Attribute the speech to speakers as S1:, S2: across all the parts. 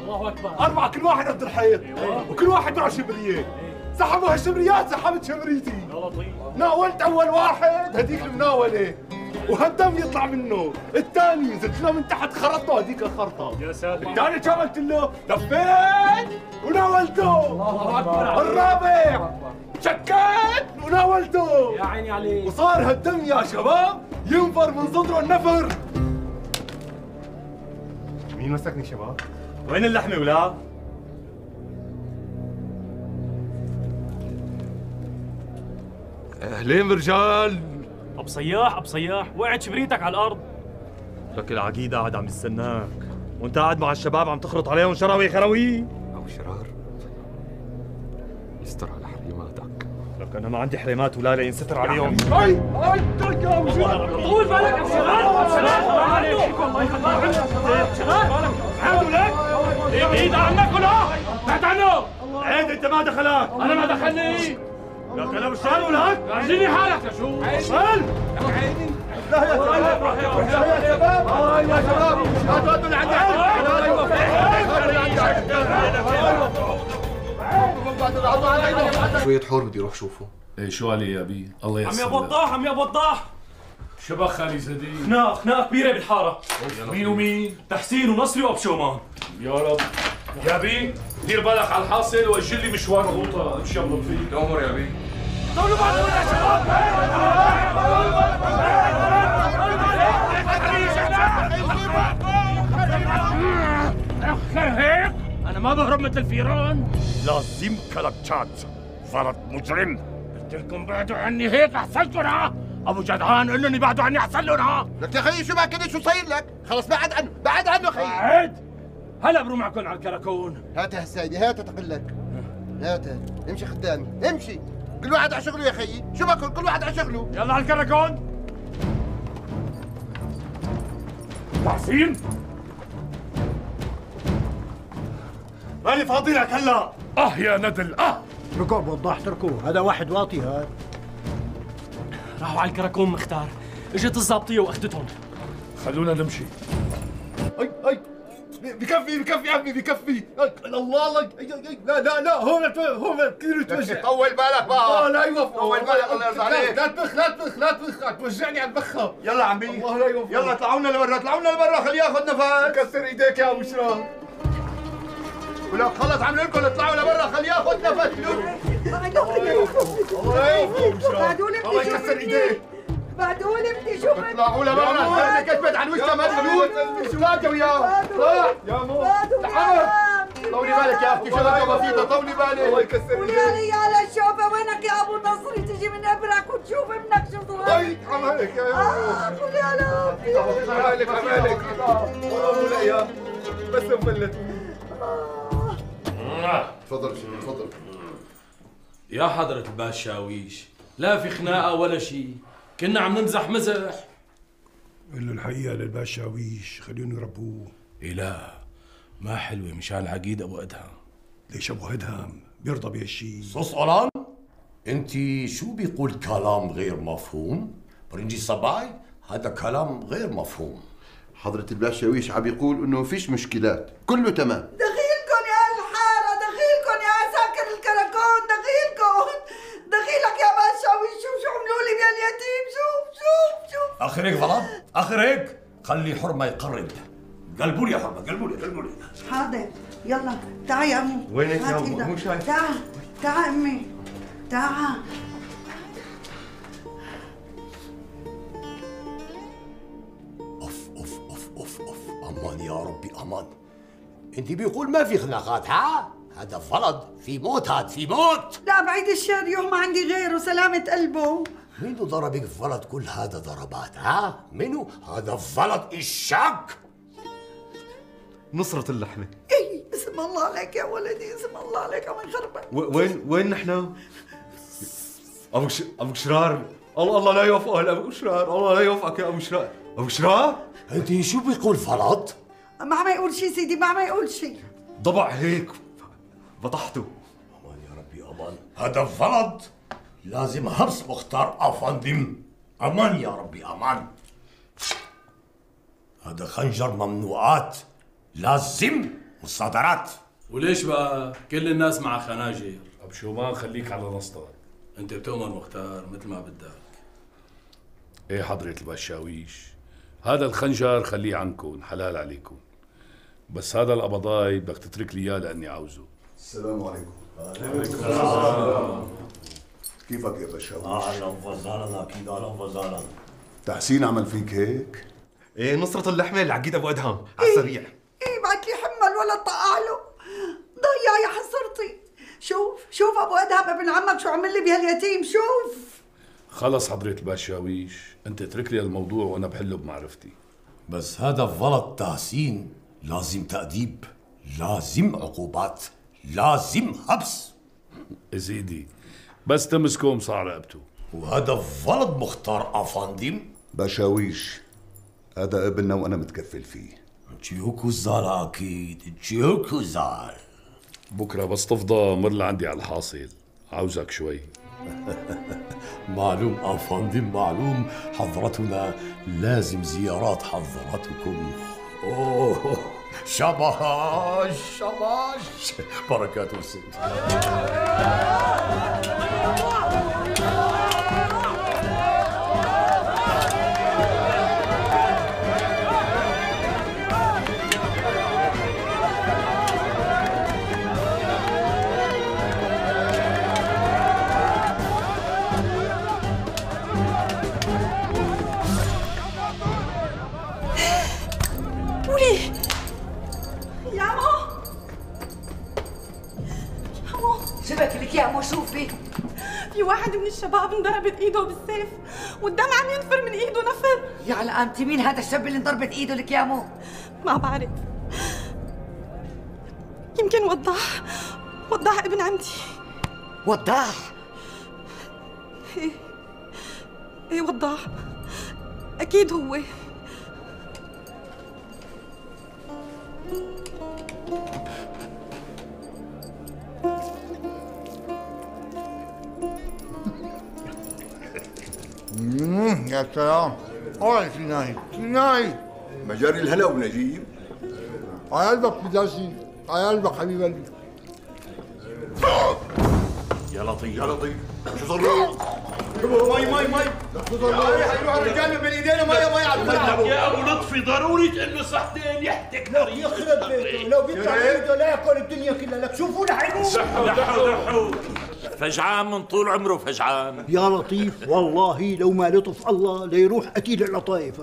S1: الله اكبر.
S2: 4 كل واحد قد الحيط، وكل واحد معه شبريه. سحبوا هالشبريات، سحبت شبريتي.
S1: يا لطيف.
S2: ناولت اول واحد هديك المناوله وهالدم يطلع منه، الثاني زدت له من تحت خرطته هديك الخرطه.
S1: يا ساتر.
S2: الثاني شو عملت له؟ دفيت وناولته.
S1: الله اكبر.
S2: الرابع شكيت وناولته.
S1: يا عيني عليك.
S2: وصار هالدم يا شباب ينفر من صدره النفر. مين مسكني شباب؟
S3: وين اللحمة ولا؟
S2: اهلين رجال.
S1: ابو صياح ابو صياح، وقعت شبريتك على الارض.
S3: لك العقيد قاعد عم يستناك، وانت قاعد مع الشباب عم تخرط عليهم شراوي خراوي.
S2: ابو شرار يستر على حريماتك.
S3: لك انا ما عندي حريمات ولا ينستر عليهم.
S2: هاي ترك يا ابو شرار.
S1: طول بالك يا ابو شرار. حرام عليك. الله يخليك. شرار عادوا لك. بعيد عنك ولا؟ بعد عنه.
S3: عيد انت ما دخلك.
S1: انا ما دخلني.
S3: لك انا بالشهر ولك.
S1: عايزيني حالك يا شو؟
S3: وصل.
S2: لا يا شباب. يا شباب لا تودوا لعند
S4: شوية حور بدي اروح شوفه.
S5: ايه شو علي يا بي؟ الله يسلمك.
S1: عم يا بطاح عم يا بطاح.
S5: شبه خالي زدي.
S1: خناقه كبيره بالحاره.
S5: مين ومين؟
S1: تحسين ونصري وابشومان.
S5: يا رب. يا بي دير بالك على الحاصل واجل لي مشوار غوطه امشي فيه.
S4: تأمر يا بي.
S1: طولوا بعض يا شباب. هيك انا ما بهرب مثل الفيران.
S3: لازم كلبشات فرد مجرم.
S1: قلت لكم بعدوا عني هيك احسن لكم ها. ابو جدعان قول لهم بعدوا عني احسن لهم ها.
S4: لك يا خيي شو بك كده شو صاير لك؟ خلص بعد عنه، بعد عنه خيي.
S1: قاعد هلا بروح معكم على الكراكون.
S4: هاتها السيدة، هاتها تقلك. هاتها، امشي قدامي، امشي. كل واحد على شغله يا خيي، شو بكل كل واحد على شغله.
S1: يلا على الكراكون.
S3: تحسين ماني فاضي لك هلا.
S5: يا ندل
S6: اتركوه بوضاح، اتركوه، هذا واحد واطي هذا.
S1: راحوا على الكراكون مختار، اجت الضابطيه واخذتهم.
S5: خلونا نمشي.
S2: اي بكفي عمي بكفي. الله لا هون كثير توجع.
S4: طول بالك بقى.
S2: لا يوفق.
S4: طول بالك الله يرضى عليك.
S2: لا تبخ توجعني على البخه.
S4: يلا عمي.
S2: الله لا يوفق.
S4: يلا طلعونا لبرا خليه ياخذ نفس.
S2: كسر ايديك يا ابو شرار.
S4: ولك خلص عم لكم اطلعوا لبرا خليه ياخذ نفس.
S2: الله يوفق. الله يكسر ايديك.
S7: بعدولي بدي اشوف.
S4: اطلعوا لبرا كشفت عن وشها مجنون. شو لاقوا وياه؟
S2: يا مو
S4: طولي بالك يا اختي شغله بسيطه طولي بالك.
S2: الله يكسر
S7: ويا
S2: ايديك.
S7: ريال الشوفه وينك يا ابو نصري تجي من ابرك وتشوف ابنك شو صار.
S2: اي عمالك يا
S7: قول يا رب
S2: عمالك والله لا يا بس مفلت.
S4: تفضل شيخ تفضل.
S8: يا حضرة الباشاويش لا في خناقة ولا شيء، كنا عم نمزح مزح.
S5: قل له الحقيقة للباشاويش خليهم يربوه.
S8: إيه لا ما حلوة مشان العقيد أبو أدهم.
S5: ليش أبو أدهم بيرضى بهالشيء؟
S9: سؤالان انت شو بيقول كلام غير مفهوم؟ برنجي صباي هذا كلام غير مفهوم.
S4: حضرة الباشاويش عم يقول انه فيش مشكلات، كله تمام.
S7: دخيلكم يا الحاره، دخيلكم يا عساكر الكراكون، دخيلك يا باشاوي. شو عملوا لي باليتيم؟ شوف
S9: اخر هيك غلط؟ اخر هيك خلي حرمه يقرب. قلبوا لي يا حرمه قلبوا لي.
S7: حاضر يلا تعي يا امي.
S4: وينك يا امي؟ مو شايف.
S7: تعا امي تعا.
S9: اوف امان يا ربي امان. انت بيقول ما في خناقات ها؟ هذا فرض في موت، هذا في موت.
S7: لا بعيد الشر، يوم ما عندي غيره سلامة قلبه.
S9: منو ضربك فرض كل هذا ضربات ها؟ منو؟ هذا فرض الشك.
S2: نصرة اللحمة.
S7: اي اسم الله عليك يا ولدي، اسم الله عليك عم نخربك.
S2: وين نحن؟ ابو شرار. الله لا يوفقه ابو شرار. الله لا يوفقك يا ابو شرار. ابو شرار
S9: انت شو بيقول فرض؟
S7: ما عم يقول شيء سيدي، ما عم يقول شيء.
S2: ضبع هيك بطحته.
S9: امان يا ربي امان. هذا فرض لازم حبس مختار افندم. امان يا ربي امان. هذا خنجر ممنوعات، لازم مصادرات.
S8: وليش بقى كل الناس مع خناجر؟
S5: ابو شومان خليك على نصتك.
S8: انت بتؤمر مختار مثل ما بدك.
S5: ايه حضرة البشاويش، هذا الخنجر خليه عنكم، حلال عليكم، بس هذا القبضاي بدك تترك لي اياه لاني عاوزه.
S2: السلام عليكم. كيفك يا بشاويش؟
S9: اهلا وسهلا، اكيد اهلا وسهلا.
S2: تحسين عمل فيك هيك؟
S3: ايه نصرة اللحمة العقيد ابو ادهم على السريع.
S7: ايه بعت لي حمل ولا طقع له، ضيع يا حصرتي. شوف ابو ادهم ابن عمك شو عمل لي بهاليتيم، شوف.
S5: خلص حضرة البشاويش، انت اترك لي الموضوع وانا بحله بمعرفتي.
S9: بس هذا ولد تحسين لازم تأديب، لازم عقوبات، لازم حبس.
S5: زيدي بس تمسكه مصع رقبته.
S9: وهذا ولد مختار افندم.
S2: بشاويش هذا ابننا وانا متكفل فيه.
S9: جيوكو زال اكيد، جيوكو زال.
S5: بكره بس تفضى مر لعندي على الحاصل، عاوزك شوي.
S9: معلوم افندم، معلوم. حضرتنا لازم زيارات حضرتكم. اوه شباش شباش، بركات الست.
S7: شبك لك يا امو، شوفي
S10: في واحد من الشباب انضربت ايده بالسيف والدم عم ينفر من ايده نفر.
S7: يا علقامتي مين هذا الشاب اللي انضربت ايده لك يا امو؟
S10: ما بعرف، يمكن وضاح ابن عمتي.
S7: وضاح؟
S10: ايه وضاح اكيد هو.
S4: يا سلام، اوعي سيناي
S2: مجاري الهلا ونجيب.
S4: على قلبك بداسي، على قلبك حبيب قلبي.
S9: يا لطيف
S2: يا لطيف شو صار له؟ مي شو صار له؟ حيروح الرجال من ايدينا مي على الملعب.
S1: يا ابو لطفي ضروري تقول له صحتين يحتك
S6: يخرب بيته لو بيطلع ايده لا ياكل الدنيا كلها. لك شوفوا لحقوه.
S1: دحوا فجعان من طول عمره فجعان.
S6: يا لطيف والله لو ما لطف الله ليروح قتيل اللطايف.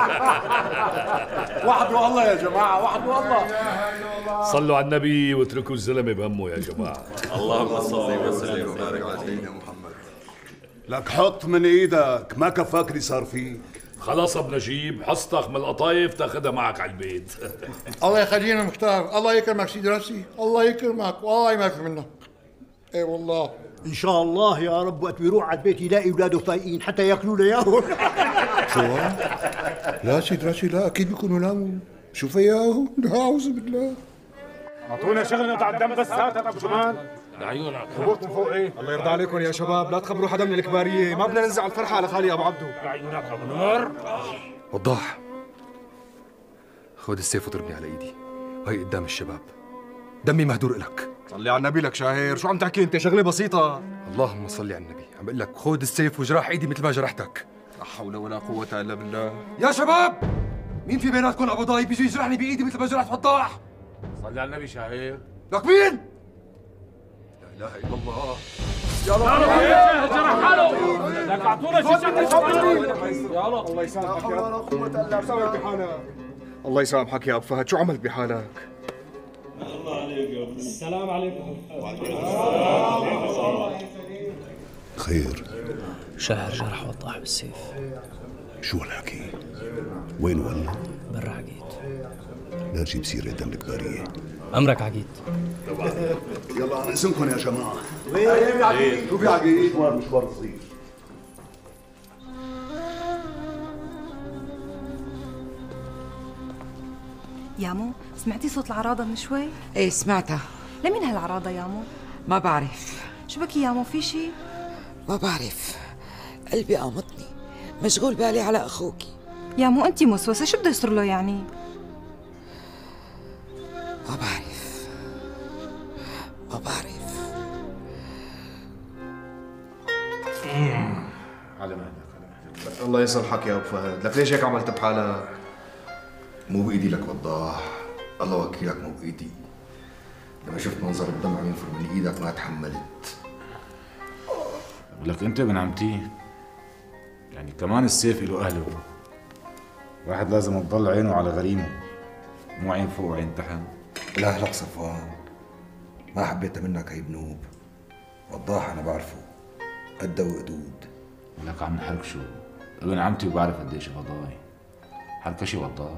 S2: وحده الله يا جماعه، وحده الله.
S5: صلوا على النبي واتركوا الزلمه بهمه يا جماعه.
S1: اللهم صل وسلم وبارك
S2: على سيدنا محمد. لك حط من ايدك، ما كفاك اللي صار فيك.
S5: خلاص ابو نجيب، حصتك من القطايف تاخذها معك على البيت.
S4: الله يخلينا مختار، الله يكرمك سيدي راسي، الله يكرمك والله ما في منك. اي والله
S6: ان شاء الله يا رب وقت بيروح على البيت يلاقي اولاده فايقين حتى ياكلوا له اياهم.
S4: شو؟ لا سيدي راسي لا، اكيد بيكونوا ناموا. شوف اياهم، لا اعوذ بالله.
S1: اعطونا شغل نقطع الدم بس هات ابو جمال.
S8: لعيونك
S1: خبرت من فوق ايه؟
S11: الله يرضى عليكم يا شباب، لا تخبروا حدا من الكباريه، ما بدنا ننزع الفرحه على خالي ابو عبدو.
S1: لعيونك ابو نور.
S11: وضاح، خذ السيف وضربني على ايدي وهي قدام الشباب، دمي مهدور إلك. صلي على النبي لك شاهر، شو عم تحكي انت؟ شغله بسيطه. اللهم صلي على النبي، عم بقول لك خذ السيف وجراح ايدي مثل ما جرحتك. لا حول ولا قوه الا بالله. يا شباب، مين في بيناتكم ابو ضاي بيجي يجرحني بايدي مثل ما جرحت وضاح؟
S8: صلي على النبي شاهير.
S11: لك مين؟ لا اله الا الله.
S1: يا رب جرح حاله. لك اعطونا شيء
S11: يا الله. الله يسامحك يا ولا قوه الا بالله. بحالك الله يسامحك يا ابو فهد، شو عملت بحالك؟
S1: الله عليكم. السلام عليكم.
S2: خير.
S12: شاعر جرح وضاح بالسيف.
S2: شو هالحكي؟ وين والله؟
S12: برا عقيد.
S2: لا تجيب سيرة دم الكبارية.
S12: أمرك عقيد.
S2: يلا أنا اسمكم يا جماعة. وين عقيد؟ شو في عقيد؟ مشوار صغير.
S10: يامو سمعتي صوت العراضة من شوي؟
S7: ايه سمعتها.
S10: لمين هالعراضة يامو؟
S7: ما بعرف.
S10: شو بكي يامو، في شي؟
S7: ما بعرف، قلبي قامطني، مشغول بالي على اخوكي.
S10: يامو انتي موسوسة، شو بده يصير له يعني؟
S7: ما بعرف. ما بعرف.
S11: على مهلك على مهلك، بس الله يصلحك يا ابو فهد، لك ليش هيك عملت بحالك؟
S13: مو بايدي لك وضاح، الله وكيلك مو بايدي. لما شفت منظر الدم عم ينفر من ايدك ما تحملت.
S14: لك انت ابن عمتي، يعني كمان السيف له اهله، واحد لازم تضل عينه على غريمه، مو عين فوق وعين تحت.
S13: لا لك صفوان، ما حبيتها منك هي بنوب. وضاح انا بعرفه قده وقدود.
S14: لك عم نحركشو، ابن عمتي وبعرف قديش فضاي. حركشي وضاح.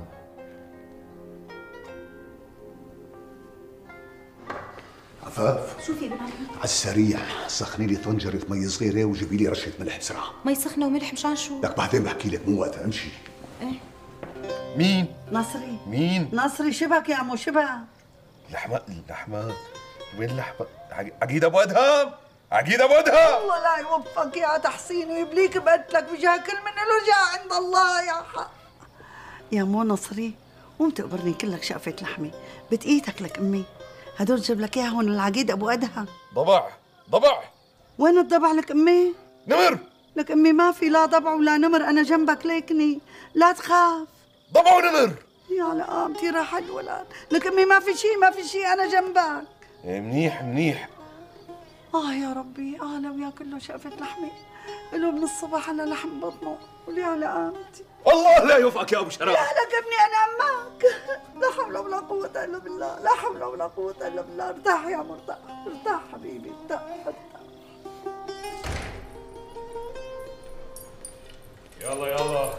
S6: عفاف،
S15: شو في ابن عمي؟
S6: على السريع سخني لي طنجرة مي صغيرة وجيبي لي رشة ملح بسرعة.
S15: مي سخنة وملح مشان شو؟
S6: لك بعدين بحكي لك، مو وقتها، امشي.
S15: ايه
S2: مين؟
S7: نصري.
S2: مين؟
S7: نصري شبك يا عمو شبك؟
S2: لحمة وين لحمة؟ عقيد ابو ادهم، عقيد ابو ادهم.
S7: الله لا يوفقك يا تحسين ويبليك بقتلك بجاه كل من له جاه عند الله يا حق. يا مو نصري قوم تقبرني كلك شقفة لحمة بتقيتك لك امي. هدول جاب لك اياها هون العقيد ابو ادهم.
S2: ضبع
S7: وين الضبع لك امي؟
S2: نمر
S7: لك امي ما في لا ضبع ولا نمر، انا جنبك ليكني لا تخاف.
S2: ضبع ونمر
S7: يا لقامتي راح الولد. لك امي ما في شيء انا جنبك.
S2: منيح.
S7: يا ربي لو ياكل له شقفة لحمة له من الصبح على لحم بطنه ولي لقامتي.
S2: الله لا يوفقك يا ابو شراب.
S7: لا لك ابني انا امك. لا حول ولا قوة الا بالله، لا حول ولا قوة الا بالله. ارتاح يا مرتاح، ارتاح حبيبي، ارتاح.
S5: يلا يا الله،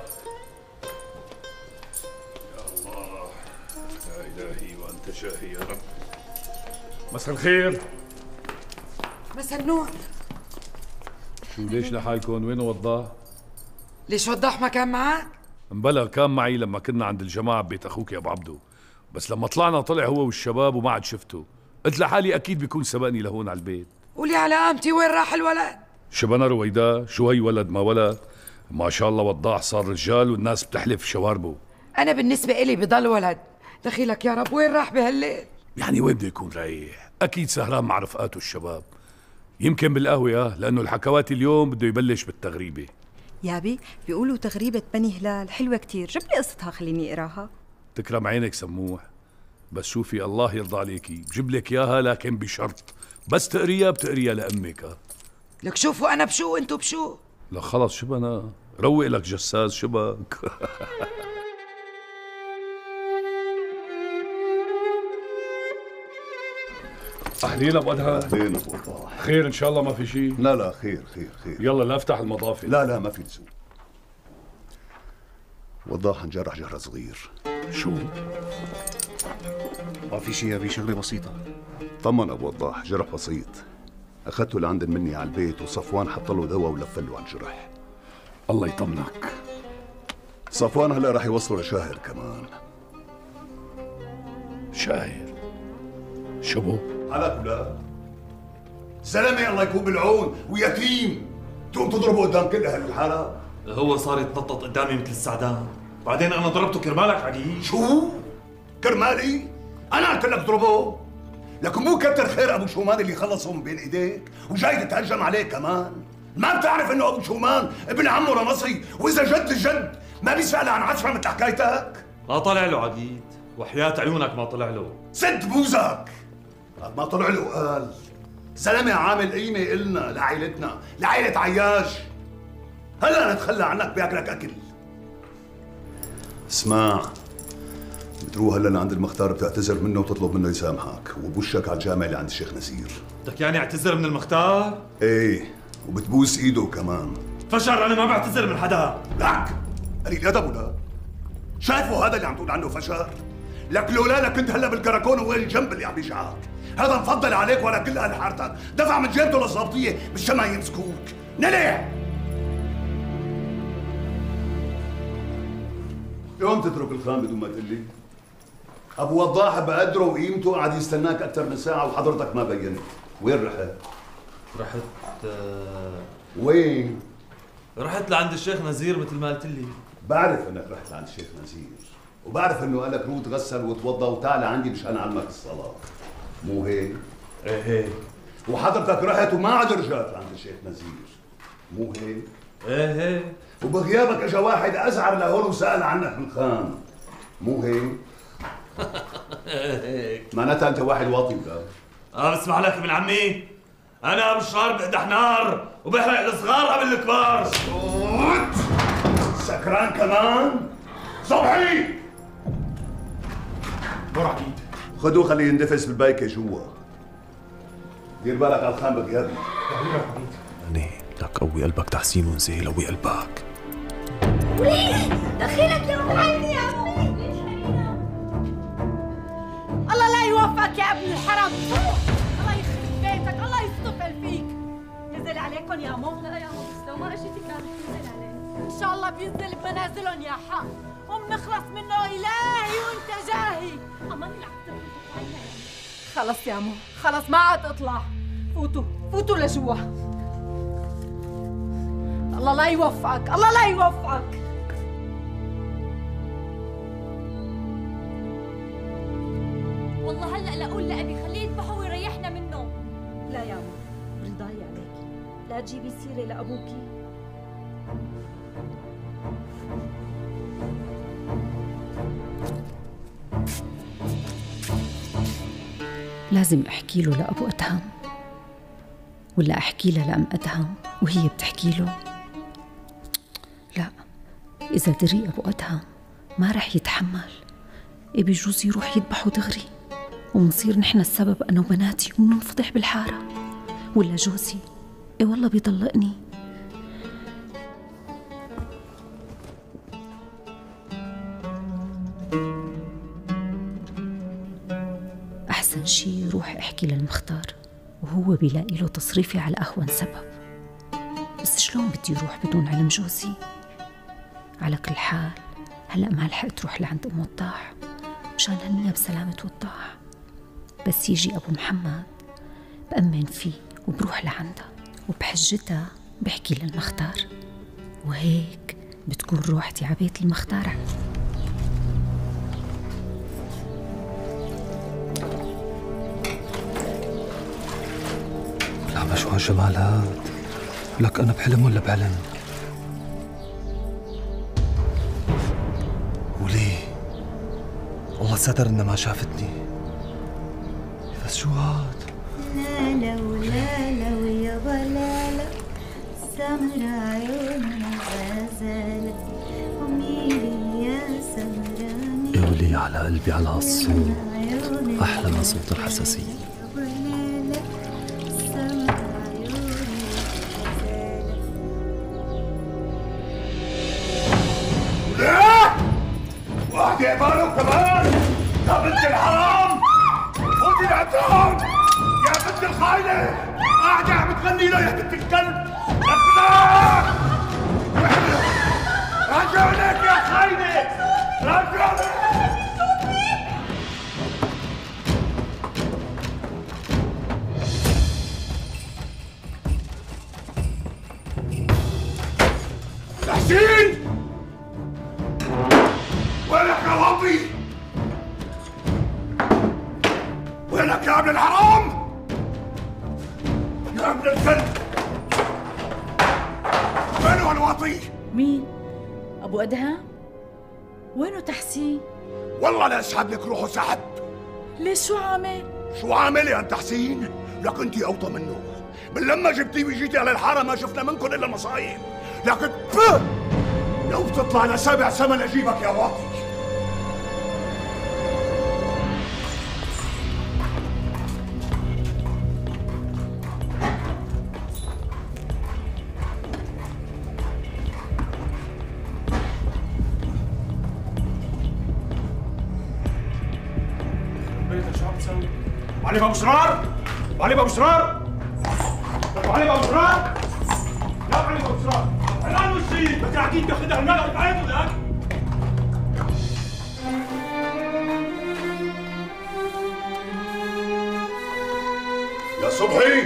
S5: لا إلهي وأنت شاهي يا رب. مساء الخير.
S16: مساء النور.
S5: شو ليش لحالكم؟ وين وضاح؟
S16: ليش وضاح ما كان معك؟
S5: مبلا كان معي لما كنا عند الجماعة ببيت أخوك يا أبو عبدو، بس لما طلعنا طلع هو والشباب وما عاد شفته. قلت لحالي أكيد بيكون سبقني لهون على البيت.
S16: قولي على قامتي وين راح الولد؟
S5: شبنا رويدا، شو هي ولد ما ولد؟ ما شاء الله وضاح صار رجال والناس بتحلف شواربه.
S16: أنا بالنسبة إلي بضل ولد. دخيلك يا رب وين راح بهالليل؟
S5: يعني وين بده يكون رايح؟ أكيد سهران مع رفقاته الشباب، يمكن بالقهوة لأنه الحكواتي اليوم بده يبلش بالتغريبة.
S17: يابي بيقولوا تغريبة بني هلال حلوة كتير، جيب لي قصتها خليني اقراها.
S5: تكرم عينك سموح، بس شوفي الله يرضى عليكي بجيب لك اياها لكن بشرط بس تقريها بتقريها لأمك.
S16: لك شوفوا أنا بشو وأنتوا بشو؟
S5: لا خلص شبنا روق لك جساس شبك. أهلين أبو أدهم.
S6: أهلين أبو وضاح.
S5: خير إن شاء الله ما في شيء؟
S6: لا خير.
S5: يلا لا افتح المضافة.
S6: لا ما في لزوم. وضاح انجرح جرح صغير.
S5: شو؟
S6: ما في شيء، ابي شغله بسيطة. طمن ابو وضاح، جرح بسيط. اخذته لعند مني على البيت وصفوان حط له دواء ولف له على الجرح.
S5: الله يطمنك.
S6: صفوان هلا راح يوصله لشاهر كمان.
S5: شاهر؟ شو بو؟
S6: على كلاب زلمه الله يكون بالعون ويتيم تقوم تضربه قدام كل اهل الحاره.
S3: هو صار يتنطط قدامي مثل السعدان، بعدين انا ضربته كرمالك عقيد.
S6: شو؟ كرمالي؟ انا قلت لك اضربه؟ لك مو كتر خير ابو شومان اللي خلصه من بين ايديك وجاي تتهجم عليه كمان؟ ما بتعرف انه ابو شومان ابن عمه لنصري، واذا جد الجد ما بيسأل عن عشرة مثل حكايتك؟
S3: ما طلع له عقيد، وحياة عيونك ما طلع له.
S6: سد بوزك. ما طلع له قال زلمه عامل قيمه إلنا لعائلتنا، لعائله عياش. هلا نتخلى عنك بياكلك اكل. اسمع، بتروح هلا لعند المختار بتعتذر منه وتطلب منه يسامحك وبوشك على الجامع اللي عند الشيخ نزير.
S3: بدك يعني اعتذر من المختار؟
S6: ايه، وبتبوس ايده كمان.
S3: فشر، انا ما بعتذر من حدا.
S6: لك قليل ادب ولا؟ شايفه هذا اللي عم تقول عنه فشر؟ لك لولا لك كنت هلا بالكراكون وين الجنب اللي عم بيشعك. هذا مفضل عليك ولا كل اهل حارتك، دفع من جيبته للظابطيه مشان ما يمسكوك. نلح يوم تترك الخان بدون ما تقول لي؟ ابو وضاح بقدره وقيمته قاعد يستناك اكثر من ساعه وحضرتك ما بينت. وين رحت؟ وين؟
S3: رحت لعند الشيخ نزير مثل ما قلت لي.
S6: بعرف انك رحت لعند الشيخ نزير، وبعرف انه قالك روح تغسل وتوضى وتعال عندي مشان اعلمك الصلاه، مو هيك؟ ايه وحضرتك رحت وما عاد رجعت لعند الشيخ نزير، مو هيك؟ ايه وبغيابك اجى واحد ازعر لهون وسال عنك الخان، مو هيك؟
S3: هيك
S6: معناتها انت واحد واطي بقى.
S3: بسمع لك ابن عمي، انا بشار بقدح نار وبحرق الصغار قبل الكبار.
S6: سكران كمان؟ صبحي
S2: مر عقيد،
S6: خذوه خليه يندفس بالبايكه جوا. دير بالك على الخان بغيابي.
S3: أني لك قوي قلبك تحسين ونزيل قوي قلبك.
S10: وليه؟ دخيلك يا معلمي يا الله لا يوفقك يا ابن الحرام. الله يخرب بيتك، الله يصطفل فيك. نزل عليكم يا مو؟ لا يا مو، بس لو ما اجيتي كانت تنزل عليك. ان شاء الله بينزل بمنازلهم يا حق وبنخلص منه الهي وانت جاهي. امان العقد خلص يا مو، خلص ما عاد اطلع. فوتوا لجوا. الله لا يوفقك، الله لا يوفقك.
S15: والله هلا لاقول لأبي خليه يذبحه ويريحنا منه.
S17: لا يا مو، رضاي عليكي، لا تجيبي سيرة لأبوكي. لازم احكي له لأبو أدهم، ولا احكي لها لأم أدهم وهي بتحكي له؟ لا، إذا دري أبو أدهم ما رح يتحمل، بجوز يروح يذبحه دغري ومنصير نحن السبب أنا وبناتي ومننفضح بالحارة. ولا جوزي والله بيطلقني. أحسن شي روح احكي للمختار وهو بيلاقي له تصريفي على أهون سبب. بس شلون بدي روح بدون علم جوزي؟ على كل حال هلأ ما لحقت روح لعند أم وضاح مشان هنيها بسلامة وضاح. بس يجي أبو محمد بأمن فيه وبروح لعندها وبحجتها بحكي للمختار، وهيك بتكون روحتي عبيت المختار.
S11: لا شو هالجمال هاد؟ لك أنا بحلم ولا بعلم؟ وليه؟ الله ستر إنها ما شافتني. بس شو هاد؟
S18: لا لو يابا لا سمر عيونها غزالة وميلي يا سمراني.
S11: يا ولي على قلبي على هالصوت، أحلى من صوت الحساسية.
S6: واحد يقبله كمان يا بنت الحرام. فوتي لعندهم يا بنت الخاينة. قاعدة عم تغني له يا بنت الكلب. رجعوا لك يا خاينة، رجعوا لك. تحسين وينك يا واطي؟ وينك يا ابن الحرام؟ يا ابن الكلب، وينه الواطي؟
S19: مين؟ أبو أدهم؟ وينه تحسين؟
S6: والله لا اسحب لك روحه سحب.
S19: ليش شو عامل؟
S6: شو عامل يا تحسين؟ لك انت اوطى منه. من لما جبتيه وجيتي على الحاره ما شفنا منكم الا مصايب. لكن لو بتطلع لسابع سما اجيبك يا واطي.
S1: شو عم تسوي؟ معلم ابو شرار؟ معلم ابو شرار؟ معلم ابو شرار؟ لا معلم ابو شرار، الان وشي بدي احكيك تاخذها هناك بعيد ولا؟
S6: يا صبحي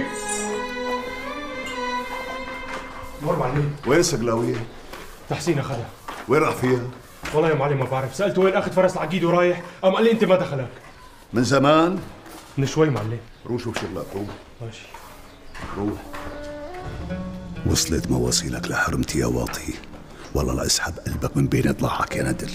S1: مر معلم.
S6: وين السقلاوية؟
S1: تحسين اخذها.
S6: وين راح فيها؟
S1: والله يا معلم ما بعرف، سألته وين اخذ فرس العقيد ورايح، قام قال لي انت ما دخلك.
S6: من زمان؟
S3: من شوي معلم.
S6: روح شوف شغلك روح.
S3: ماشي.
S6: روح. وصلت مواصيلك لحرمتي يا واطي، والله لا اسحب قلبك من بين ضلعك يا ندل.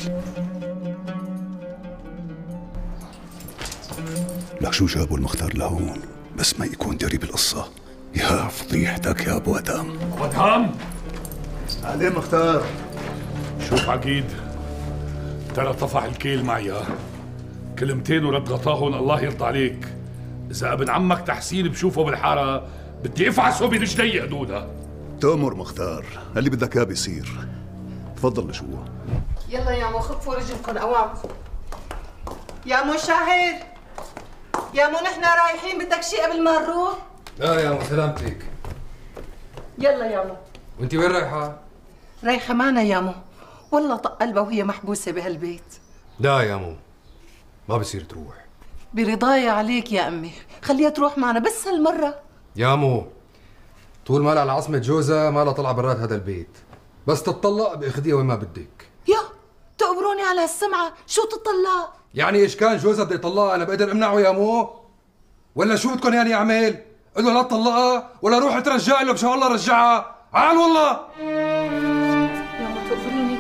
S6: لك شو جابوا المختار لهون بس ما يكون دري بالقصة؟ يا فضيحتك يا ابو ادم.
S5: ابو ادم
S6: اهلين مختار.
S5: شوف عقيد، ترى طفح الكيل معي كلمتين ورد غطاهن الله يرضى عليك. اذا ابن عمك تحسين بشوفه بالحاره بدي افعسه برجلي هدول.
S6: تأمر مختار، اللي بدك اياه بيصير. تفضل لجوا.
S7: يلا يا مو خفوا رجلكم قوام. يا مو شاهر، يا مو نحن رايحين، بدك شيء قبل ما نروح؟
S11: لا يا مو سلامتك.
S7: يلا يا مو.
S11: وانت وين رايحة؟
S7: رايحة معنا يا مو، والله طق قلبها وهي محبوسة بهالبيت.
S11: لا يا مو، ما بصير تروح.
S7: برضايا عليك يا أمي، خليها تروح معنا بس هالمرة.
S11: يا مو، طول ما لها على عصمة جوزها ما لها طلع برات هذا البيت، بس تتطلق باخديها وين ما بدك.
S7: يا تقبروني على هالسمعة، شو تطلق؟
S11: يعني ايش كان جوزها بده يطلقها انا بقدر امنعه يا مو؟ ولا شو بدكم يعني اعمل؟ قل له لا تطلقها ولا روح ترجع له مشان الله رجعها، عال والله.
S7: يا مو تقبروني.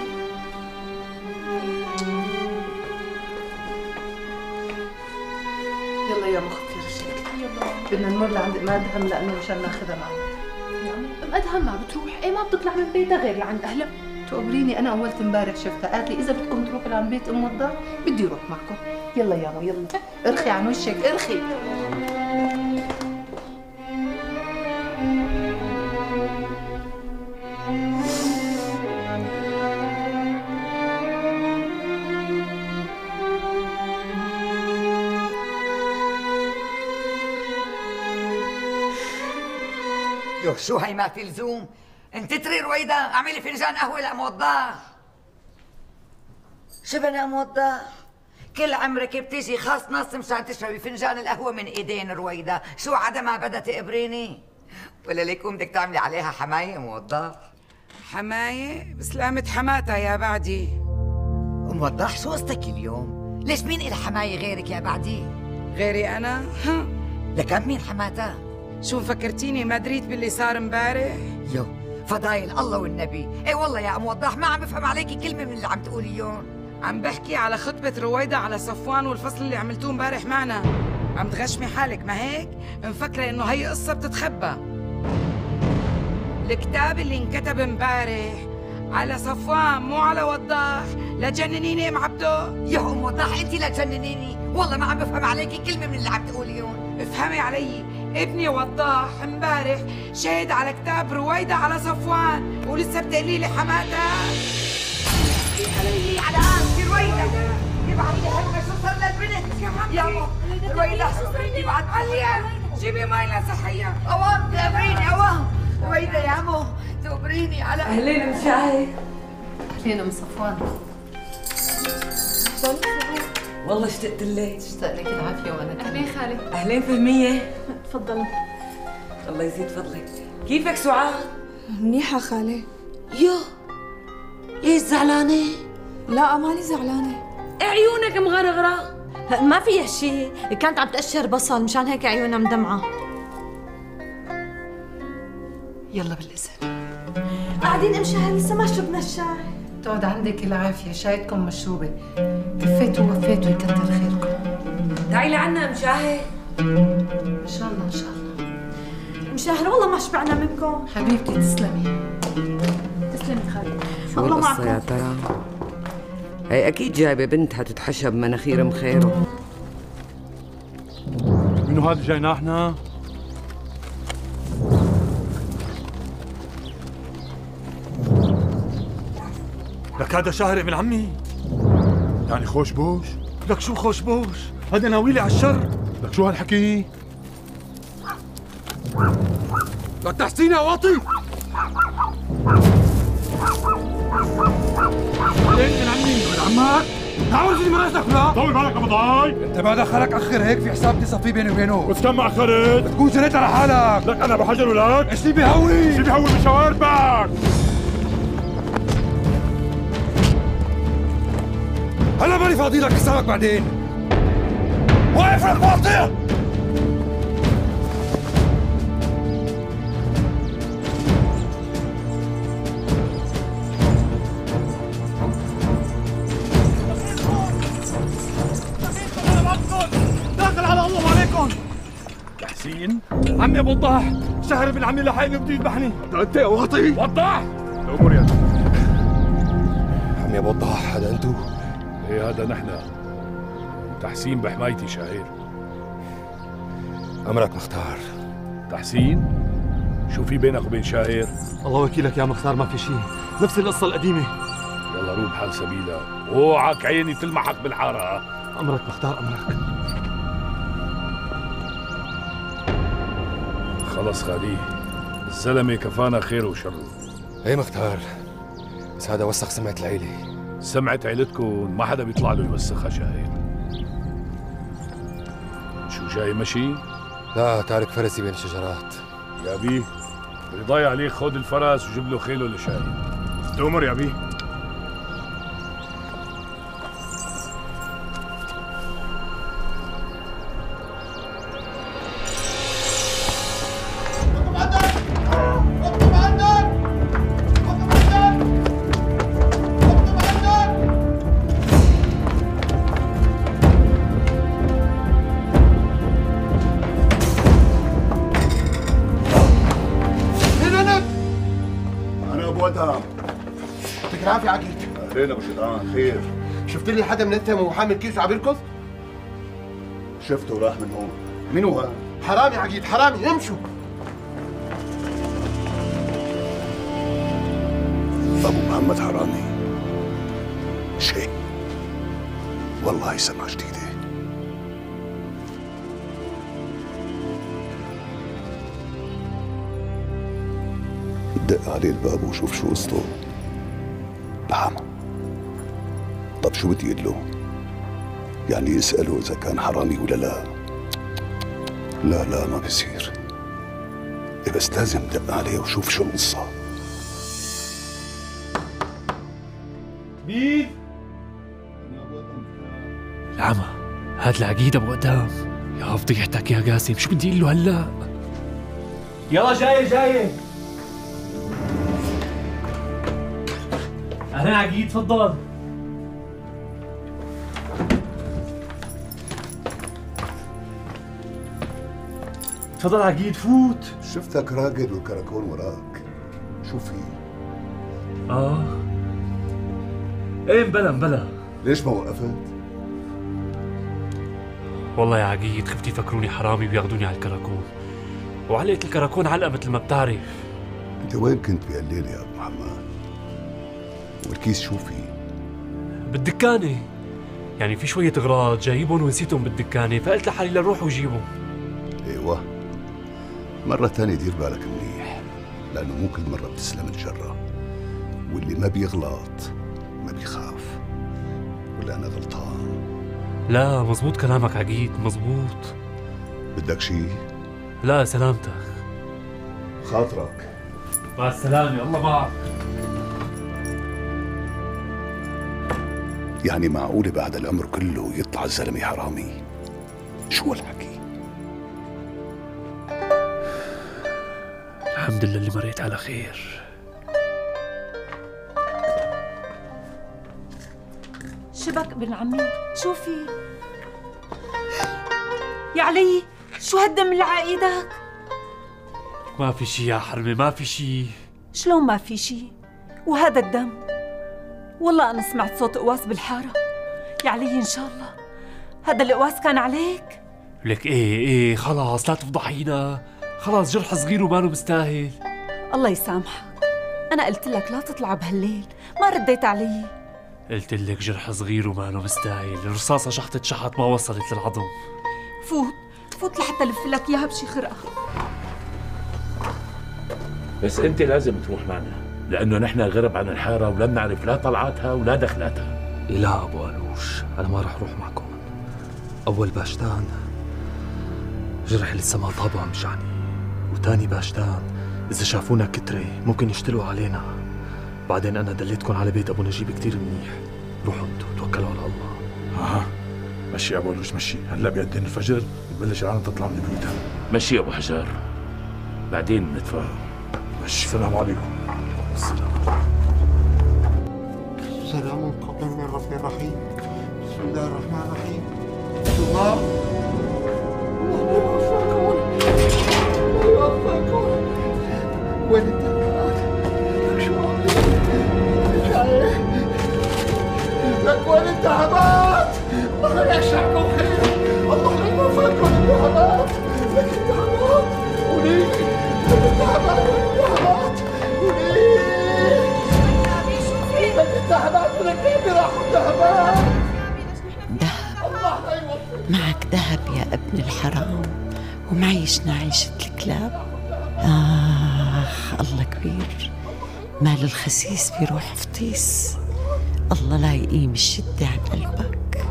S7: يلا يا مو خفي رجلك. بدنا نمر لعند ام ادهم لانه مشان ناخذها معنا.
S10: يا ام ادهم ما بتروح، ايه ما بتطلع من بيتها غير لعند اهلها.
S7: تقبريني، انا اولت امبارح شفتها قالت لي اذا بدكم تروحوا لعند بيت ام وضاح بدي اروح معكم. يلا يا مو يلا ارخي عن وشك ارخي.
S16: يو شو هي ما في لزوم؟ انت تري رويدا اعملي فنجان قهوه لأم وضاح. شبنا أم وضاح؟ كل عمرك بتيجي خاص نص مشان تشربي فنجان القهوه من ايدين رويدا، شو عدا ما بدها تقبريني؟ ولا ليكون بدك تعملي عليها حمايه أم وضاح؟
S20: حمايه؟ بسلامة حماتها يا بعدي.
S16: أم وضاح شو قصتك اليوم؟ ليش مين إلها حمايه غيرك يا بعدي؟
S20: غيري انا؟
S16: لكم مين حماتها؟
S20: شو فكرتيني ما دريت باللي صار امبارح؟
S16: يو فضايل الله والنبي، اي والله يا أم وضاح ما عم بفهم عليكي كلمة من اللي عم تقوليون.
S20: عم بحكي على خطبة رويدا على صفوان والفصل اللي عملتوه امبارح معنا. عم تغشمي حالك ما هيك؟ مفكرة انه هي قصة بتتخبى. الكتاب اللي انكتب امبارح على صفوان مو على وضاح. لا تجننيني ام عبدو.
S16: يا أم وضاح انت لا تجننيني، والله ما عم بفهم عليكي كلمة من اللي عم تقوليون.
S20: افهمي علي، ابني وضاح امبارح شهد على كتاب رويدا على صفوان ولسه بتقلي لي حماتها.
S16: علي على قلبي رويدا، يبعت لي هلمة شو صار للبنت يا ماما. رويدا يبعت
S20: عليا جيبي مي لصحية.
S16: اوام تقبريني اوام. رويدا يا عمو تقبريني على
S7: اهلين ام شاهي. اهلين ام صفوان.
S16: والله اشتقت لك.
S7: اشتاق لك العافية وانا كمان.
S10: اهلين خالي.
S16: اهلين فهمية.
S10: تفضلوا.
S16: الله يزيد فضلك. كيفك سعاد؟
S10: منيحة خالي.
S16: يو ليش زعلانة؟
S10: لا ماني زعلانة.
S16: عيونك مغرغرة.
S10: ما فيها شيء، كانت عم تقشر بصل مشان هيك عيونها مدمعة.
S7: يلا بالإذن.
S10: قاعدين ام شاهد لسه ما شربنا الشاي.
S7: تقعد عندك العافية، شايتكم مشروبة. كفيتوا ووفيتوا يكتر خيركم.
S16: تعي لعنا ام شاهد.
S7: ان شاء الله ان شاء الله.
S10: ام شاهد والله ما شبعنا منكم.
S7: حبيبتي تسلمي.
S10: تسلمي خالي.
S21: شو
S10: الله
S21: القصة يا
S10: معكم.
S21: ترى؟ هي أكيد جايبة بنتها تتحشى بمناخير مخيره.
S3: منو هذا جاينا احنا؟ لك هذا شاهر ابن عمي.
S2: يعني خوش بوش؟
S3: لك شو خوش بوش؟ هذا ناويلي على الشر.
S2: لك شو هالحكي؟
S11: لك تحسين يا واطي.
S3: لين ابن عمي؟ ابن عمك؟ تعال من راسك لا. طول بالك ابو ضاي.
S11: انت ما دخلك اخر هيك في حساب تصفي بيني وبينه.
S3: بس كم اخرت؟
S11: بتكون جريت على حالك.
S3: لك انا بحجر ولك؟
S11: ايش اللي بيهوي؟
S3: شو بيهوي من شواربك؟
S11: هلا ماني فاضي لك حسابك بعدين. واقف لك واطي.
S5: تحسين؟
S3: عمي ابو وضاح، شهر ابن عمي لحقني بده يذبحني.
S2: انت يا واطي
S5: وضاح!
S3: امر يا
S11: عمي ابو وضاح، هذا انتو؟
S5: ايه هذا نحن. تحسين بحمايتي شاهير.
S11: امرك مختار.
S5: تحسين؟ شو في بينك وبين شاهير؟
S3: الله وكيلك يا مختار، ما في شيء، نفس القصة القديمة.
S5: يلا روح حال سبيلك، اوعك عيني تلمحك بالحارة.
S3: امرك مختار، امرك.
S5: خلص خاليه، الزلمة كفانا خيره وشره.
S11: ايه مختار، بس هذا وسخ سمعة العيلة.
S5: سمعة عيلتكم ما حدا بيطلع له يوسخها شاهير. شو جاي مشي؟
S11: لا، تارك فرسي بين الشجرات.
S5: يا بيه اللي ضايع عليك خذ الفرس وجيب له خيله لشاهير.
S3: تؤمر يا بيه.
S4: يعطيك العافية عقيد.
S6: اهلين ابو جدعان، خير؟
S4: شفت لي حدا منتهم وحامل كيس وعم يركض؟
S6: شفته وراح من هون. مين هو؟
S4: حرامي عقيد، حرامي، امشوا.
S6: ابو محمد حرامي؟ شيء والله سمعة جديدة. دق عليه الباب وشوف شو قصته. بحمى. طب شو بدي اقول له؟ يعني يسأله إذا كان حرامي ولا لا؟ لا ما بصير. بس لازم دق عليه وشوف شو القصة.
S3: مين؟
S12: العمى، هاد العقيد ابو قدام. يا فضيحتك يا قاسم، شو بدي اقول له هلا؟
S3: يلا جاي. اهلا عقيد، تفضل. تفضل عقيد، فوت.
S6: شفتك راقد والكراكون وراك. شو في؟
S12: ايه مبلا.
S6: ليش ما وقفت؟
S12: والله يا عقيد خفت يفكروني حرامي وياخذوني على الكراكون، وعلقت الكراكون علقه مثل ما بتعرف.
S6: انت وين كنت بهالليله يا ابو محمد؟ والكيس شو فيه؟
S12: بالدكانه، يعني في شويه اغراض جايبهم ونسيتهم بالدكانه، فقلت لحالي لروح وجيبهم.
S6: ايوه، مرة تانية دير بالك منيح، لأنه مو كل مرة بتسلم الجرة، واللي ما بيغلط ما بيخاف. ولا أنا غلطان؟
S12: لا مزبوط كلامك عقيد، مزبوط.
S6: بدك شي؟
S12: لا سلامتك.
S6: خاطرك.
S12: مع السلامة، الله معك.
S6: يعني معقولة بعد العمر كله يطلع الزلمة حرامي؟ شو هالحكي؟
S12: الحمد لله اللي مريت على خير.
S10: شبك ابن عمي؟ شو في؟ يا علي، شو هالدم اللي على ايدك؟
S12: ما في شي يا حرمة، ما في شي.
S10: شلون ما في شي؟ وهذا الدم؟ والله أنا سمعت صوت قواس بالحارة. يا علي إن شاء الله هذا القواس كان عليك؟
S12: لك ايه خلاص لا تفضحينا، خلاص جرح صغير وما له مستاهل.
S10: الله يسامحك، أنا قلت لك لا تطلع بهالليل، ما رديت علي.
S12: قلت لك جرح صغير وما له مستاهل، الرصاصة شحط ما وصلت للعظم.
S10: فوت لحتى لف لك إياها بشي خرقة.
S9: بس انت لازم تروح معنا، لانه نحن غرب عن الحاره ولا بنعرف لا طلعاتها ولا دخلاتها.
S12: لا ابو قالوش، انا ما رح اروح معكم. اول باشتان جرح لسه ما طاب وعم بجعني، وتاني باشتان اذا شافونا كترة ممكن يشتلوا علينا. بعدين انا دليتكم على بيت ابو نجيب كتير منيح، روحوا انتوا توكلوا على الله.
S14: مشي يا ابو قالوش مشي، هلا بيأذن الفجر وتبلش العالم تطلع من بيوتها.
S9: مشي يا ابو حجار، بعدين نتفاهم.
S14: مشي. السلام عليكم.
S4: السلام قولا من رب رحيم. بسم الله الرحمن الرحيم. الله
S8: معك ذهب يا ابن الحرام ومعيشنا عيشة الكلاب. الله كبير، مال الخسيس بيروح فطيس. الله لا يقيم الشدة عن قلبك.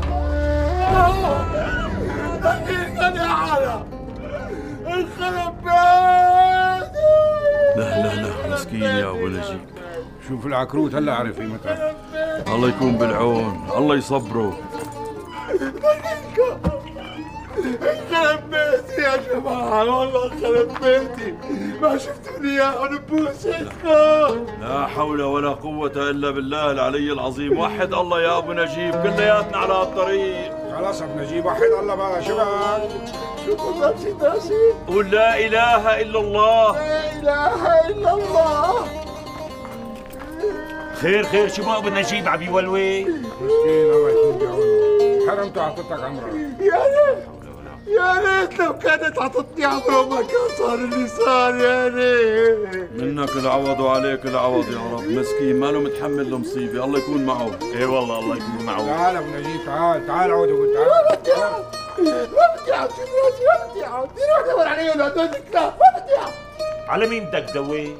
S2: دقيقة يا علا، انخرب بيتي.
S3: لا مسكين يا ابو نجيب.
S14: شوف العكروت هلا عرف قيمتها.
S3: الله يكون بالعون، الله يصبره.
S2: خرب بيتي يا جماعة، والله خرب بيتي، ما شفتوا لي اياه نبوسكم.
S3: لا حول ولا قوة إلا بالله العلي العظيم. وحد الله يا أبو نجيب، كلياتنا على هالطريق.
S14: خلاص أبو نجيب وحد الله بقى. شو بقى؟
S2: شو قدام سيداسي؟
S3: قل لا إله إلا الله.
S2: لا إله إلا الله.
S1: خير شو ما ابو نجيب عم يولوي؟
S14: مسكين الله يكون بعونه، حرمته عطتك عمره.
S2: يا ريت لو كانت عطتني عمره ما كان صار اللي صار. يا ريت
S3: منك العوض وعليك العوض يا رب. مسكين ما له متحمل المصيبة، الله يكون معه.
S1: ايه والله الله يكون معه.
S14: تعال ابو نجيب، تعال عود ابو تعال.
S2: ما بدي اعود سيدي راسي، ما بدي اعود. بدي اروح ادور عليهم هدول الكلاب، ما بدي اعود.
S1: على مين بدك تدور؟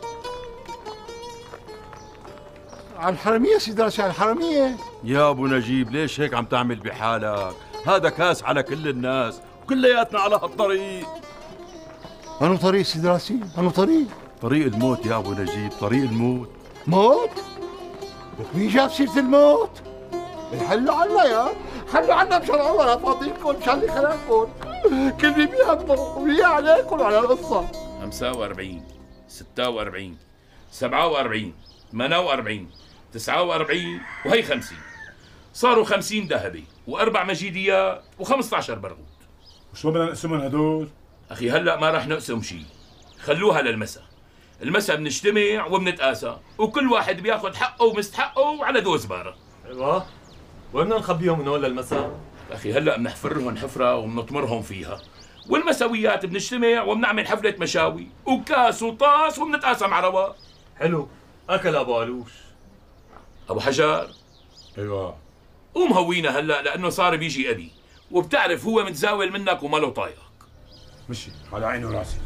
S2: على الحرامية سيدي راسي، على الحرامية.
S3: يا ابو نجيب ليش هيك عم تعمل بحالك؟ هذا كاس على كل الناس وكلياتنا على هالطريق.
S2: أنو طريق سيدي راسي؟ أنو
S3: طريق الموت يا ابو نجيب، طريق الموت.
S2: موت؟ لك مين جاب سيرة الموت؟ حلوا عنا يا حلوا عنا مشان الله، لا فاضيكم مشان اللي خلقكم. كل اللي بيهمه ويا عليكم على القصة.
S9: 45 46 47 48 49 وهي 50. صاروا 50 ذهبي و4 مجيديات و15 برغوت.
S1: وشو بدنا نقسمهم هدول؟
S9: اخي هلا ما رح نقسم شيء، خلوها للمسا. المسا بنجتمع وبنتقاسى وكل واحد بياخذ حقه ومستحقه على دوز باره.
S3: ايوه، وين بدنا نخبيهم من هون للمسا؟
S9: اخي هلا بنحفر لهم حفره وبنطمرهم فيها، والمساويات بنجتمع وبنعمل حفله مشاوي وكاس وطاس وبنتقاسم على رواق.
S3: حلو، اكل ابو علوش.
S9: ابو حجر،
S5: ايوه
S9: قوم هوينا هلا لانه صار بيجي ابي، وبتعرف هو متزاول منك وما له طايقك.
S5: مشي على عيني وراسي.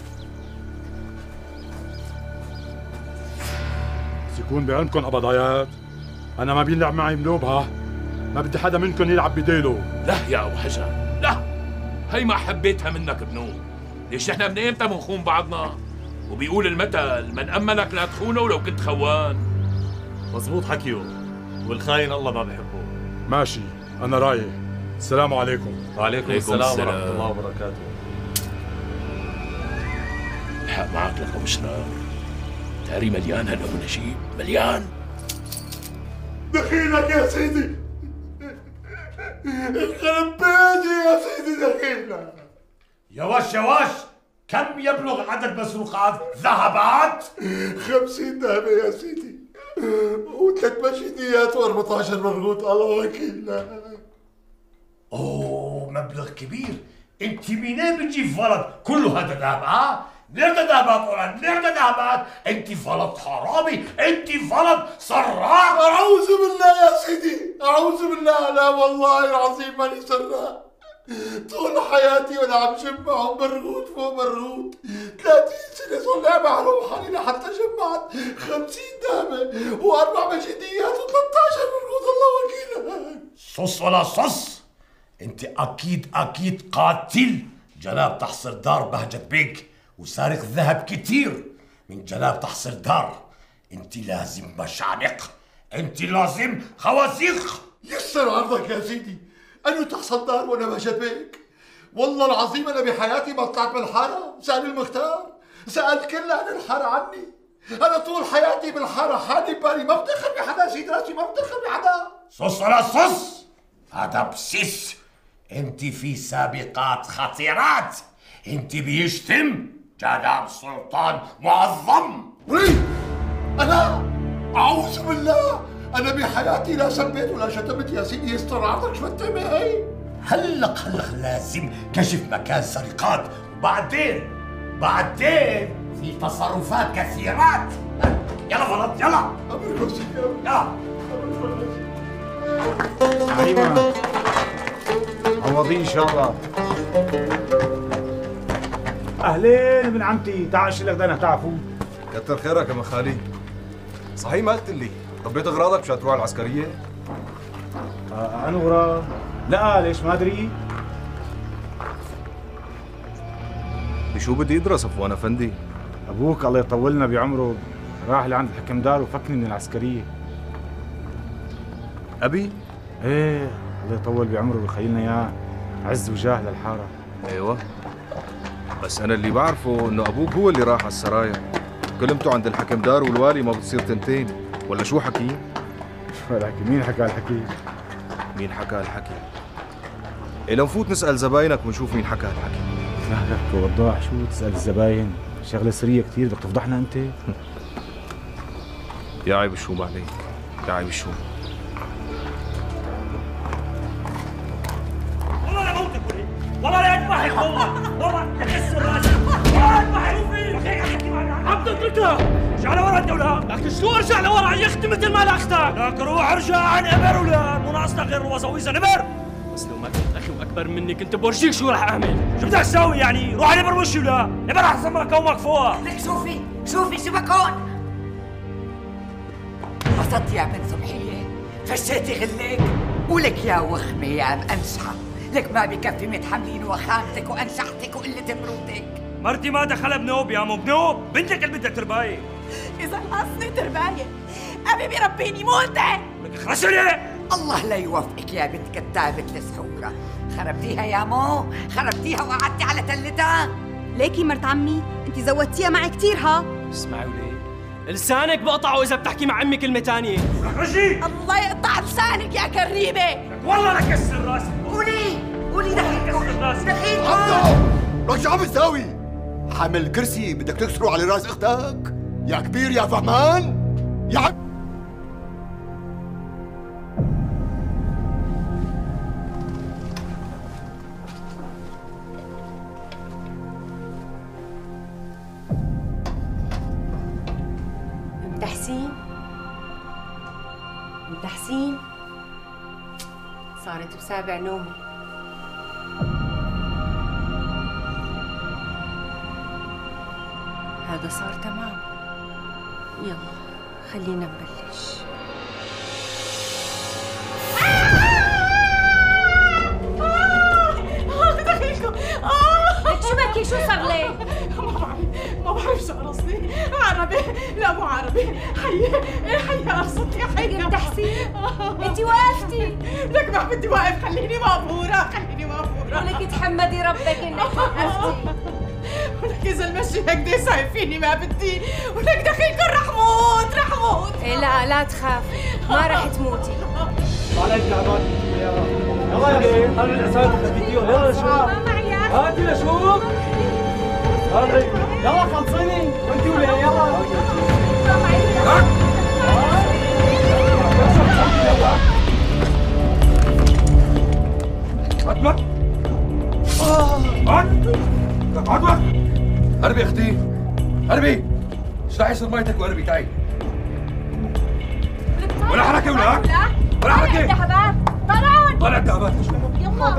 S5: بس يكون بعلمكم قبضايات، انا ما بيلعب معي ملوب. ها ما بدي حدا منكم يلعب بديله.
S9: لا يا ابو حجر لا، هي ما حبيتها منك بنو. ليش نحن من ايمتى بنخون بعضنا؟ وبيقول المثل من امنك لا تخونه ولو كنت خوان.
S3: مزبوط حكيه، والخاين الله ما بحبه.
S5: ماشي انا رايح. السلام عليكم.
S3: وعليكم السلام ورحمه الله وبركاته.
S9: الحق معك لك ابو شرار، تاري مليان هلا ابو نجيب، مليان.
S2: دخيلك يا سيدي، خرب بيتي يا سيدي دخيلك.
S1: يا وش كم يبلغ عدد مسروقات ذهبات؟
S2: 50 ذهبة يا سيدي، و3 مجيديات و14 مرغوط. الله وكيلنا.
S1: اوه مبلغ كبير. انت منين بتجيب ولد كله هذا ذهب؟ ها؟ منين ذهبات ولا منين ذهبات؟ انت ولد حرامي، انت ولد سراق.
S2: اعوذ بالله يا سيدي، اعوذ بالله. لا والله العظيم ماني سراق. طول حياتي وانا عم جمعهم مرغوط فوق مرغوط. 30 سنة صار لي عم احرم حالي لحتى جمعت 50 ذهبة و4 مجيديات و13 مرغوط. الله وكيلك.
S1: صص ولا صص، انت اكيد قاتل جناب تحصير دار بهجت بيك وسارق ذهب كتير من جناب تحصير دار. انت لازم مشانق، انت لازم خوازيق.
S2: يسر عرضك يا سيدي، أنو تحصل دار وأنا بهجت بيك. والله العظيم أنا بحياتي ما طلعت من الحارة. سأل المختار، سألت كل أهل الحارة عني. أنا طول حياتي بالحارة حالي بالي، ما بفتخر بحدا سيد راسي، ما بفتخر بحدا.
S1: صص ولا صص، هذا بسيس. انت في سابقات خطيرات، انت بيشتم جناب سلطان معظم.
S2: أنا أعوذ بالله، أنا بحياتي لا سبيت ولا شتمت يا سيدي. يستر عرضك شو التهمة هي؟
S1: هلق لازم كشف مكان سرقات، وبعدين في تصرفات كثيرات. يلا فلط يلا.
S2: أمركم سيدي،
S1: يلا.
S13: ايوه عوضين ان شاء الله. اهلين ابن عمتي، تعال شيل لك دنا، تعال فوت.
S11: كتر خيرك يا مخالي. صحيح ما قلت لي طبيت اغراضك مشان تروح العسكريه؟
S13: أنا اغراض؟ لا ليش ما ادري.
S11: بشو بدي ادرس صفوان افندي؟
S13: ابوك الله يطولنا بعمره راح لعند الحكمدار وفكني من العسكريه.
S11: ابي؟
S13: ايه الله يطول بعمره ويخلينا اياه عز وجاه للحاره.
S11: ايوه بس انا اللي بعرفه انه ابوك هو اللي راح على السرايا. كلمته عند الحكمدار والوالي ما بتصير تنتين، ولا شو حكي؟
S13: شو هالحكي؟ مين حكى الحكي؟
S11: مين حكى الحكي؟ إيه لو نفوت نسأل زباينك ونشوف مين حكى الحكي.
S13: لك وضاح شو تسأل الزباين؟ شغلة سرية كثير، بدك تفضحنا أنت؟
S11: يا عيب الشوم عليك، يا عيب الشوم.
S1: والله لا موتك ولي، والله لا اذبحك والله تكسر راسي، والله اذبحك عبد اتركها، ارجع لورا انت ولا؟ لكن شو ارجع لورا يا اختي مثل ما لاختك؟ لك روح ارجع عن ابر ولا مو ناقصنا غير وساويسه نمر.
S22: بس لو ما كنت اخي واكبر مني كنت بورجيك شو رح اعمل.
S1: شو بدك تسوي يعني؟ روح على نبر وشي ولا؟ نبر احسن ما كومك فوق.
S16: لك شوفي شو بكون. انبسطت يا بنت صبحيه؟ فشيتي غلك؟ ولك يا وخمه يا مأنشحه، لك ما بكفي متحملين وخامتك وانشحتك وقله برودك.
S1: مرتي ما دخلها بنوب يا مو بنوب، بنتك اللي بدها تربايه.
S10: اذا ناقصني تربايه ابي بيربيني مو انت.
S1: لك خرسلي.
S16: الله لا يوفقك يا بنت كتابة السحورة، خربتيها يا مو، خربتيها وقعدتي على تلتها.
S10: ليكي مرت عمي، انت زودتيها معي كثير ها.
S22: اسمعي ولي، لسانك بقطعه اذا بتحكي مع امي كلمة ثانية.
S1: رجي
S10: الله يقطع لسانك يا كريمة.
S1: والله لكسر راسك.
S16: قولي دخيلكم.
S2: لك شو عم تساوي؟ حامل كرسي بدك تكسره على راس اختك؟ يا كبير يا فهمان؟ يا عم
S23: تحسين صارت بسابع نومي. هذا صار تمام. يلا خلينا نبلش.
S10: لك شو بكي؟ شو صار لك؟
S19: ما بعرف شو قرصني. عربي لا مو عربي. حي قرصتي حي.
S10: بنت حسين انت وقفتي.
S19: لك ما بدي واقف، خليني مقبوره.
S10: ولك تحمدي ربك انك وقفتي.
S19: ولك اذا المشي هكذا سايفيني ما بدي. ولك دخيلكم رح موت.
S23: إيه لا تخاف، ما رح تموتي.
S13: عليك تعبان يلا يا بيه، خلي العصابة بالفيديو. يلا شوف هاتي لشوف. يلا خلصيني وانتي ولا يلا.
S11: عدمك هربي يا اختي، هربي. اشرحي سرمايتك وهربي. تعي ولا حركه ولا حركه.
S10: الذهبات
S11: طلع الذهبات.
S10: يلا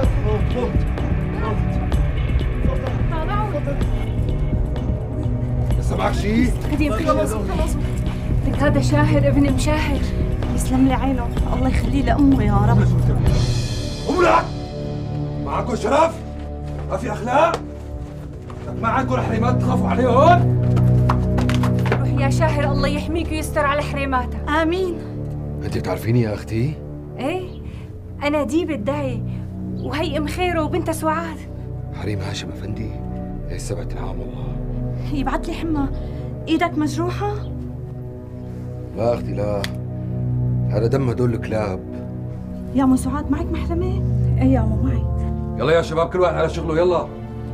S11: لسه معك شيء؟
S10: خلاص لك هذا شاهر ابن مشاهر. يسلم لي عينه، الله يخليه لامه يا رب.
S11: أملك معكم شرف؟ ما في أخلاق؟ ما عندكم حريمات تخافوا عليهم؟
S23: روح يا شاهر، الله يحميك ويستر على حريماتك.
S10: آمين.
S11: أنت بتعرفيني يا أختي؟
S23: إيه أنا ديب الداعي، وهي أم خيره وبنتها سعاد.
S11: حريم هاشم أفندي، هي السبعة نعم والله.
S10: يبعت لي حمى. إيدك مجروحة؟
S11: لا أختي لا، هذا دم هدول الكلاب.
S10: يا أم سعاد معك محرمة؟ إيه يا أم معي.
S11: يلا يا شباب كل واحد على شغله يلا.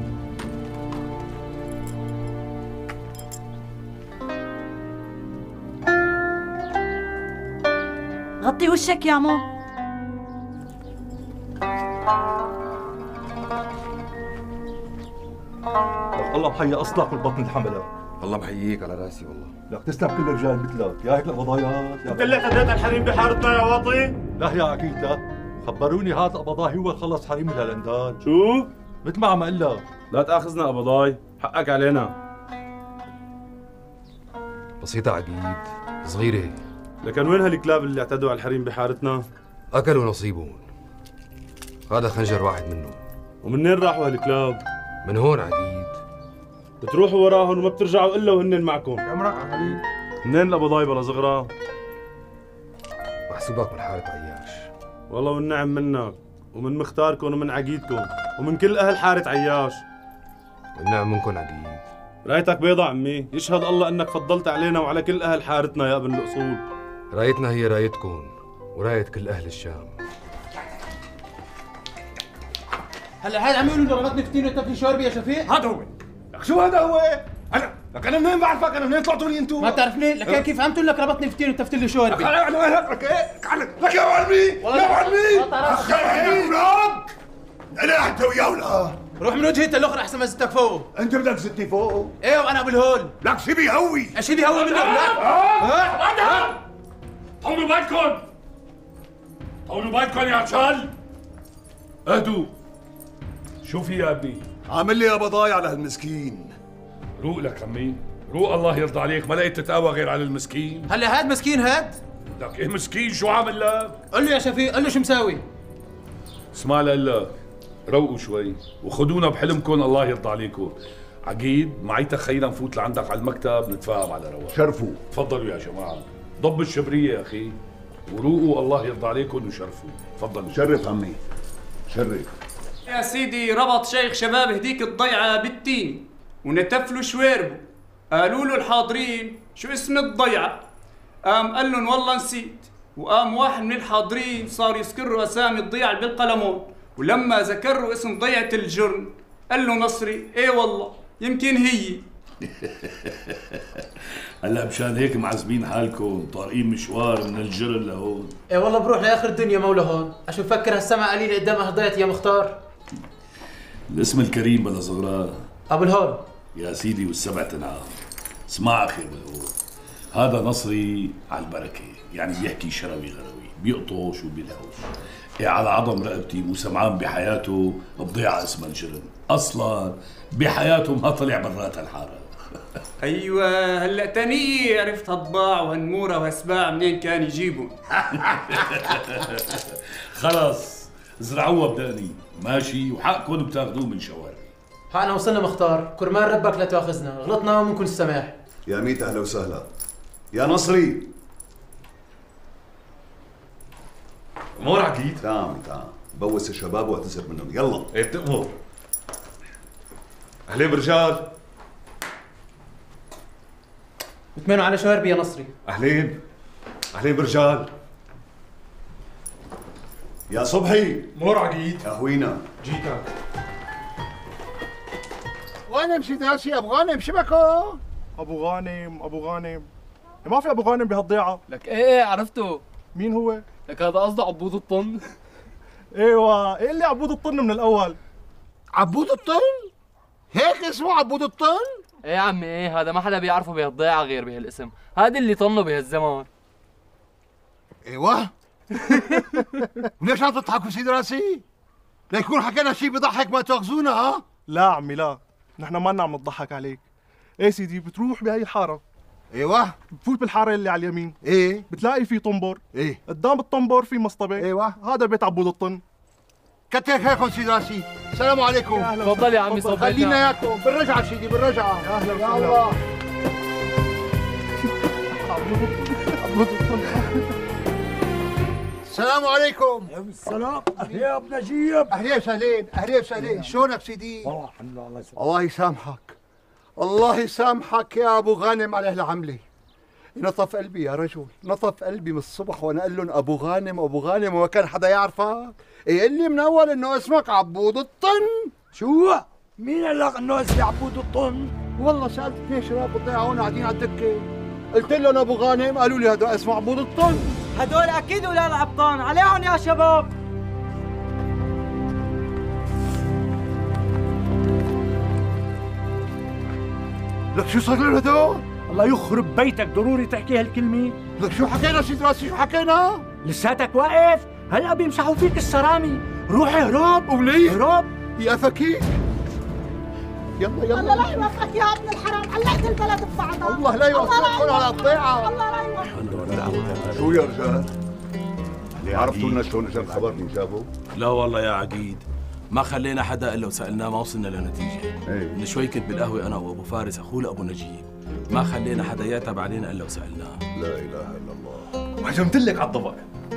S10: غطي وشك يا مو.
S12: الله محيي اصلك والبطن الحملة.
S11: الله محييك على راسي والله.
S12: لك تسلم كل الرجال مثلك، يا هيك القضايات.
S13: انت اللي خديت الحريم بحارتنا يا واطي؟
S12: لا يا اكيد لا. خبروني هذا قبضاي هو خلص حريم الهلندان.
S3: شو؟
S12: مثل ما عم اقول لك.
S3: لا تاخذنا قبضاي، حقك علينا.
S11: بسيطة عقيد، صغيرة.
S3: لكن وين هالكلاب اللي اعتدوا على الحريم بحارتنا؟
S11: أكلوا نصيبهم. هذا خنجر واحد منهم.
S3: ومنين راحوا هالكلاب؟
S11: من هون عقيد.
S3: بتروحوا وراهم وما بترجعوا إلا وهن معكم.
S12: عمرك عقيد.
S3: منين القبضاي بلا صغرى؟
S11: محسوبك من حارة عياش.
S3: والله والنعم منك ومن مختاركم ومن عقيدكم ومن كل أهل حارة عياش.
S11: والنعم منكم عقيد.
S3: رايتك بيضة عمي، يشهد الله انك فضلت علينا وعلى كل اهل حارتنا يا ابن الاصول.
S11: رايتنا هي رايتكم وراية كل اهل الشام.
S13: هلا هذا عم يقولوا ضربتني فتيل وتفلي شوربه يا شفيق؟
S6: هذا هو. لك شو هذا هو؟ لك انا منين بعرفك؟ انا منين طلعتوا لي انتم؟
S13: ما بتعرفني؟ لك كيف فهمت لك ربطني فتيل وتفتلي شوربه؟
S6: لك يا معلمي يا معلمي انا حتى وياه ولا
S13: روح من وجهي انت الاخر احسن ما زدتك فوقه.
S6: انت بدك زدني فوقه؟
S13: ايه وانا ابو الهول.
S6: لك شي بيهوي؟
S13: شي بيهوي منك؟ لا
S5: طولوا بالكم، طولوا بالكم يا عشال. اهدوا. شو في يا ابني؟
S6: عامل لي قبضاي على هالمسكين.
S5: روق لك عمي، روق الله يرضى عليك، ما لقيت تتقوى غير على المسكين.
S13: هلا هاد مسكين هاد؟
S5: لك ايه مسكين شو عامل لك؟
S13: قل له يا شفيق، قل له شو مساوي؟
S5: اسمع لك، روقوا شوي وخدونا بحلمكم الله يرضى عليكم. عقيد معيتك خلينا نفوت لعندك على المكتب نتفاهم على رواق.
S6: شرفوا.
S5: تفضلوا يا جماعه، ضب الشبريه يا اخي وروقوا الله يرضى عليكم وشرفوا. تفضلوا.
S6: شرف عمي، شرف.
S15: يا سيدي ربط شيخ شباب هديك الضيعة بالتين ونتفلوا شواربه. قالوا له الحاضرين شو اسم الضيعة؟ قام قال لهم والله نسيت. وقام واحد من الحاضرين صار يذكروا اسامي الضيعة بالقلمون، ولما ذكروا اسم ضيعة الجرن قال له نصري ايه والله يمكن هي.
S5: هلا مشان هيك معزمين حالكم طارقين مشوار من الجرن لهون.
S13: ايه والله بروح لاخر الدنيا مولا هون، عشان بفكر هالسمع قليل قدام هضيت يا مختار.
S5: الاسم الكريم بلا صغرى.
S13: ابو الهول.
S5: يا سيدي والسبع تنعام. اسمع اخي ابو الهول، هذا نصري على البركه، يعني بيحكي شروي غروي، بيقطش وبيلهوش. إيه على عظم رقبتي وسمعان بحياته بضيعة اسمها الجرن، اصلا بحياته ما طلع برات الحاره.
S15: ايوه هلا تاني عرفت هالضباع وهالنموره وهالسباع منين كان يجيبهم.
S5: خلص زرعوها بدقني ماشي، وحقكم بتاخذوه من شوارع.
S13: حقنا وصلنا مختار، كرمال ربك لا تاخذنا، غلطنا ومنكن السماح.
S6: يا ميت اهلا وسهلا. يا نصري
S12: امور عقيد.
S6: تعال بوس الشباب واعتذر منهم يلا.
S12: ايه بتأمر. اهلين برجال.
S13: بتمنوا على شواربي يا نصري.
S12: اهلين برجال.
S6: يا صبحي.
S12: امور عقيد.
S6: يا هوينا.
S12: جيتك.
S2: وين مشيت يا شي ابو غانم شبكه؟ ابو غانم ما في ابو غانم بهالضيعه.
S17: لك ايه عرفته.
S2: مين هو؟
S17: لك هذا قصده عبود الطن.
S2: ايوه ايه اللي عبود الطن من الاول؟
S4: عبود الطن؟ هيك اسمه عبود الطن؟
S17: ايه يا عمي ايه، هذا ما حدا بيعرفه بهالضيعه غير بهالاسم، هذا اللي طنه بهالزمان.
S4: ايوه. وليش عم تضحكوا سيدي راسي؟ ليكون حكينا شيء بضحك ما تاخذونا ها؟
S2: لا عمي لا، نحن ما عم نضحك عليك. ايه سيدي بتروح بهي الحاره.
S4: ايوه.
S2: بتفوت بالحاره اللي على اليمين.
S4: ايه.
S2: بتلاقي في طنبور.
S4: ايه.
S2: قدام الطنبور في مصطبه.
S4: ايوه.
S2: هذا بيت عبود الطن.
S4: كتر خيركم سيدي راسي، السلام عليكم.
S17: تفضل يا عمي صبحي.
S4: خلينا اياكم بالرجعه سيدي بالرجعه.
S2: يا اهلا
S4: يا الله.
S2: عبود الطن.
S4: السلام عليكم.
S18: السلام يا ابو نجيب.
S4: اهلين وسهلين اهلين وسهلين، شلونك سيدي؟
S18: والله الحمد لله. الله يسلمك.
S4: الله يسامحك، الله يسامحك يا ابو غانم على هالعمله. نطف قلبي يا رجل، نطف قلبي من الصبح وانا اقول لهم ابو غانم ابو غانم وما كان حدا يعرفك. قال لي من اول انه اسمك عبود الطن.
S18: شو؟ مين قال لك انه اسمي عبود الطن؟
S4: والله سالت اثنين شباب بالضيعه هون قاعدين على الدكه، قلت لهم ابو غانم، قالوا لي هذا اسمه عبود الطن.
S13: هدول اكيد ولاد عبطان، عليهم يا شباب.
S4: لك شو صار لهم هدول؟
S18: الله يخرب بيتك، ضروري تحكي هالكلمة؟
S4: لك شو حكينا سيد راسي شو حكينا؟
S18: لساتك واقف؟ هلا بيمسحوا فيك السرامي. روح اهرب.
S4: وليه؟
S18: اهرب
S4: يا فكيك. يلا يلا.
S19: الله لا يوفقك يا ابن الحرام، علقت البلد ببعضها.
S4: الله لا يوفقكم على الطيعة.
S19: الله لا يوفقك.
S6: شو يا رجال؟ عرفتوا لنا شلون اجى الخبر من جابه؟
S9: لا والله يا عقيد، ما خلينا حدا الا وسالناه ما وصلنا لنتيجه. من شوي كنت بالقهوه انا وابو فارس اخوه ابو نجيب، ما خلينا حدا يعتب علينا الا وسالناه.
S6: لا اله الا الله.
S11: وهجمت لك على الضبع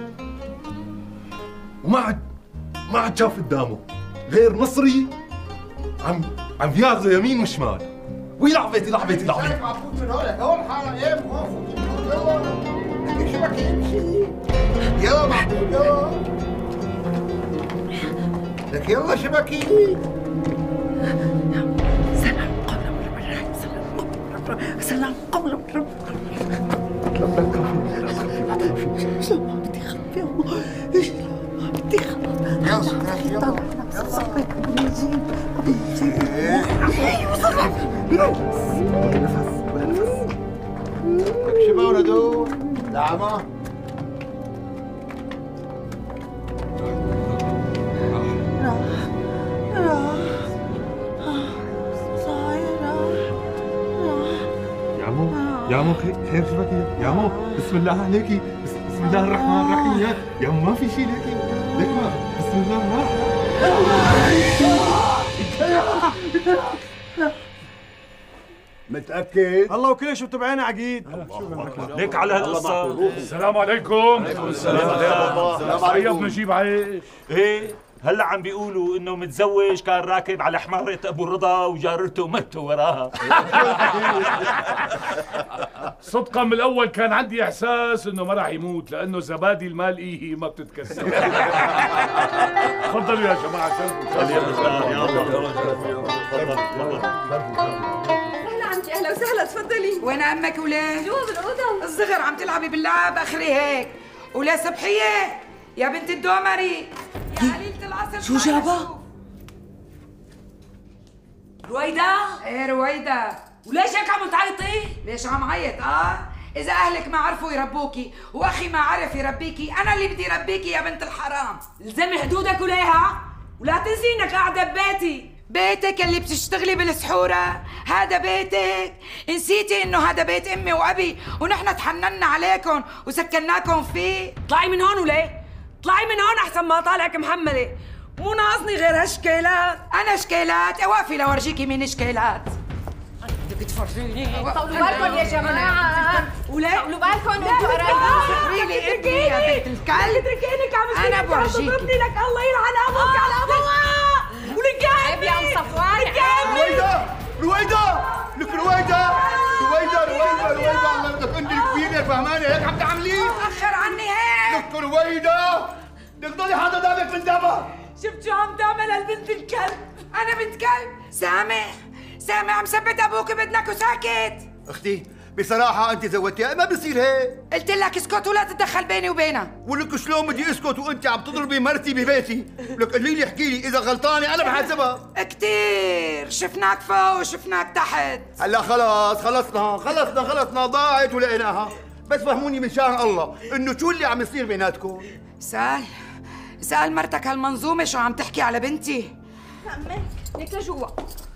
S11: وما عاد شاف قدامه غير مصري عم ياخذ يمين وشمال. ويلعب بيتي يلعب بيتي يلعب بيتي.
S4: معبود من هون هون حارة ايه يلا لك شو بك يمشي. يلا معبود يلا لك يلا شبكي.
S8: سلام قولا من رب. بدي خلف يا الله. بدي خلف. يلا صبرك ابو نجيب. ايوه صبرك. ولا نفس ولا نفس.
S4: لك شباب هدول دعمة.
S11: يا مو خير شبكي يا مو. بسم الله عليكي. بسم الله الرحمن الرحيم. يا مو ما في شيء ليكي ليك ما. بسم الله الرحمن.
S6: متأكد؟
S18: الله وكل شو تبعنا عقيد.
S5: ليك على هالقصة. السلام عليكم.
S6: عليكم السلام.
S5: طيب نجيب عيش.
S7: ايه هلا عم بيقولوا انه متزوج كان راكب على حمارة ابو رضا وجارته ماتوا وراها.
S5: صدقا من الاول كان عندي احساس انه ما راح يموت لانه زبادي المال هي ما بتتكسر. تفضلوا يا جماعه.
S10: اهلا عمتي، اهلا وسهلا، تفضلي.
S16: وين امك وليه؟
S10: جوا بالاوضه.
S16: الصغر عم تلعبي باللعب اخري هيك. ولا صبحيه يا بنت الدومري يا قليلة العصر.
S8: شو جابها؟
S16: رويدا؟ ايه رويدا. وليش هيك عم تعيطي؟ ليش عم عيط؟ إذا أهلك ما عرفوا يربوكي وأخي ما عرف يربيكي، أنا اللي بدي ربيكي يا بنت الحرام. الزمي حدودك وليها، ولا تنسي إنك قاعدة ببيتي. بيتك اللي بتشتغلي بالسحورة، هذا بيتك. نسيتي إنه هذا بيت أمي وأبي ونحن تحننا عليكم وسكناكم فيه. اطلعي من هون وليه؟ اطلعي من هون أحسن ما طالعك محملة. مو ناقصني غير هالشكيلات. أنا شكيلات؟ اوقفي لورجيكي مين شكيلات. بدك تفرجيني؟
S10: طولوا بالكم يا جماعة.
S16: وليه؟
S10: طولوا بالكم وانتوا قرايبي.
S16: سخري لي ابني يا بنت الكلب.
S10: اتركيني عم
S16: أنا بورجيكي.
S10: لك الله يلعن أبوك على أبوك. ولك قلبي يا أم صفوان.
S6: رويدا لك رويدا الله بدك انت الكبيرة فهمانة هيك عم تعملي؟
S16: أخر عني هيك.
S6: لك رويدا بدك تضلي حاطة دمك في الدبر.
S16: شفت شو عم تعمل هالبنت الكلب؟ أنا بنت كلب؟ سامع عم ثبت أبوك بدنك وساكت.
S6: اختي بصراحة أنت زودتيها ما بصير هيك.
S16: قلت لك اسكت ولا تتدخل بيني وبينها.
S6: ولك شلون بدي اسكت وأنت عم تضربي مرتي ببيتي؟ لك قولي لي احكي لي إذا غلطانة أنا بحاسبها.
S16: كتير شفناك فوق وشفناك تحت.
S6: هلا خلصنا ضاعت ولقيناها. بس فهموني من شان الله إنه شو اللي عم يصير بيناتكم.
S16: سأل مرتك هالمنظومة شو عم تحكي على بنتي.
S10: أمي ليك لجوا.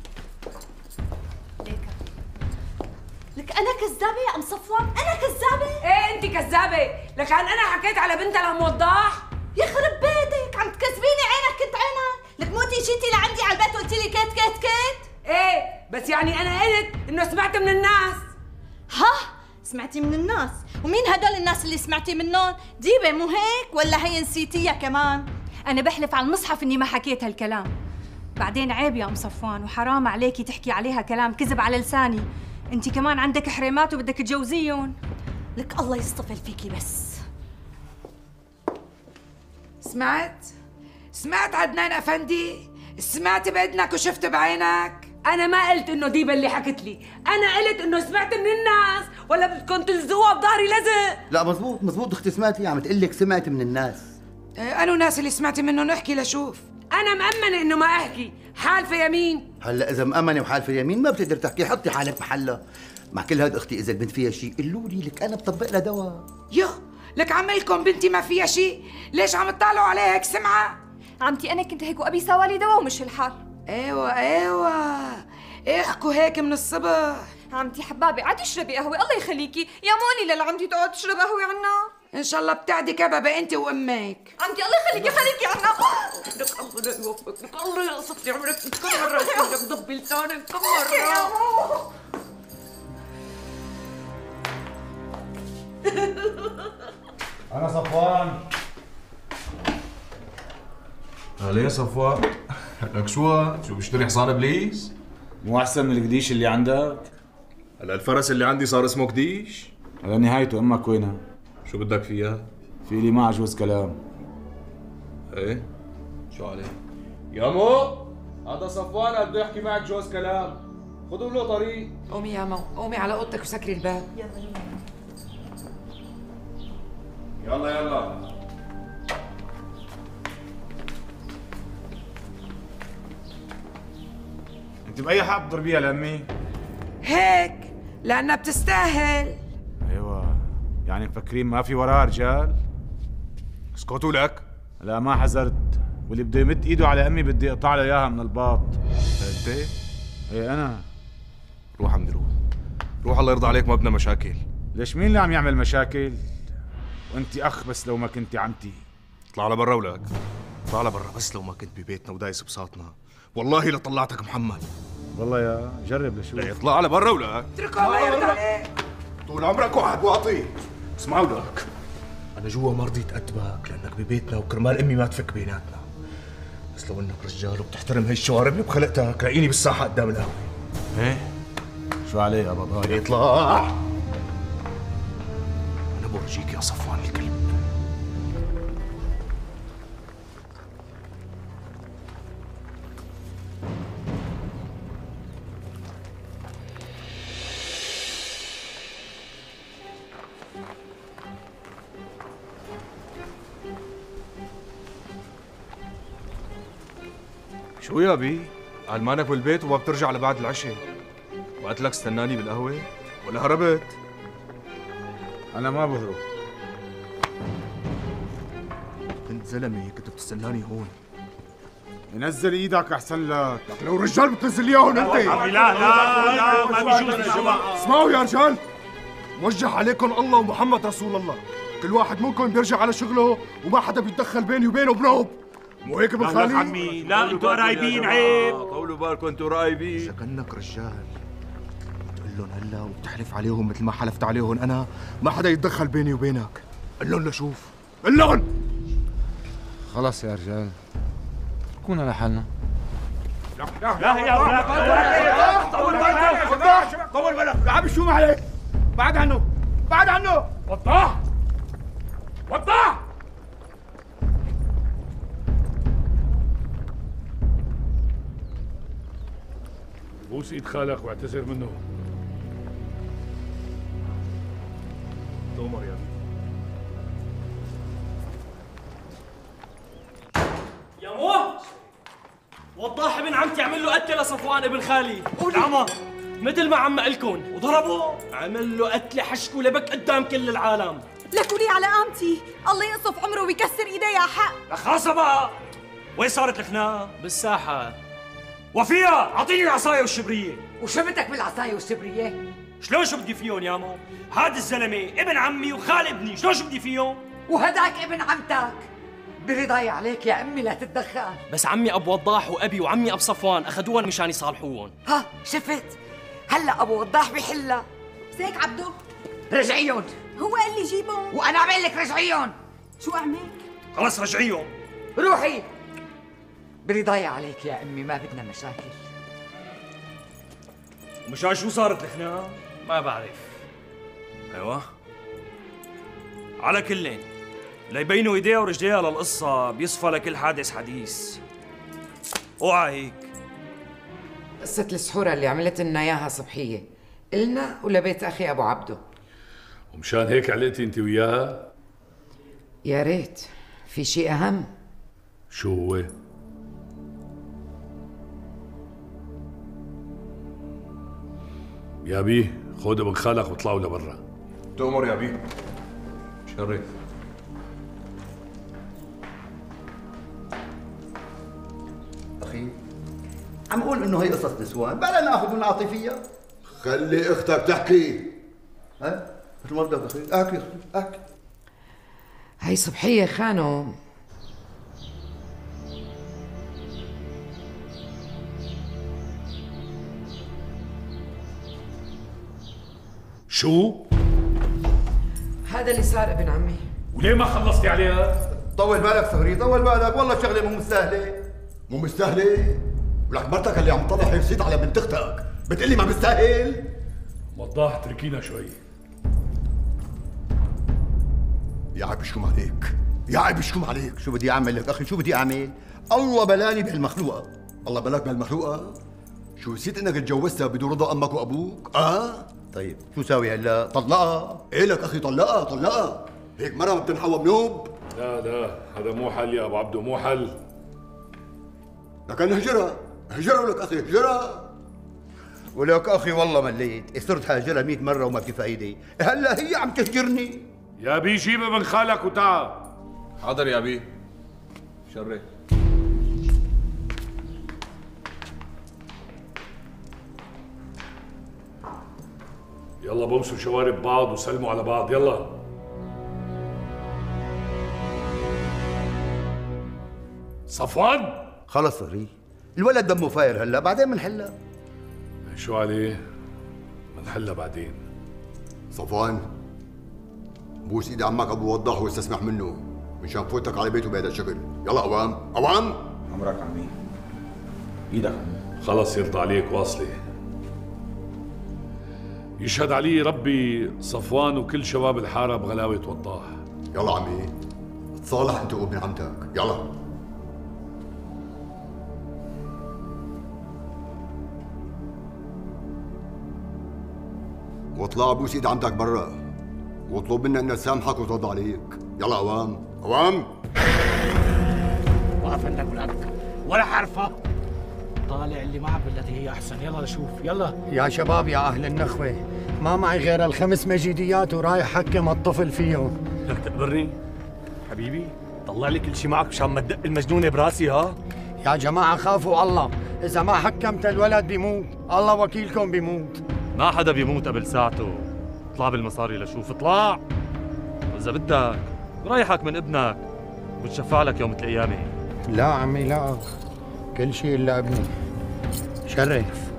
S10: لك أنا كذابة يا أم صفوان؟ أنا كذابة؟
S16: إيه أنت كذابة، لكن أنا حكيت على بنتها لموضح.
S10: يخرب بيتك، عم تكذبيني. عينك كنت عينك. لك موتي جيتي لعندي على البيت وقلتي لي كيت.
S16: إيه بس يعني أنا قلت إنه سمعت من الناس.
S10: سمعتي من الناس؟ ومين هدول الناس اللي سمعتي منهم؟ ديبة مو هيك ولا هي نسيتيها كمان؟ أنا بحلف على المصحف إني ما حكيت هالكلام. بعدين عيب يا أم صفوان وحرام عليكي تحكي عليها كلام كذب على لساني. انتي كمان عندك حريمات وبدك تجوزيهم. لك الله يصطفل فيكي بس.
S16: سمعت عدنان أفندي؟ سمعت بإذنك وشفت بعينك؟ أنا ما قلت إنه ديبة اللي حكت لي، أنا قلت إنه سمعت من الناس. ولا بدكم تلزقوها بظهري لزق؟
S6: لا مزبوط اختي سمعتي عم تقلك سمعت من الناس.
S16: أنا ناس اللي سمعت منهم احكي لشوف. أنا مأمنة إنه ما أحكي، حالفة يمين.
S6: هلا إذا مأمنة وحالفة يمين ما بتقدر تحكي، حطي حالك محلها. مع كل هاد اختي إذا البنت فيها شيء قولوا لي، لك أنا بطبق لها دواء.
S16: لك عملكم بنتي ما فيها شيء، ليش عم تطالعوا عليها هيك سمعة؟
S23: عمتي أنا كنت هيك وأبي سوالي دواء ومش الحال.
S16: ايوه احكوا هيك من الصبح.
S23: عمتي حبابي عادي اشربي قهوة الله يخليكي، يا مولي لعمتي تقعد تشرب قهوة عنا.
S16: ان شاء الله بتعدي كبابة انت وامك.
S23: عمتي الله يخليكي خليكي عنا. لك الله يوفقك، لك الله يقصف لي عمرك كم مرة لك ضبي لسانك كم مرة.
S14: أنا صفوان.
S20: هلا يا صفوان، لك شو بشتري حصان ابليس؟
S14: مو أحسن من القديش اللي عندك؟
S20: هلا الفرس اللي عندي صار اسمه قديش؟
S14: على نهايته أمك وينها؟
S20: شو بدك فيها؟
S14: في لي معه جوز كلام.
S20: ايه؟ شو عليه؟ يا مو هذا صفوان بده يحكي معك جوز كلام، خذوا له طريق.
S16: قومي يا مو، قومي على اوضتك وسكري الباب.
S20: يلا
S14: أنت بأي حق بتضربيها لأمي؟
S16: هيك لأنها بتستاهل.
S14: أيوة، يعني مفكرين ما في وراها رجال؟
S20: اسكتوا لك.
S14: لا ما حذرت، واللي بده يمد ايده على امي بدي اقطع له اياها من الباط.
S20: انت؟
S14: ايه انا.
S20: روح عمي روح الله يرضى عليك، ما بدنا مشاكل.
S14: ليش مين اللي عم يعمل مشاكل؟ وانت اخ بس لو ما كنتي عمتي.
S20: اطلع لبرا ولك، اطلع لبرا بس لو ما كنت ببيتنا ودايس بساطنا، والله لطلعتك محمد.
S14: والله يا جرب لشوف.
S20: لا اطلع لبرا ولك.
S16: اتركه الله يرضى عليك.
S20: طول عمرك واحد واطي. اسمعوا لك، انا جوا ما رضيت اتبعك لانك ببيتنا وكرمال امي ما تفك بيناتنا، بس لو انك رجال وبتحترم هي الشوارب اللي بخلقتك لاقيني بالساحه قدام القهوه.
S14: ايه؟ شو عليه يا بضايع؟
S20: اطلع. انا بورجيك يا صفوان الكلب. شو يا بي؟ قال مانك بالبيت وما بترجع لبعد العشاء، وقلت لك استناني بالقهوة ولا هربت؟
S14: أنا ما بهرب.
S20: كنت زلمة كنت بتستناني هون.
S14: نزل ايدك أحسن لك.
S20: لو رجال بتنزل لي اياهم أنت.
S14: لا ما بيجوز يا جماعة.
S20: اسمعوا يا رجال، موجه عليكم الله ومحمد رسول الله، كل واحد منكم بيرجع على شغله وما حدا بيتدخل بيني وبينه بنوب. مو هيك بالخالي؟
S14: عمي لا انتوا قرايبين عيب.
S20: طولوا بالكم انتوا قرايبين. اذا كانك رجال بتقول لهم هلا وبتحلف عليهم مثل ما حلفت عليهم انا، ما حدا يتدخل بيني وبينك. قل لهم لشوف، قل لهم.
S14: خلص يا رجال، كون على حالنا. لا يا اولاد طول بالك، طول بالك يا عمي. شو عليك؟ بعد عنه، بعد عنه. وضح وضح.
S5: بوس ايد خالك واعتذر منه.
S20: تؤمر يا
S22: يا مو وضاح ابن عمتي عمل له قتله لصفوان ابن خالي العمى مثل ما عم قلكن وضربه، عمل له قتله حشكه لبك قدام كل العالم.
S10: لكولي على قامتي، الله يقصف عمره ويكسر ايديه حق.
S22: خاصة بقى، وين صارت الخناقة؟ بالساحة. وفيها اعطيني العصاية والشبرية.
S16: وشو بدك بالعصاية والشبرية؟
S22: شلون شو بدي فيهم يا مو؟ هاد الزلمة ابن عمي وخال ابني، شلون شو بدي فيهم؟
S16: وهداك ابن عمتك، برضاي عليك يا امي لا تتدخل.
S22: بس عمي ابو وضاح وابي وعمي ابو صفوان اخذوهم مشان يصالحوهم.
S16: ها شفت؟ هلا ابو وضاح بحلها.
S10: زيك عبدو
S16: رجعيهم.
S10: هو قال لي جيبهم
S16: وانا عم لك رجعيهم.
S10: شو اعمل؟
S22: خلص رجعيهم.
S16: روحي. برضاي عليك يا امي، ما بدنا مشاكل.
S22: مشان شو صارت الخناقة؟ ما بعرف. ايوه على كلين ليبينوا ايديها ورجليها للقصة بيصفى لكل حادث حديث. اوعى هيك.
S16: قصة السحورة اللي عملت لنا اياها صبحية إلنا ولبيت اخي ابو عبده.
S5: ومشان هيك علقتي انت وياها؟
S16: يا ريت في شيء اهم.
S5: شو هو؟ يا بيه خود ابن خالك واطلعوا لبرا.
S20: تؤمر يا بيه. شرف.
S4: عم اقول انه هي قصص نسوان، بلا ناخذ ونعطي فيها.
S6: خلي اختك تحكي.
S4: ها؟ مثل ما بدك اخي، احكي اختي، احكي.
S16: هي صبحية خانم
S5: شو؟
S16: هذا اللي صار ابن عمي.
S5: وليه ما خلصتي عليها؟
S4: طول بالك صغري، طول بالك، والله شغله مو مستاهله.
S6: مو مستاهله؟ ولك مرتك اللي عم تطلع حفظيت على بنت اختك بتقلي ما بيستاهل؟
S5: وضاح اتركينا شوي.
S6: يا عيب شو عليك، يا عيب شو عليك.
S4: شو بدي اعمل لك اخي، شو بدي اعمل؟ الله بلاني بهالمخلوقه.
S6: الله بلاك بهالمخلوقه؟ شو نسيت انك تجوزتها بدون رضا امك وابوك؟
S4: طيب شو ساوي هلا؟ طلقها؟
S6: ايه لك اخي، طلقها طلقها. هيك مرة ما بتنحوى بنوب؟
S5: لا هذا مو حل يا ابو عبدو، مو حل.
S6: لكن هجرها، هجرها لك اخي، هجرها.
S4: ولك اخي والله مليت، صرت هاجرها 100 مرة وما في فايدة، هلا هي عم تهجرني.
S5: يا بي جيب ابن خالك وتعال.
S11: حاضر يا بي. شري.
S5: يلا بمسوا شوارب بعض وسلموا على بعض، يلا. صفوان
S4: خلص صغري، الولد دمه فاير هلا، بعدين بنحلها.
S5: شو عليه؟ بنحلها بعدين.
S6: صفوان بوس ايد عمك ابو وضاح واستسمح منه مشان فوتك على بيته بهذا الشكل. يلا اوام اوام.
S11: عمرك عمي، ايدك عمي.
S5: خلص يرضى عليك، واصلي. يشهد علي ربي صفوان وكل شباب الحاره بغلاوه وضاح.
S6: يلا عمي تصالح انت وابن عمتك، يلا. واطلع بوس ايد عمتك برا واطلب منا انها تسامحك وترد عليك. يلا اوام اوام.
S18: وقف عندك ولك ولا حرفه. طالع اللي معك بالتي هي احسن. يلا نشوف، يلا
S1: يا شباب يا اهل النخوه، ما معي غير الخمس مجيديات ورايح حكم الطفل فيهم.
S12: لك تقبرني حبيبي؟ طلع لي كل شيء معك مشان ما تدق المجنونه براسي. ها
S1: يا جماعه خافوا الله، اذا ما حكمت الولد بيموت، الله وكيلكم بيموت.
S12: ما حدا بيموت قبل ساعته. اطلع بالمصاري لشوف، اطلع. واذا بدك رايحك من ابنك وبتشفع لك يوم القيامه.
S1: لا عمي لا، كل شيء الا ابني. شرف.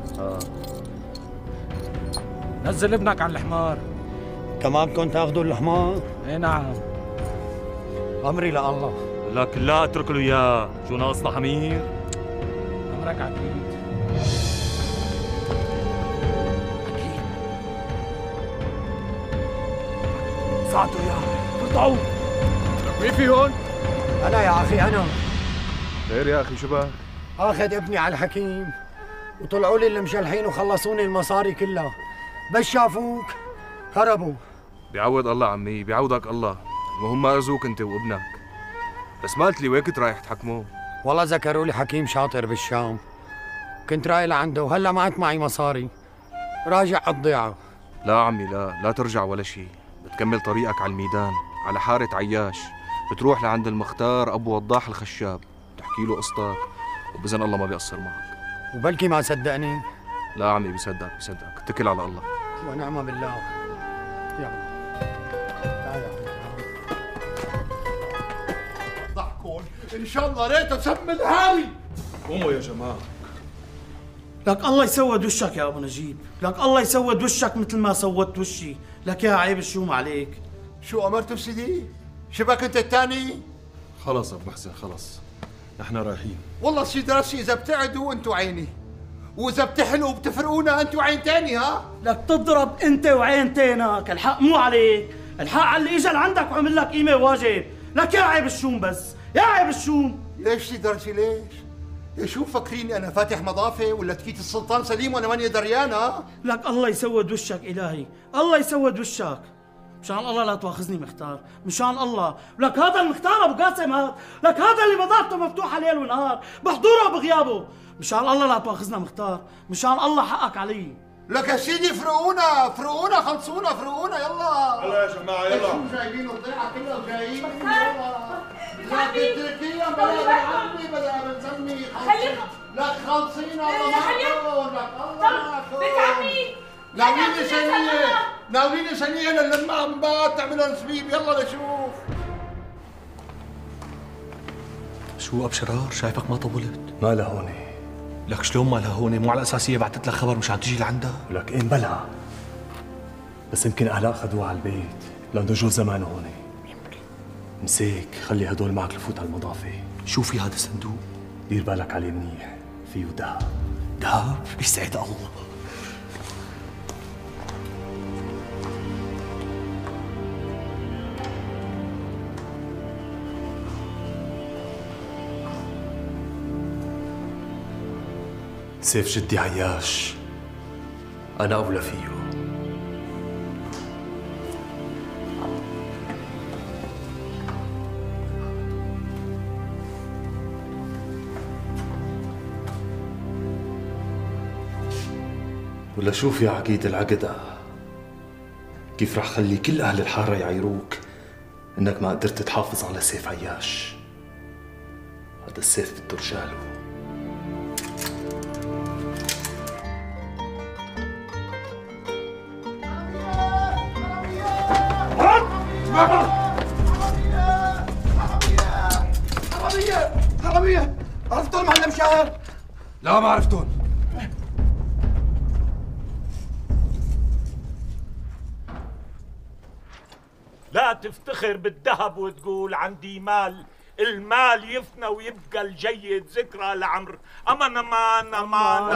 S18: نزل ابنك عن الحمار.
S1: كمان كنت تاخذوا الحمار؟
S18: ايه نعم.
S1: امري لله.
S12: لك لا اترك له اياه، شو ناقصنا حمير؟
S18: امرك عتيد. ساعدوا يا ارطعوا.
S11: مين في هون؟
S1: انا يا اخي انا.
S11: خير يا اخي، شو بك؟
S1: اخذ ابني على الحكيم وطلعوا لي المشلحين وخلصوني المصاري كلها، بس شافوك هربوا.
S11: بيعوض الله عمي، بيعوضك الله. المهم ما اذوك انت وابنك. بس ما قلت لي وين كنت رايح تحكمه؟
S1: والله ذكروا لي حكيم شاطر بالشام، كنت رايح لعنده وهلا ما عدت معي مصاري، راجع الضيعه.
S11: لا عمي لا ترجع ولا شيء. بتكمل طريقك على الميدان على حارة عياش، بتروح لعند المختار ابو وضاح الخشاب، تحكي له قصتك وباذن الله ما بيقصر معك.
S1: وبلكي ما صدقني.
S11: لا عمي بيصدقك، اتكل على الله.
S1: ونعم بالله. يلا
S2: ضحكون ان شاء الله ريته تسمي الهاري.
S11: قوموا يا جماعه.
S18: لك الله يسود وشك يا ابو نجيب، لك الله يسود وشك مثل ما سودت وشي، لك يا عيب الشوم عليك.
S2: شو امرته سيدي؟ شبك انت الثاني؟
S11: خلص ابو محسن خلص، نحن رايحين.
S2: والله سيدي راسي اذا بتعدوا انتوا عيني، واذا بتحلوا بتفرقونا انتوا عين تاني. ها
S18: لك تضرب انت وعين تانك، الحق مو عليك، الحق على اللي اجى لعندك وعمل لك قيمه واجب. لك يا عيب الشوم، بس يا عيب الشوم.
S2: ليش سيدي راسي ليش؟ شو فاكريني انا فاتح مضافه ولا تكيت السلطان سليم وانا ماني دريان؟ ها
S18: لك الله يسود وشك الهي، الله يسود وشك. مشان الله لا تواخذني مختار، مشان الله. لك هذا المختار ابو قاسم هذا، لك هذا اللي بضاعته مفتوحه ليل ونهار بحضوره وبغيابه. مشان الله لا تواخذنا مختار، مشان الله حقك علي.
S2: لك يا سيدي فرقونا خلصونا فرقونا. يلا
S6: يلا يا جماعه يلا.
S2: شو جايبين الضيعه كلها وجايين؟
S10: مختار
S2: لا تتركيها بلا عمي بلا بنسمي.
S10: خليكم
S2: لك خالصين الله معكم، لك الله معكم.
S19: بنت عمي
S2: ناويين سنية، ناويين سنية لما انبات تعملوا سبيب. يلا نشوف.
S12: شو ابشرار شايفك ما طولت؟ ما لها هون. لك شلون ما لها هون؟ مو على اساس هي بعثت لك خبر مشان تجي لعندها؟
S20: لك ايه بلا، بس يمكن اهلها اخذوها على البيت لانه جو زمانه هون. مسيك خلي هدول معك لفوت على المضافة.
S12: شو في هذا الصندوق؟
S20: دير بالك عليه منيح، فيه ذهب.
S12: ذهب؟ يسعد الله. سيف جدي عياش، أنا أولى فيه. ولا شوف يا عقيد العقدة، كيف رح خلي كل أهل الحارة يعيروك إنك ما قدرت تحافظ على سيف عياش. هذا السيف بده رجاله.
S2: حرامية! عرفتون معلم شاهر؟
S11: لا ما عرفتون.
S7: لا تفتخر بالذهب وتقول عندي مال، المال يفنى ويبقى الجيد ذكرى لعمر. امان امان امان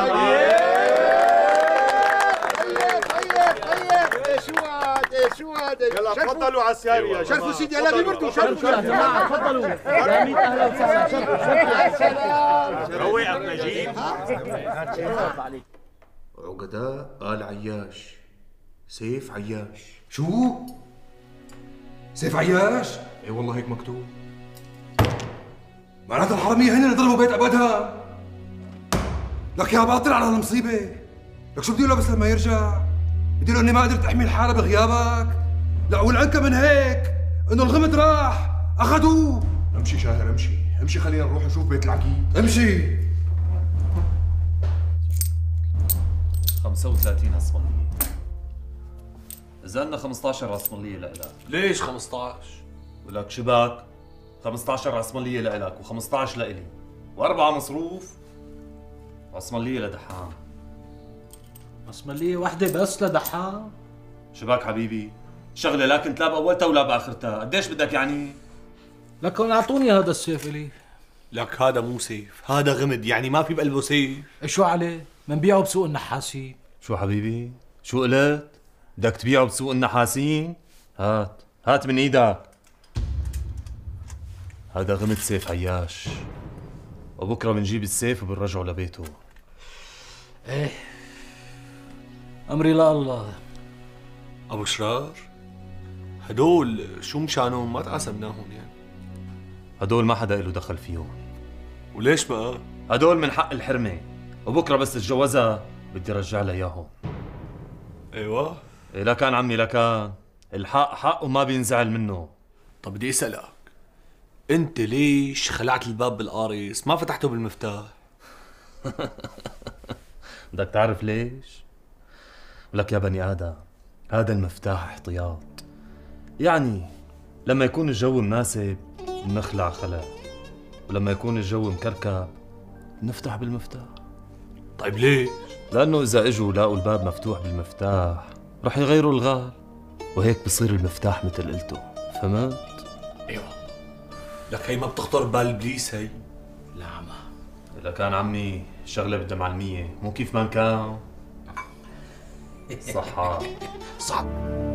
S2: شو هذا؟ شو هذا؟
S20: يلا تفضلوا على السيارة يا جماعة.
S2: شرفوا سيدي على مرتو. شرفوا
S18: يا جماعة تفضلوا. يا 100 أهلا وسهلا. شرفوا.
S7: روقك نجيب.
S12: عقداء آل عياش، سيف عياش.
S11: شو؟ سيف عياش؟ اي والله هيك مكتوب. معناتها الحرامية هن اللي ضربوا بيت أبدها. لك يا باطل على هالمصيبة. لك شو بدي له بس لما يرجع؟ بدي له اني ما قدرت احمي الحالة بغيابك؟ لا والعنكة من هيك انه الغمد راح اخذوه. امشي شاهر امشي، امشي خلينا نروح نشوف بيت العقيد. امشي.
S12: 35 رسمالية. إذا لنا 15 رسمالية لإلك.
S14: ليش 15؟
S12: ولك شباك 15 رسمالية لإلك و15 لإلي و4 مصروف. رسمالية لدحام.
S18: رسمالية وحدة بس لدحام؟
S12: شباك حبيبي، شغلة لا كنت لا بأولتها ولا بآخرتها، قديش بدك يعني؟
S18: لكن أعطوني هذا السيف إلي.
S12: لك هذا مو سيف، هذا غمد، يعني ما في بقلبه سيف.
S18: شو عليه؟ منبيعه بسوق النحاسين.
S12: شو حبيبي؟ شو قلت؟ بدك تبيعه بسوق النحاسين؟ هات من ايدك. هذا غمد سيف عياش، وبكره بنجيب السيف وبنرجعه لبيته.
S18: ايه امري لا الله.
S12: ابو شرار، هدول شو مشانهم ما تقاسمناهم يعني؟ هدول ما حدا له دخل فيهم. وليش بقى؟ هدول من حق الحرمه، وبكره بس تتجوزها بدي ارجع لها اياهم. ايوه؟ إيه لكان عمي لكان، الحق حق وما بينزعل منه. طب بدي اسالك، انت ليش خلعت الباب بالقارص ما فتحته بالمفتاح؟ بدك تعرف ليش؟ لك يا بني ادم، هذا المفتاح احتياط، يعني لما يكون الجو مناسب نخلع خلع، ولما يكون الجو مكركب نفتح بالمفتاح. طيب ليش؟ لانه اذا اجوا لقوا الباب مفتوح بالمفتاح رح يغيروا الغال، وهيك بصير المفتاح مثل قلته. فهمت؟ ايوه. لك هي ما بتخطر ببال ابليس هي؟ لا عمى. اذا كان عمي شغله بدها معلميه، مو كيف ما كان. صحة. صح.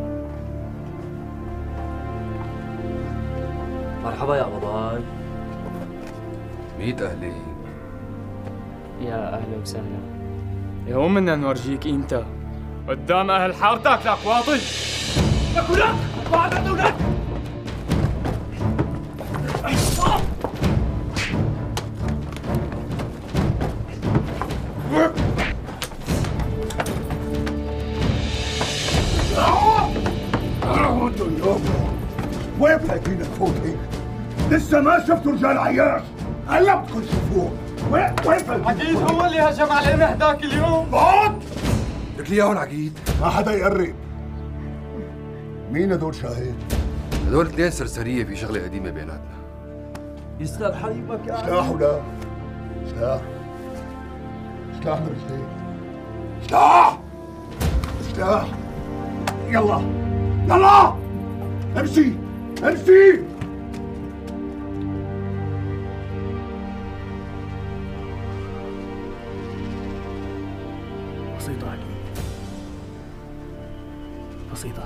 S17: مرحبا يا قبضاي.
S11: 100 أهلين.
S17: يا أهلا وسهلا.
S13: يوم بدنا نورجيك قيمتها قدام أهل حارتك. لك واطي. لك ولك بعد عند ولك.
S2: وين فايتين تفوت هيك؟ لسه ما شفتوا رجال عياش، هلا بدكم تشوفوه. وين فلت؟
S13: عقيد هو اللي هجم علينا هداك اليوم.
S2: اقعد!
S11: لك لي اياهم عقيد.
S2: ما حدا يقرب. مين هدول شاهد؟
S11: هدول اثنين سرسريه في شغله قديمه بيناتنا.
S13: يستر حليبك يا
S2: سلاح ولا؟ سلاح سلاح من رجليك. سلاح سلاح. يلا يلا امشي امشي.
S18: بسيطة علي، بسيطة.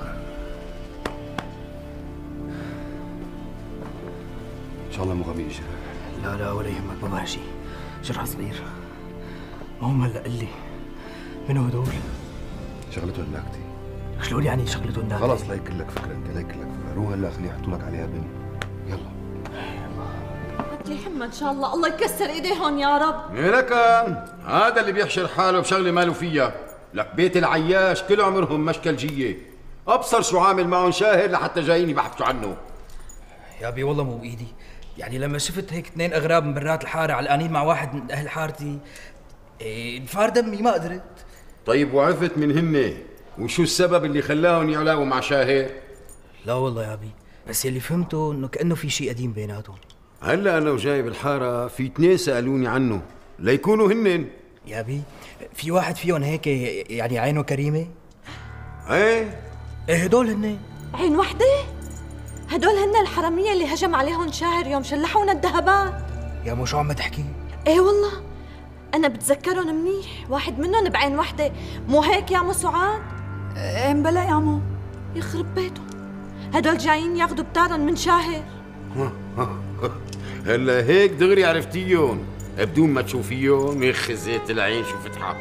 S11: ان شاء الله مو غميق.
S18: لا ولا يهمك بابا شيء، جرح صغير. المهم هلا قل لي منو هدول؟
S11: شغلتهم ناكتي.
S18: شلون يعني شغلتهم ناكتي؟
S11: خلص لا يكل لك فكره انت، لا يكل لك فكره. روح هلا خليه يحطوا لك عليها بن. يلا
S10: الله يحمى ان شاء الله، الله يكسر ايديهم يا رب.
S3: لكن هذا اللي بيحشر حاله بشغله ماله فيها. لك بيت العياش كل عمرهم مشكلجيه. ابصر شو عامل معهم شاهر لحتى جايين يبحثوا عنه.
S15: يا ابي والله مو بايدي، يعني لما شفت هيك اثنين اغراب من برات الحاره علقانين مع واحد من اهل حارتي انفار دمي ما قدرت.
S3: طيب وعرفت من هن وشو السبب اللي خلاهم يعلاقوا مع شاهر؟
S15: لا والله يا ابي، بس يلي فهمته انه كانه في شيء قديم بيناتهم.
S3: هلا انا وجاي بالحاره في اثنين سالوني عنه ليكونوا هنن.
S15: يا ابي في واحد فيهم هيك يعني عينه كريمه.
S3: ايه
S15: هدول هن.
S10: عين وحده؟ هدول هن الحراميه اللي هجم عليهم شاهر يوم شلحونا الذهبات.
S15: يا مو شو عم تحكي؟
S10: ايه والله انا بتذكرهم منيح، واحد منهم بعين وحده، مو هيك يا عمو سعاد؟
S16: ايه بلا يا عمو.
S10: يخرب بيتهم، هدول جايين ياخذوا بتارن من شاهر.
S3: هلا هيك دغري عرفتيهم بدون ما تشوفيهم. يخ زيت العين شو فتحه.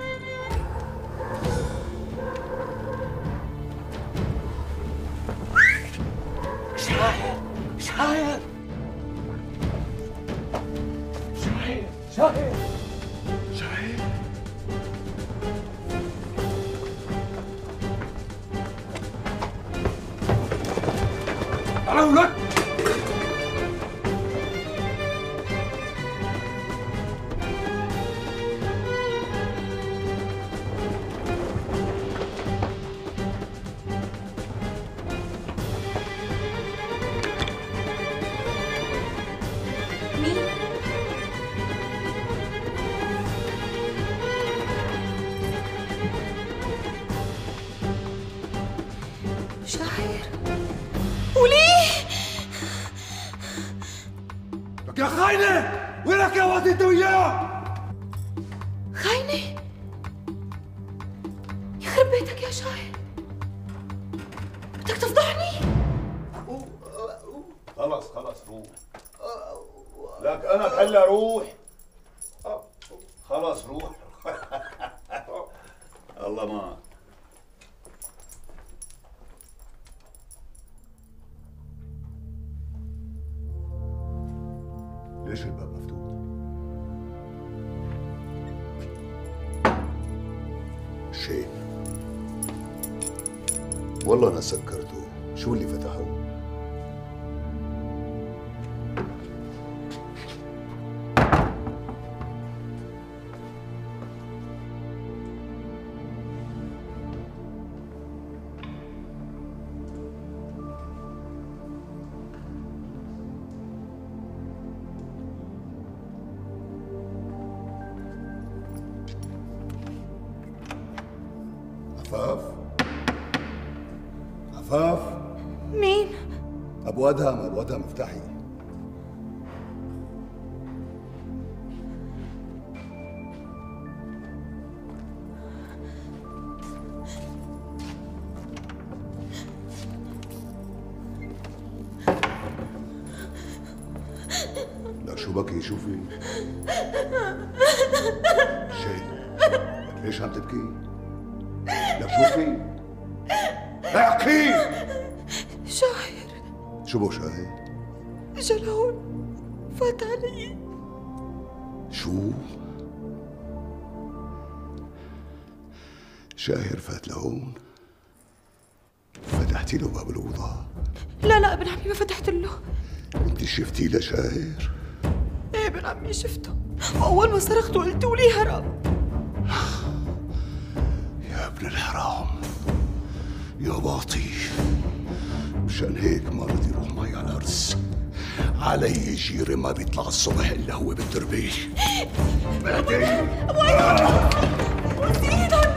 S13: شاهر شاهر شاهر شاهر شاهر.
S2: تعالوا ولد.
S10: شاهر وليه؟
S2: لك يا خاينة وينك يا واد انت وياه؟
S10: خاينة؟ يخرب بيتك يا شاهر، بدك تفضحني؟
S2: خلص روح. لك انا بهلا روح. خلص روح. الله ما ليش الباب مفتوح؟ شيء والله انا سكرته. شو اللي فتحه؟ عفاف.
S10: مين؟
S2: ابو ادهم افتحي. لك شو بكي؟ شو في؟ شيء ليش عم تبكي؟ لك شو في؟ احكي.
S10: شاهر.
S2: شو بو شاهر؟
S10: اجا لهون فات علي.
S2: شو؟ شاهر فات لهون؟ فتحتي له باب الأوضة؟
S10: لا ابن عمي ما فتحت له.
S2: انت شفتي لشاهر؟
S10: ايه ابن عمي شفته،
S23: وأول ما صرخت قلتوا لي هرب.
S6: يا ابن الحرام يا باطي، مشان هيك ما رضي يروح معي على العرس. علي جيري ما بيطلع الصبح الا هو بالتربيه. بعدين
S23: أبو أيمن وزيدك.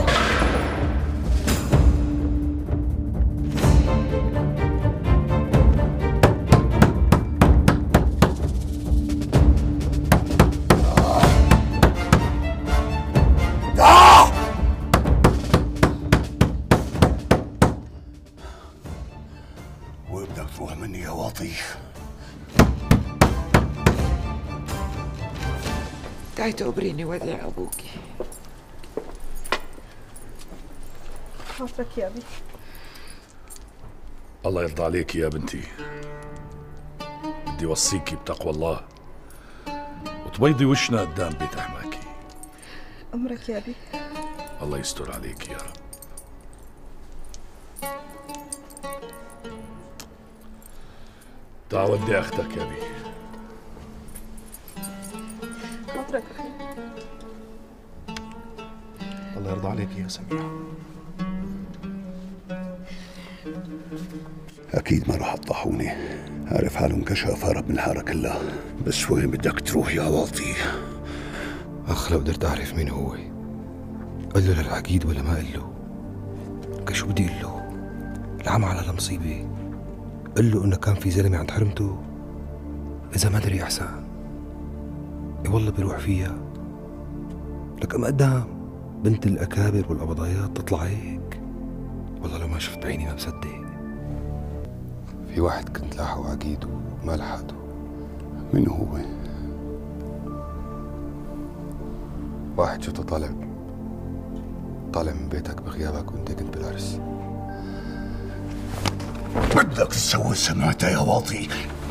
S6: وبدك تروح مني يا واطي؟
S16: تعي تقبريني وديع أبوكي.
S19: خاطرك يا أبي.
S5: الله يرضى عليك يا بنتي، بدي وصيكي بتقوى الله وتبيضي وشنا قدام بيت أحماكي.
S19: أمرك يا أبي.
S5: الله يستر عليك يا رب. تعال ودي أختك يا بي.
S19: خاطرك أخي.
S20: الله يرضى عليك يا سميحة.
S6: اكيد ما راح تطحوني، عارف حاله انكشف هرب من الحاره كلها. بس وين بدك تروح يا واطي؟
S11: اخ لو قدرت اعرف مين هو، قل له للعقيد ولا ما قل له؟ شو بدي اقول له؟ العم على المصيبه، قل له انه كان في زلمه عند حرمته، اذا ما دري احسن والله بيروح فيها. لك اما قدام بنت الاكابر والقبضايات تطلع هيك، والله لو ما شفت بعيني ما بصدق. في واحد كنت لاحقه عقيد وما لحقته.
S6: من هو؟
S11: واحد شفته طالع من بيتك بغيابك وانت كنت بالعرس.
S6: بدك تسوي سمعتها يا واطي؟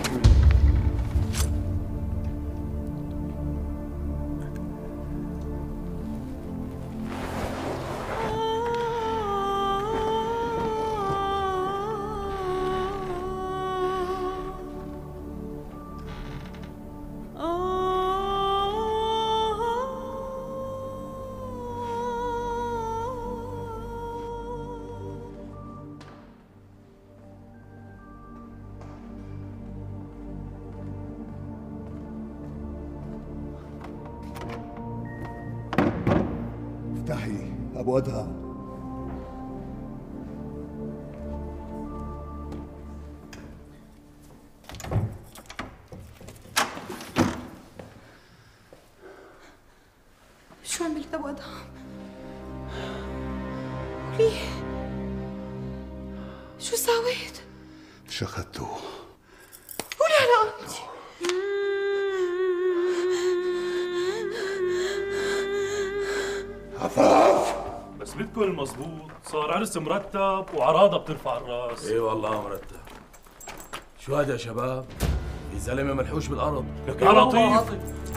S6: افتحي ابو ادهم.
S23: شو عملت أبو أدهم؟ قولي شو سويت؟
S6: شخدته.
S23: قولي على أمتي.
S6: عفاف
S18: بس بدكم المظبوط، صار عرس مرتب وعراضة بترفع الراس.
S8: اي والله مرتب. شو هذا يا شباب؟ في زلمه منحوش بالارض.
S18: لك يا لطيف،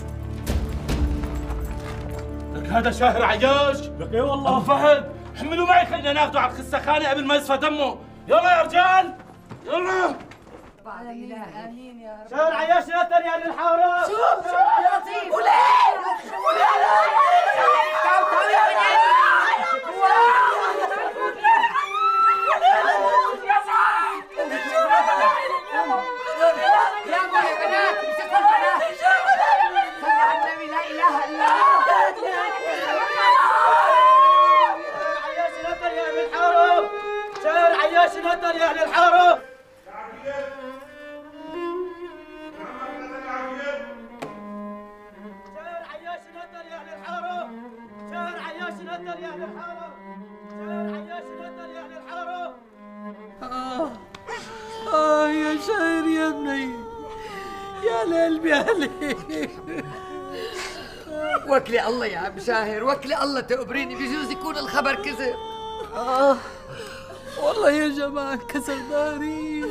S18: لك هذا شاهر عياش. لك اي والله. ابو فهد حملوا معي، خلينا ناخذه على الخسخانه قبل ما يصفى دمه. يلا يا رجال يلا.
S10: آمين يا رب.
S18: شاهر عياش لا تريا للحاره.
S10: شوف يا لطيف. وليه؟
S18: شاهر عياش نتر يا اهل الحاره. شاهر عياش نتر يا اهل الحاره. شاهر عياش نتر يا اهل الحاره. شاهر عياش نتر يا اهل الحاره.
S23: يا شاهر يا ابني، يا لقلبي يا ليل.
S16: وكلي الله يا عم شاهر، وكلي الله تقبريني، بجوز يكون الخبر كذب.
S23: والله يا جماعة انكسر ظهري.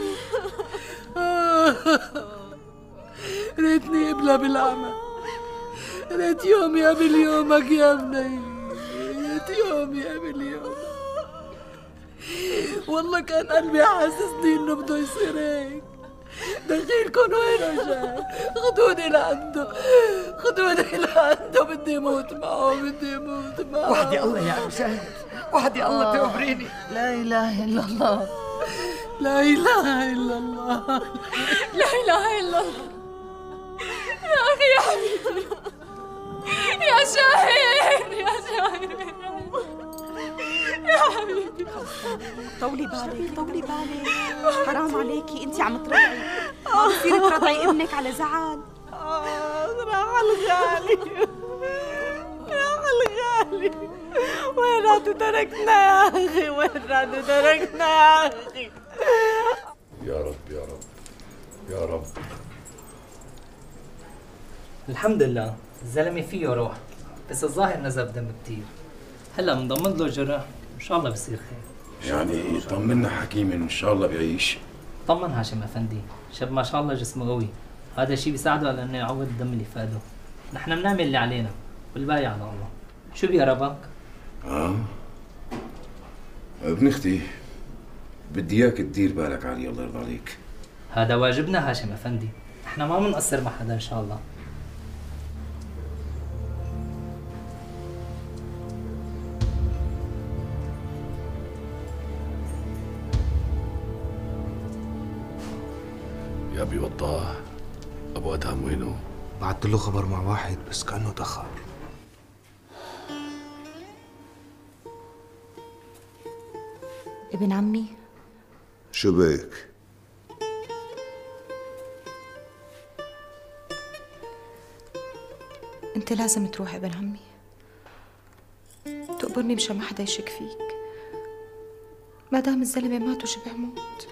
S23: ريتني ابلى بالعمى، ريت يومي قبل يومك يا ابني، ريت يومي قبل يومك. والله كان قلبي حاسسني انه بده يصير هيك، دخيلكم وين رجال؟ خذوني لعنده، خذوني لعنده، بدي اموت معه، بدي اموت معه.
S16: وحدي الله يا مشاهد، وحدي الله تخبريني.
S23: لا اله الا الله، لا اله الا الله،
S10: لا اله الا الله. يا اخي يا حبيبي، يا شاهر، يا شاهر، يا حبيبي.
S19: طولي بالك، طولي بالك، حرام عليكي انت عم ترضعي، ما بصير ترضعي ابنك على زعل.
S23: راح الغالي، راح الغالي، وين راتو تركنا يا اخي، وين راتو تركنا يا اخي.
S5: يا رب يا رب يا رب.
S15: الحمد لله الزلمه فيه روح، بس الظاهر نزف دم كثير. هلا بنضمن له جراح، ان شاء الله بصير خير.
S3: يعني طمنا حكيم ان شاء الله بيعيش.
S15: طمن هاشم افندي، شاب ما شاء الله جسمه قوي، هذا الشيء بيساعده على انه يعوض الدم اللي فاده. نحن بنعمل اللي علينا والباقي على الله. شو بيقربك؟
S3: ابن اختي، بدي اياك تدير بالك علي الله يرضى عليك.
S15: هذا واجبنا هاشم افندي، نحن ما بنقصر مع حدا ان شاء الله.
S5: يا ابي وضاح، ابو ادهم وينه؟
S11: بعت له خبر مع واحد بس كانه تاخر.
S19: ابن عمي،
S6: شو بك؟
S19: انت لازم تروح ابن عمي، تقبرني مشان ما حدا يشك فيك. ما دام الزلمه مات وشبه موت.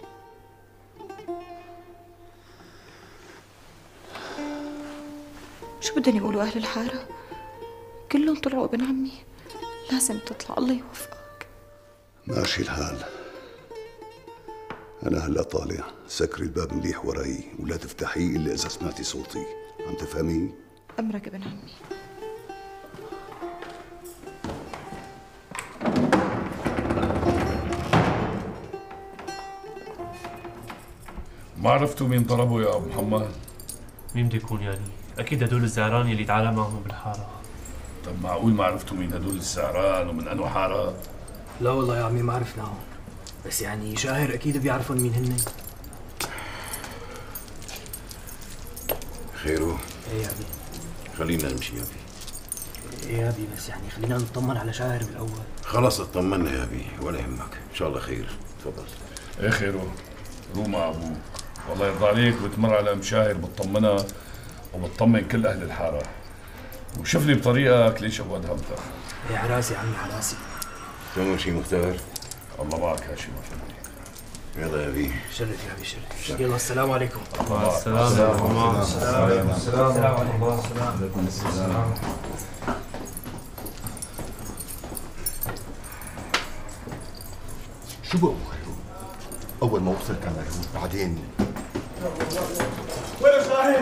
S19: شو بدهم يقولوا اهل الحاره؟ كلهم طلعوا ابن عمي، لازم تطلع، الله يوفقك.
S6: ماشي الحال. أنا هلا طالع، سكري الباب مليح وراي ولا تفتحيه إلا إذا سمعتي صوتي، عم تفهمي؟
S19: أمرك ابن عمي.
S5: ما عرفتوا مين ضربه يا أبو محمد؟
S12: مين بده يكون يعني؟ أكيد هدول الزعران اللي تعالى معهم بالحارة.
S5: طب معقول ما عرفتوا مين هدول الزعران ومن أنو حارة؟
S12: لا والله يا عمي ما عرفناهم، بس يعني شاهر أكيد بيعرفون مين هن.
S3: خيرو؟
S12: ايه يا أبي.
S3: خلينا نمشي يا أبي.
S12: ايه يا أبي، بس يعني خلينا نطمن على شاهر بالأول.
S3: خلص اطمنا يا أبي، ولا يهمك، إن شاء الله خير، تفضل.
S5: ايه خيرو، روح مع أبوك، والله يرضى عليك بتمر على مشاهر بتطمنها وبتطمن كل أهل الحارة. وشوف لي بطريقك ليش أبو أدهم تاخذ.
S12: ايه على راسي يا عمي، على راسي.
S3: تمام شي مختار؟
S5: الله معك هاشم أفندي.
S3: يلا يا أبي.
S12: شرف يا أبي شرف. يلا السلام عليكم.
S5: مع
S12: السلامة.
S15: السلام عليكم. السلام السلام.
S6: شو بقوا خيرو؟ أول ما وصل كان مرعوب، بعدين
S13: وين شاهر؟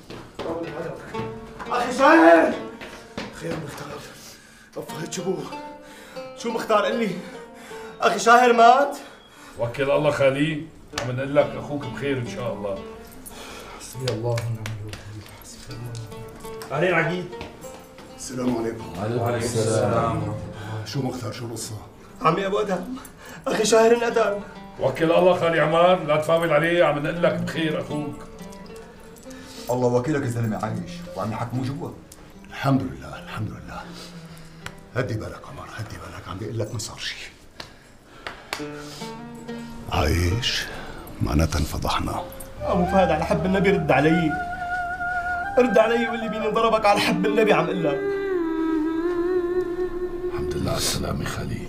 S13: أخي شاهر! خير مختار، طفيت شبوه. شو مختار قل لي؟ أخي شاهر مات؟
S5: وكل الله خالي، عم نقول لك أخوك بخير إن شاء الله.
S11: حسبي الله ونعم الوكيل، حسبي الله.
S13: أهلين عقيد.
S6: السلام عليكم.
S11: وعليكم السلام.
S6: شو مختار، شو القصة؟
S13: عمي أبو أدهم، أخي شاهر انقتل.
S5: وكل الله خالي عمار، لا تفاول عليه، عم نقول لك بخير أخوك.
S6: الله وكيلك الزلمة عايش وعم يحكموه جوا. الحمد لله الحمد لله. هدي بالك عمر، هدي بالك، عم بيقول لك ما صار شيء. عايش معناتها انفضحنا.
S13: أبو فهد على حب النبي رد علي، رد علي وقول لي مين ضربك على حب النبي. عم قل لك
S5: الحمد لله على السلامة خالي.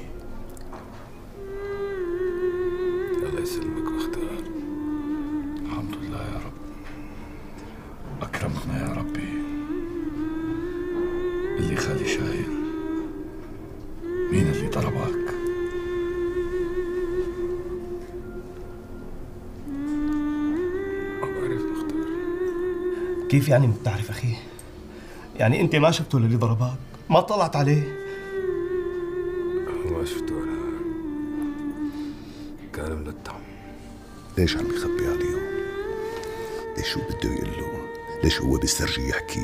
S5: الله يسلمك واختار. الحمد لله يا رب، أكرمتنا يا ربي. اللي خالي شايل، مين اللي ضربك؟ ما بعرف اختار.
S13: كيف يعني ما بتعرف أخي؟ يعني أنت ما شفته للي ضربك؟ ما طلعت عليه؟
S11: ما شفته أنا، كان ملتعم.
S6: ليش عم يخبي عليه؟ ليش شو بده يقول له؟ ليش هو بيسترجي يحكي؟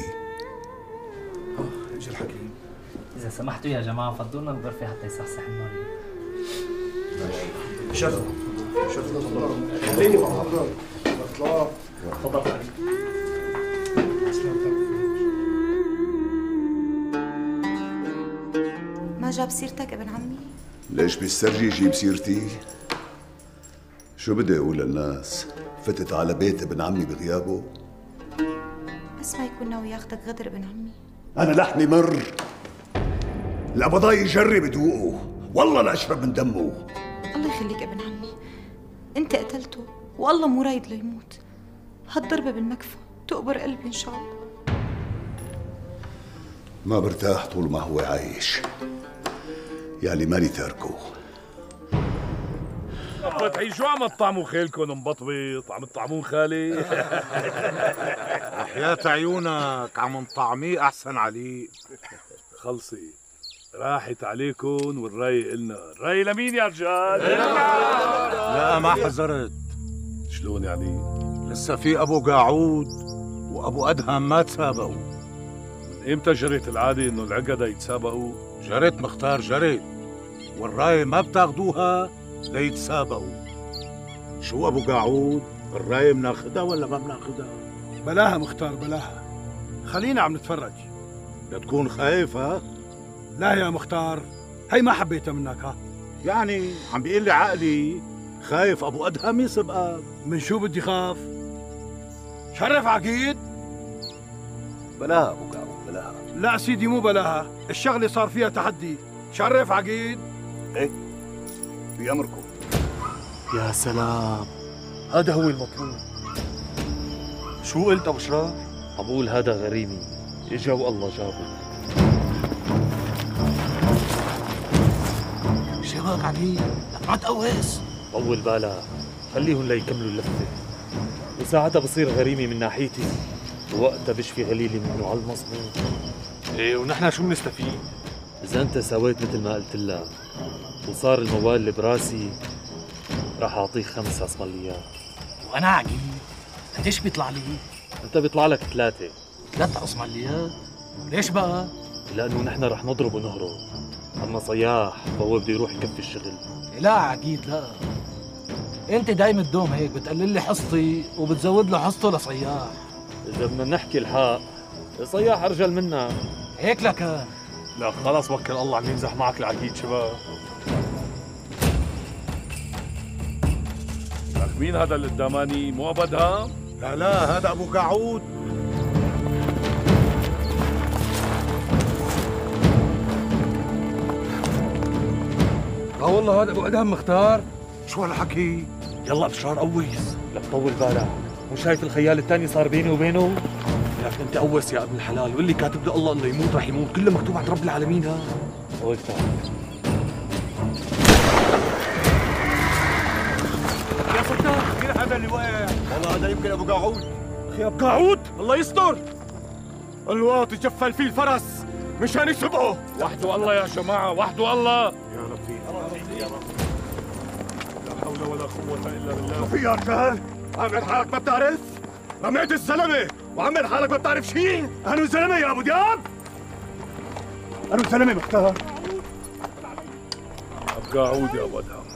S20: اجى الحكيم.
S15: إذا سمحتوا يا جماعة فضلونا بغرفة حتى يصحصح المريض.
S20: شرف خليني مع حضرتك.
S15: تفضل عليك.
S19: ما جاب سيرتك ابن عمي؟
S6: ليش بيسترجي يجيب سيرتي؟ شو بدي اقول للناس؟ فتت على بيت ابن عمي بغيابه؟
S19: بس ما يكون ناوي ياخدك غدر ابن عمي.
S6: انا لحمي مر، القبضاء يجرب يدوقه، والله لا اشرب من دمه.
S19: الله يخليك ابن عمي، انت قتلته والله مو رايد له يموت. هالضربة بالمكفى تقبر قلبي ان شاء الله.
S6: ما برتاح طول ما هو عايش، يعني ماني تاركه.
S5: فتحي شو عم تطعموا خيلكم مبطبط؟ عم تطعمون خالي؟
S9: وحياة عيونك عم نطعميه احسن عليك.
S5: خلصي راحت عليكم والراي إلنا. الراي لمين يا رجال؟
S9: لا ما حذرت.
S5: شلون يعني؟
S9: لسه في ابو قاعود وابو ادهم ما تسابقوا.
S5: من امتى جرت العاده انه العقده يتسابقوا؟
S9: جرت مختار جرت، والراي ما بتاخدوها ليتسابقوا. شو ابو قاعود؟ الراي بناخدها ولا ما بناخدها؟
S21: بلاها مختار بلاها، خلينا عم نتفرج.
S9: بتكون خايف ها؟
S21: لا يا مختار، هي ما حبيتها منك ها.
S9: يعني عم بيقول لي عقلي خايف ابو ادهم يسبقك.
S21: من شو بدي خاف؟ شرف عقيد.
S6: بلاها ابو قاعود بلاها.
S21: لا سيدي مو بلاها، الشغله صار فيها تحدي. شرف عقيد.
S6: ايه بأمركم.
S12: يا سلام، هذا هو المطلوب.
S11: شو قلت ابو شراف؟
S12: عم بقول هذا غريمي اجا والله جابه.
S18: شبك عقيد، لك ما تقوس.
S12: طول بالك، خليهم ليكملوا اللفه، وساعتها بصير غريمي من ناحيتي، ووقتها بشفي غليلي منه على المظبوط.
S11: ايه ونحن شو بنستفيد؟
S12: اذا انت سويت مثل ما قلت لك وصار الموال اللي براسي، راح اعطيك 5 عصمليات.
S18: وانا عقيد قديش بيطلع لي؟
S12: انت بيطلع لك 3.
S18: 3 عصمليات؟ ليش بقى؟
S12: لانه نحن رح نضرب ونهرب، اما صياح فهو بده يروح يكفي الشغل.
S18: لا عقيد لا، انت دايم الدوم هيك بتقلل لي حصتي وبتزود له حصته لصياح.
S12: اذا بدنا نحكي الحق صياح ارجل منا.
S18: هيك لكان.
S11: لا خلص وكل الله، عم يمزح معك العقيد شباب.
S5: لك مين هذا اللي قداماني؟ مو ابو ادهم؟
S9: لا هذا ابو قاعود.
S11: والله هذا ابو ادهم مختار. شو هالحكي؟ يلا بشار قوس.
S12: لك طول بالك، مو شايف الخيال الثاني صار بيني وبينه؟
S11: لك انت قوس يا ابن الحلال، واللي كاتب له الله انه يموت رح يموت، كله مكتوب عند رب العالمين. ها
S12: طول بالك
S11: يا سلطان. مين هذا اللي واقع؟
S9: والله هذا يمكن ابو قاعود.
S11: اخي ابو قاعود الله يستر. الواطي جفل فيه الفرس مشان يسبقه.
S5: وحده الله يا جماعه، وحده الله.
S9: يا ربي
S5: يا رب. لا حول ولا قوه الا بالله.
S11: في يا رجال، عامل حالك ما بتعرف؟ رميت الزلمه وعامل حالك ما بتعرف شيء؟ انا زلمه يا ابو دياب، انا زلمه مختار.
S5: ابو قاعود يا ابو ادهم.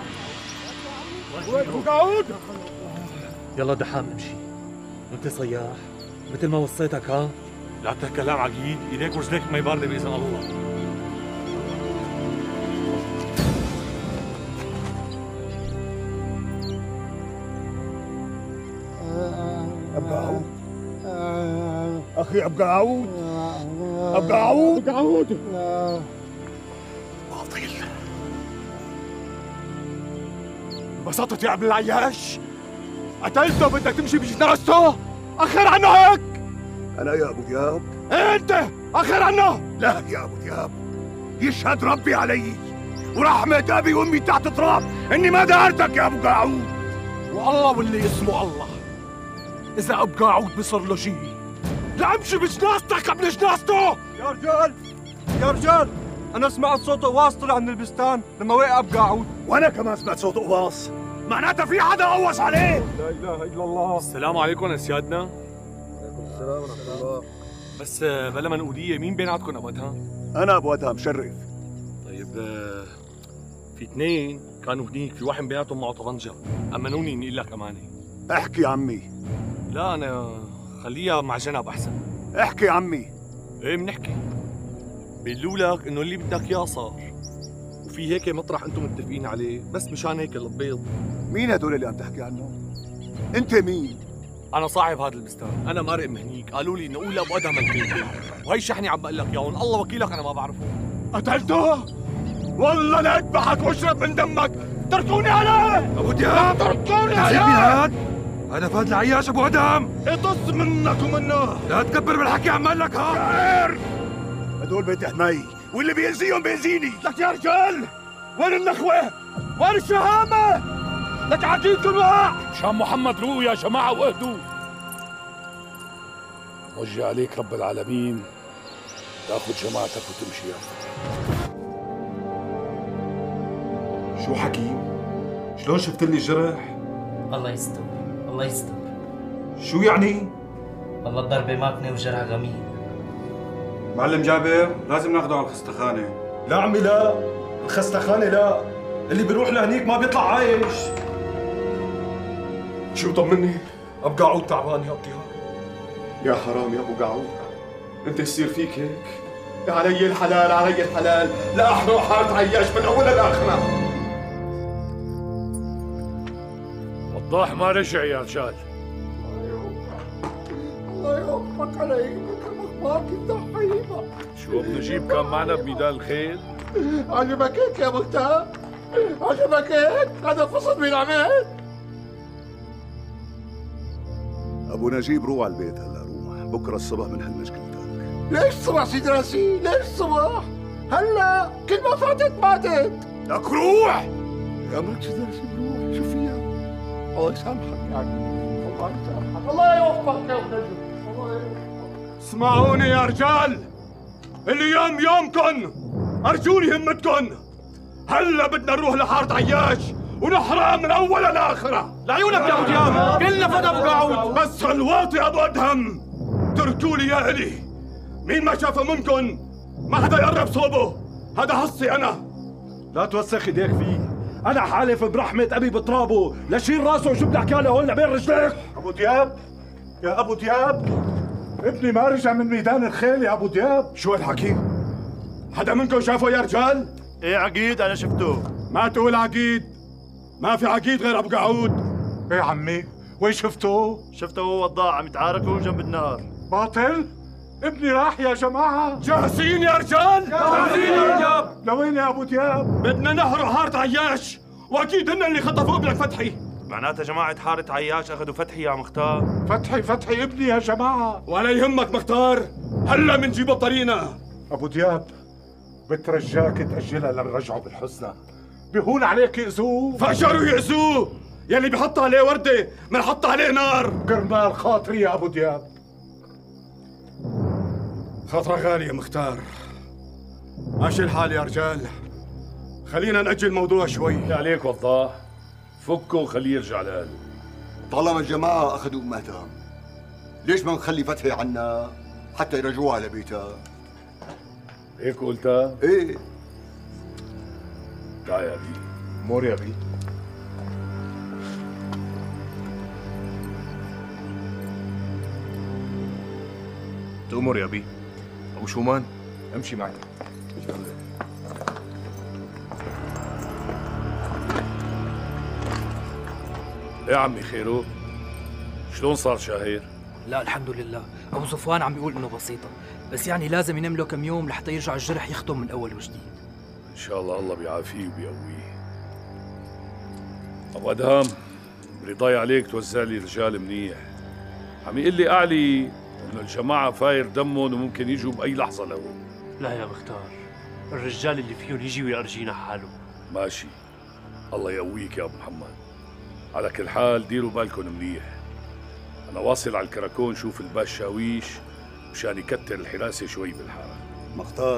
S11: ابو قاعود.
S12: يلا دحام امشي، وانت صياح مثل ما وصيتك. ها
S11: لا تكلم عقيد، ايديك ورجليك ما يبارد باذن الله. ابو قاعود اخي، ابو قاعود، ابو قاعود، قاعود باطل. انبسطت يا ابن العياش؟ قتلته بدك تمشي بجنازته؟ اخر عنه هيك.
S6: انا يا ابو دياب؟
S11: انت اخر عنه.
S6: لا يا ابو دياب، يشهد ربي علي ورحمة ابي وامي تحت تراب اني ما دارتك يا ابو قاعود.
S11: والله واللي اسمه الله، اذا ابو قاعود بصير له شيء لامشي بجنازتك قبل جنازته. يا رجال يا رجال، انا سمعت صوت قواص طلع من البستان لما وقع ابو قاعود.
S6: وانا كمان سمعت صوت قواص، معناتها في حدا قوص عليه.
S20: لا اله الا الله.
S8: السلام عليكم يا سيادنا.
S20: وعليكم السلام ورحمه الله.
S8: بس بلا منقولية، مين بيناتكم ابو ادهم؟
S6: انا ابو ادهم شرف.
S8: طيب في اثنين كانوا هنيك، في واحد بيناتهم معه طبنجة، امنوني اني اقول لك امانه.
S6: احكي عمي.
S8: لا انا خليها مع جنب احسن.
S6: احكي عمي.
S8: ايه بنحكي. بيقولوا لك انه اللي بدك اياه صار، وفي هيك مطرح انتم متفقين عليه، بس مشان هيك البيض.
S6: مين هدول اللي عم تحكي عنهم؟ انت مين؟
S8: انا صاحب هذا البستان، انا مارق من هنيك، قالوا لي انه قول لابو ادهم البيت، وهي شحني عم بقول لك اياهم، الله وكيلك انا ما بعرفه.
S6: قتلته؟ والله لا اذبحك واشرب من دمك، تركوني عليه!
S20: ابو دياب
S6: تركوني
S20: عليه! هذا فهد العياش ابو ادهم،
S6: اطص منك ومنه،
S20: لا تكبر بالحكي عمال لك ها.
S6: شاعر! هدول بيت حماي، واللي بيأذيهم بيأذيني. لك يا رجال، وين النخوة؟ وين الشهامة؟ لك عقيدكم وقع.
S5: شام محمد روقوا يا جماعة واهدوا. وجه عليك رب العالمين تاخذ جماعتك وتمشي يا فتى.
S20: شو حكيم؟ شلون شفت لي الجرح؟
S15: الله يستر، الله يستر.
S20: شو يعني؟
S15: والله الضربة ماكنة وجرح غميق.
S20: معلم جابر لازم ناخده على الخستخانة.
S11: لا عمي لا، الخستخانة لا، اللي بيروح لهنيك ما بيطلع عايش. شو طمني؟ ابو قعود تعبان يا ابو دياب.
S20: يا حرام يا ابو قعود، انت يصير فيك هيك؟ يا علي الحلال علي الحلال، لا احرق حارة عياش من اولها لاخرها.
S5: وضاح ما رجع يا رجال.
S2: الله يوفقك علي مثل اخبارك الضحيمة.
S5: شو ابن نجيب كان معنا بميدان الخيل؟
S2: عجبك هيك يا مختار؟ عجبك هيك؟ هذا فصل من عمل.
S6: ابو نجيب روح على البيت هلا، روح بكره الصبح بنحل مشكلتك.
S2: ليش صبح سيدي راسي؟ ليش صبح؟ هلا كل ما فاتت ماتت.
S6: لك روح
S2: يا امرك سيدي راسي بروح، شو فيها؟ الله يسامحك يعني، الله يسامحك، الله يوفقك يا ابو نجيب، الله يوفقك.
S6: اسمعوني يا رجال، اليوم يومكن، ارجوني همتكن. هلا بدنا نروح لحارة عياش ونحرق من اولها لاخرها.
S11: لعيونك يا ابو دياب، كلنا فدا ابو قعود.
S6: بس الواطي ابو ادهم، تركوا لي يا الي. مين ما شافه منكن ما حدا يقرب صوبه، هذا حصي انا.
S11: لا توسخ ايديك فيه، انا حالف برحمة ابي بترابه لشيل راسه وشوف لك كاله هون بين رجليك.
S6: ابو دياب، يا ابو دياب، ابني ما رجع من ميدان الخيل يا ابو دياب. شو الحكي؟ حدا منكم شافه يا رجال؟
S13: ايه عقيد انا شفته.
S6: ما تقول عقيد، ما في عقيد غير ابو قعود. ايه عمي، وين شفته؟
S13: شفته هو والضاع عم يتعاركوا جنب النهر.
S6: باطل؟ ابني راح يا جماعة. جاهزين يا رجال؟
S11: جاهزين يا دياب.
S6: لوين يا ابو دياب؟ بدنا نهر حارة عياش، واكيد هن اللي خطفوا ابنك فتحي.
S13: معناتها جماعة حارة عياش اخذوا فتحي يا مختار.
S6: فتحي ابني يا جماعة. ولا يهمك مختار، هلا بنجيبه بطريقنا. ابو دياب بترجاك تأجلها لنرجعه بالحسنى، بيهون عليك يأذوه. فجروا يأذوه، يلي بحط عليه وردة بنحط عليه نار. كرمال خاطري يا ابو دياب. خاطرة غالية مختار. ماشي الحال يا رجال، خلينا نأجل الموضوع شوي.
S5: عليك وضاح، فكه وخليه يرجع لأهله.
S1: طالما الجماعة أخذوا أمتهم، ليش ما نخلي فتحي عنا حتى يرجعوها لبيتها؟
S5: هيك قلتها؟
S1: ايه.
S5: تعال يا بي.
S20: مور يا بي. تأمر يا بي. أبو شومان امشي معي.
S5: يا عمي خيرو، شلون صار شاهير؟
S12: لا الحمد لله، ابو صفوان عم بيقول انه بسيطه، بس يعني لازم ينام له كم يوم لحتى يرجع الجرح يختم من اول وجديد.
S5: ان شاء الله بيعافيه وبيقويه. ابو ادهم رضاي عليك توزع لي رجال منيح. عم يقول لي اعلي انه الجماعه فاير دمهم وممكن يجوا باي لحظه لهون.
S13: لا يا مختار، الرجال اللي فيهم يجي ويرجينا حاله.
S5: ماشي، الله يقويك يا ابو محمد. على كل حال ديروا بالكم منيح، انا واصل على الكراكون شوف الباش شاويش مشان يكتر الحراسه شوي بالحاره.
S6: مختار،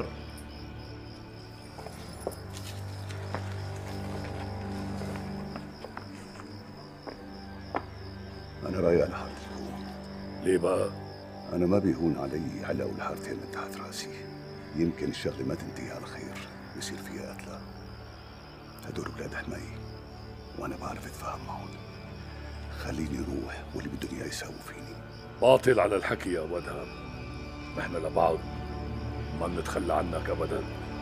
S6: انا رايي على حارة الكوم.
S5: ليه بقى؟
S6: انا ما بيهون علي علقوا الحارتين من تحت راسي. يمكن الشغله ما تنتهي على خير يصير فيها قتلى. هدول ولاد حماي وانا بعرف اتفاهم معهم. خليني اروح واللي بدهم اياه يساووا فيني.
S5: باطل على الحكي يا ابو ادهم. نحن لبعض ما بنتخلى عنك ابدا.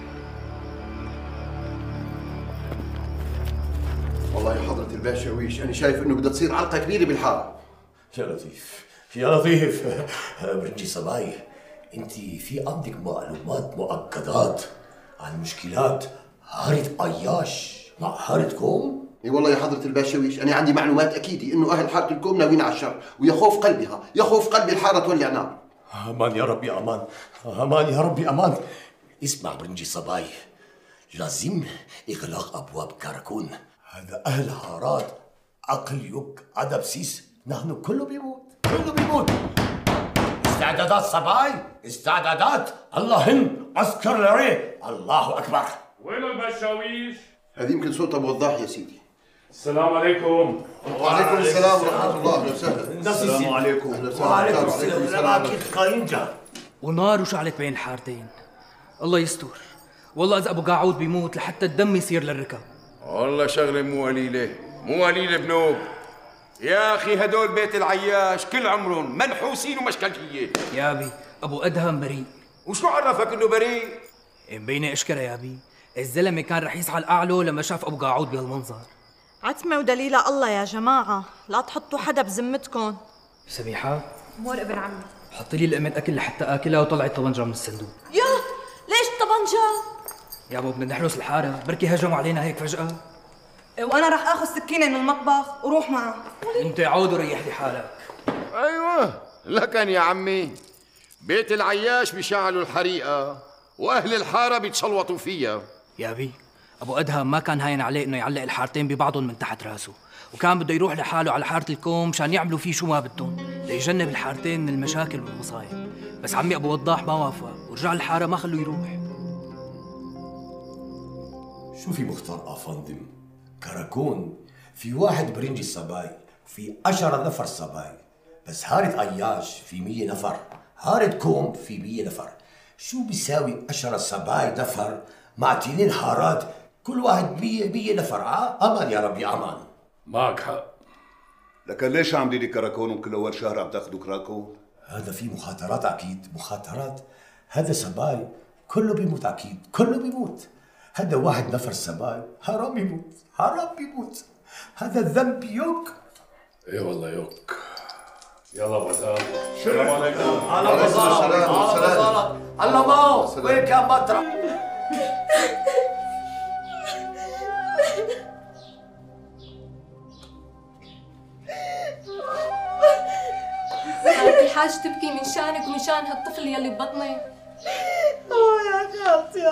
S1: والله يا حضرة الباشويش أنا شايف إنه بدها تصير علقة كبيرة بالحارة.
S4: يا لطيف يا لطيف. برنجي صباي، انت في عندك معلومات مؤكدات عن مشكلات حارة عياش مع حارة كوم؟
S1: اي والله يا حضرة الباشويش أنا عندي معلومات أكيدة إنه أهل حارة الكوم ناويين على الشر، ويخوف قلبها، يخوف قلبي الحارة تولع نار.
S4: امان يا ربي امان، امان يا ربي امان. اسمع برنجي صباي، لازم اغلاق ابواب كراكون. هذا اهل حارات عقل يك عدب سيس، نحن كله بيموت كله بيموت. استعدادات صباي، استعدادات. الله هن عسكر العري، الله اكبر.
S5: وينو البشاويش؟
S1: هذه يمكن صوت أبو وضاح يا سيدي.
S5: السلام عليكم.
S1: وعليكم السلام ورحمة الله. أهلا وسهلا.
S4: السلام عليكم. وعليكم السلام. كيف قاينجا؟
S7: ونار وشعلت بين الحارتين. الله يستر. والله إذا أبو قاعود بيموت لحتى الدم يصير للركب.
S3: والله شغلة مو قليلة، مو قليلة بنوب. يا أخي هدول بيت العياش كل عمرهم منحوسين ومشكلجية.
S7: يابي أبو أدهم بريء.
S3: وشو عرفك إنه بريء؟
S7: مبينة أشكره يابي. الزلمة كان رح يسعى لأعلى لما شاف أبو قاعود بهالمنظر.
S22: عتمة ودليلة الله يا جماعة، لا تحطوا حدا بذمتكم.
S7: سميحة
S22: مور ابن عمي،
S7: حطي لي لقمة أكل لحتى آكلها وطلعي الطبنجة من الصندوق.
S22: يا ليش الطبنجة؟
S7: يا ابو بدنا نحرس الحارة، بركي هجموا علينا هيك فجأة.
S22: وأنا رح آخذ سكينة من المطبخ وروح معه.
S7: أنت عود وريح لي حالك.
S3: أيوة لكن يا عمي بيت العياش بيشعلوا الحريقة وأهل الحارة بيتشلوطوا فيها.
S7: يا أبي أبو أدهم ما كان هاين عليه إنه يعلق الحارتين ببعضهم من تحت راسه، وكان بده يروح لحاله على حارة الكوم مشان يعملوا فيه شو ما بدهم ليجنب الحارتين من المشاكل والمصايب. بس عمي أبو وضاح ما وافق ورجع الحارة ما خلوه يروح.
S4: شوفي مختار أفندم، كراكون في واحد برنجي الصباي وفي 10 نفر صباي، بس هارة عياش في 100 نفر، هارة كوم في 100 نفر. شو بيساوي 10 صباي نفر مع 2 حارات كل واحد 100 نفر؟ امان يا ربي امان.
S5: معك حق.
S6: لكن ليش عاملين لي كراكون وكل اول شهر عم تاخذوا كراكون؟
S4: هذا في مخاطرات اكيد، مخاطرات. هذا صباي كله بيموت اكيد، كله بيموت. هذا واحد نفر صباي حرام يموت، حرام يموت. هذا الذنب يوك.
S5: ايه والله يوك. يلا بعدها.
S4: السلام عليكم. على السلام. الله ماو وين كان مطرح؟
S24: خالتي حاج تبكي من شانك ومن شان هالطفل يلي ببطني.
S22: يا خالتي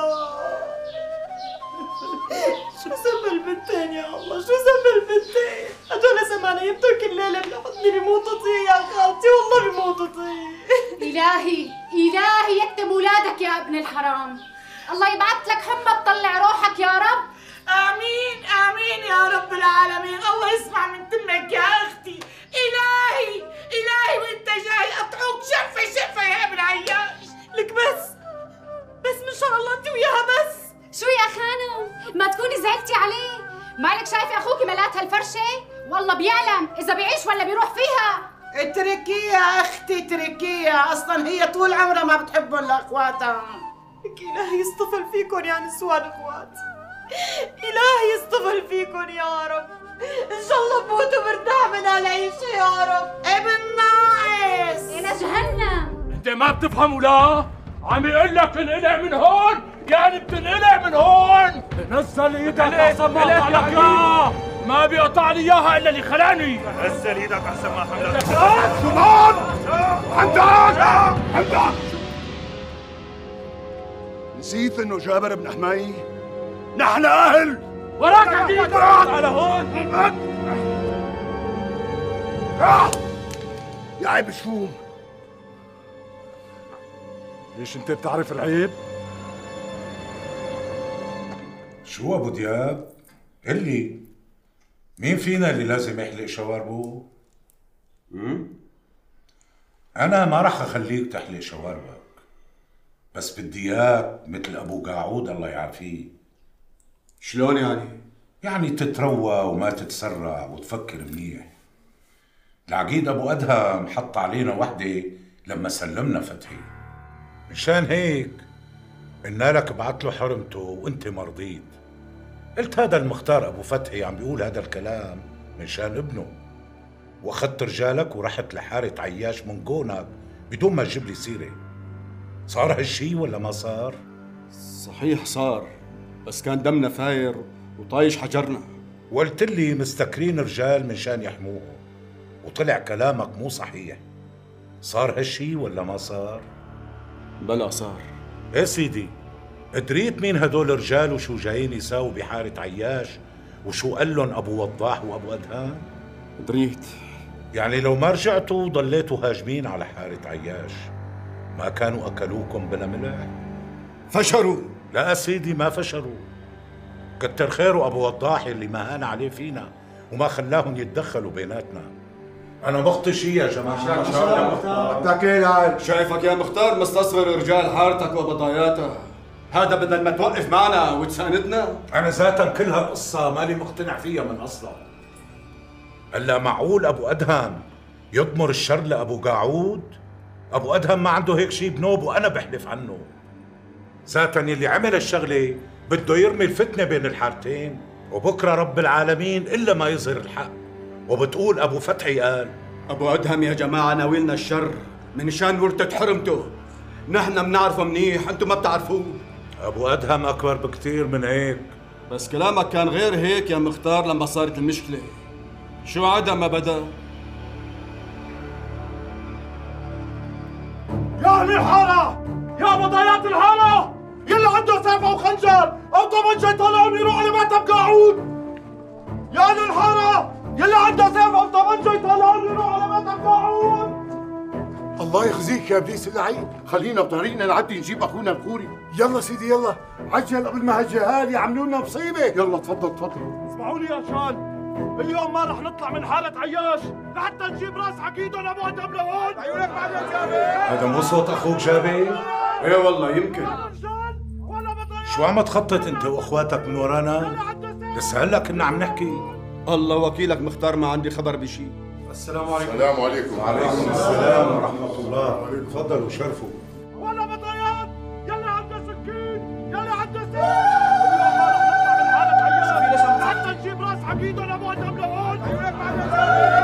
S22: شو ذنب البنتين يا الله، شو ذنب البنتين؟ هدول زمان يبكوا كل ليلة بحضني بيموتوا طيه يا خالتي، والله بيموتوا طيه.
S10: إلهي إلهي يكتب ولادك يا ابن الحرام، الله يبعث لك حمى تطلع روحك يا رب.
S22: آمين آمين يا رب العالمين، الله يسمع من تمك يا أختي. إلهي إلهي وأنت جاي أطعوك شفة شفة يا ابن عياش. لك بس من شاء الله أنت وياها بس.
S10: شو يا خانم؟ ما تكوني زعلتي عليه؟ مالك شايفة أخوك ملات هالفرشة؟ والله بيعلم إذا بيعيش ولا بيروح فيها.
S18: اتركيها يا أختي اتركيها، أصلا هي طول عمرها ما بتحبهم لأخواتها.
S22: لك إلهي يصطفل فيكم يا نسوان أخوات، إلهي يصطفل فيكم يا رب. إن شاء الله بموتوا مرتاح من هالعيشة يا رب. ابن ناقص
S10: إلى جهنم.
S5: أنت ما بتفهم ولا؟ عم يقول لك انقلع من هون، يعني بتنقلع من هون. نزل ايدك احسن ما اقطع لك اياها، ما بيقطع لي اياها الا اللي خلاني. نزل ايدك احسن ما حملك.
S6: سلطان حمدان نسيت انه جابر بن حمي؟ نحن اهل.
S5: وراك عديد على هون.
S6: يا عيب شوم،
S21: ليش انت بتعرف العيب؟
S9: شو ابو دياب؟ قل لي مين فينا اللي لازم يحلق شواربه؟ أنا ما رح أخليك تحلق شواربك، بس بدي إياك مثل أبو قاعود الله يعافيه.
S1: شلون يعني؟
S9: يعني تتروى وما تتسرع وتفكر منيح. العقيد أبو أدهم حط علينا وحدة لما سلمنا فتحي، مشان هيك قلنا لك ابعت له حرمته وانت ما رضيت. قلت هذا المختار أبو فتحي عم بيقول هذا الكلام من شان ابنه، واخذت رجالك ورحت لحارة عياش من كونك بدون ما تجيب لي سيرة. صار هالشي ولا ما صار؟
S1: صحيح صار، بس كان دمنا فاير وطايش حجرنا.
S9: وقلت لي مستكرين رجال من شان يحموه، وطلع كلامك مو صحيح. صار هالشي ولا ما صار؟
S1: بلا صار.
S9: ايه سيدي، دريت مين هدول الرجال وشو جايين يساووا بحارة عياش وشو قال لهم أبو وضاح وأبو أدهان؟
S1: دريت.
S9: يعني لو ما رجعتوا ضليتوا هاجمين على حارة عياش ما كانوا أكلوكم بلا ملح؟
S1: فشروا.
S9: لا سيدي ما فشروا، كتر خيره أبو وضاح اللي ما هان عليه فينا وما خلاهم يتدخلوا بيناتنا. أنا بخطي شي يا جماعة.
S1: بدك ايه لعل؟ شايفك يا مختار مستصغر رجال حارتك وبضاياتها. هذا بدل ما توقف معنا وتساندنا.
S9: أنا ذاتا كل هالقصة مالي مقتنع فيها من أصلا. هلا معقول أبو أدهم يضمر الشر لأبو قاعود؟ أبو أدهم ما عنده هيك شي بنوب وأنا بحلف عنه. ذاتا اللي عمل الشغلة بده يرمي الفتنة بين الحارتين، وبكرة رب العالمين إلا ما يظهر الحق. وبتقول أبو فتحي قال
S1: أبو أدهم يا جماعة ناويلنا الشر من شان ورثة حرمته. نحن بنعرفه منيح، أنتم ما بتعرفوه.
S9: أبو أدهم أكبر بكتير من هيك.
S1: بس كلامك كان غير هيك يا مختار لما صارت المشكلة. شو عدا ما بدا؟
S2: يا أهل الحارة، يا بضايات الحارة، يلي عنده سيف أو خنجر أو طبنجة يطلعون يروح على مكتب قاعود. يا أهل الحارة، يلي عنده سيف أو طبنجة يطلعون يروح على مكتب قاعود.
S6: الله يخزيك يا ابليس اللعين، خلينا بطريقنا نعدي نجيب اخونا الخوري. يلا سيدي يلا، عجل قبل ما هالجهال يعملوا لنا مصيبه. يلا تفضل تفضل.
S2: اسمعوني يا شان، اليوم ما رح نطلع من حارة عياش لحتى نجيب راس عقيدهم ابو ادهم لهون. عيونك بعد يا جابر.
S9: هذا مو صوت اخوك جابر؟
S1: ايه والله يمكن.
S9: شو عم تخطط انت واخواتك من ورانا؟ لسه هلا كنا عم نحكي.
S1: الله وكيلك مختار ما عندي خبر بشي.
S2: السلام عليكم.
S6: السلام عليكم.
S9: وعليكم السلام ورحمة الله. تفضلوا شرفوا.
S2: ولا بطيات، يلي عنده سكين، يلي عنده سيف. اليوم ما رح نطلع من حارة عياش حتى نجيب راس عقيدهم ابو ادهم لهون. عيونك بعد يا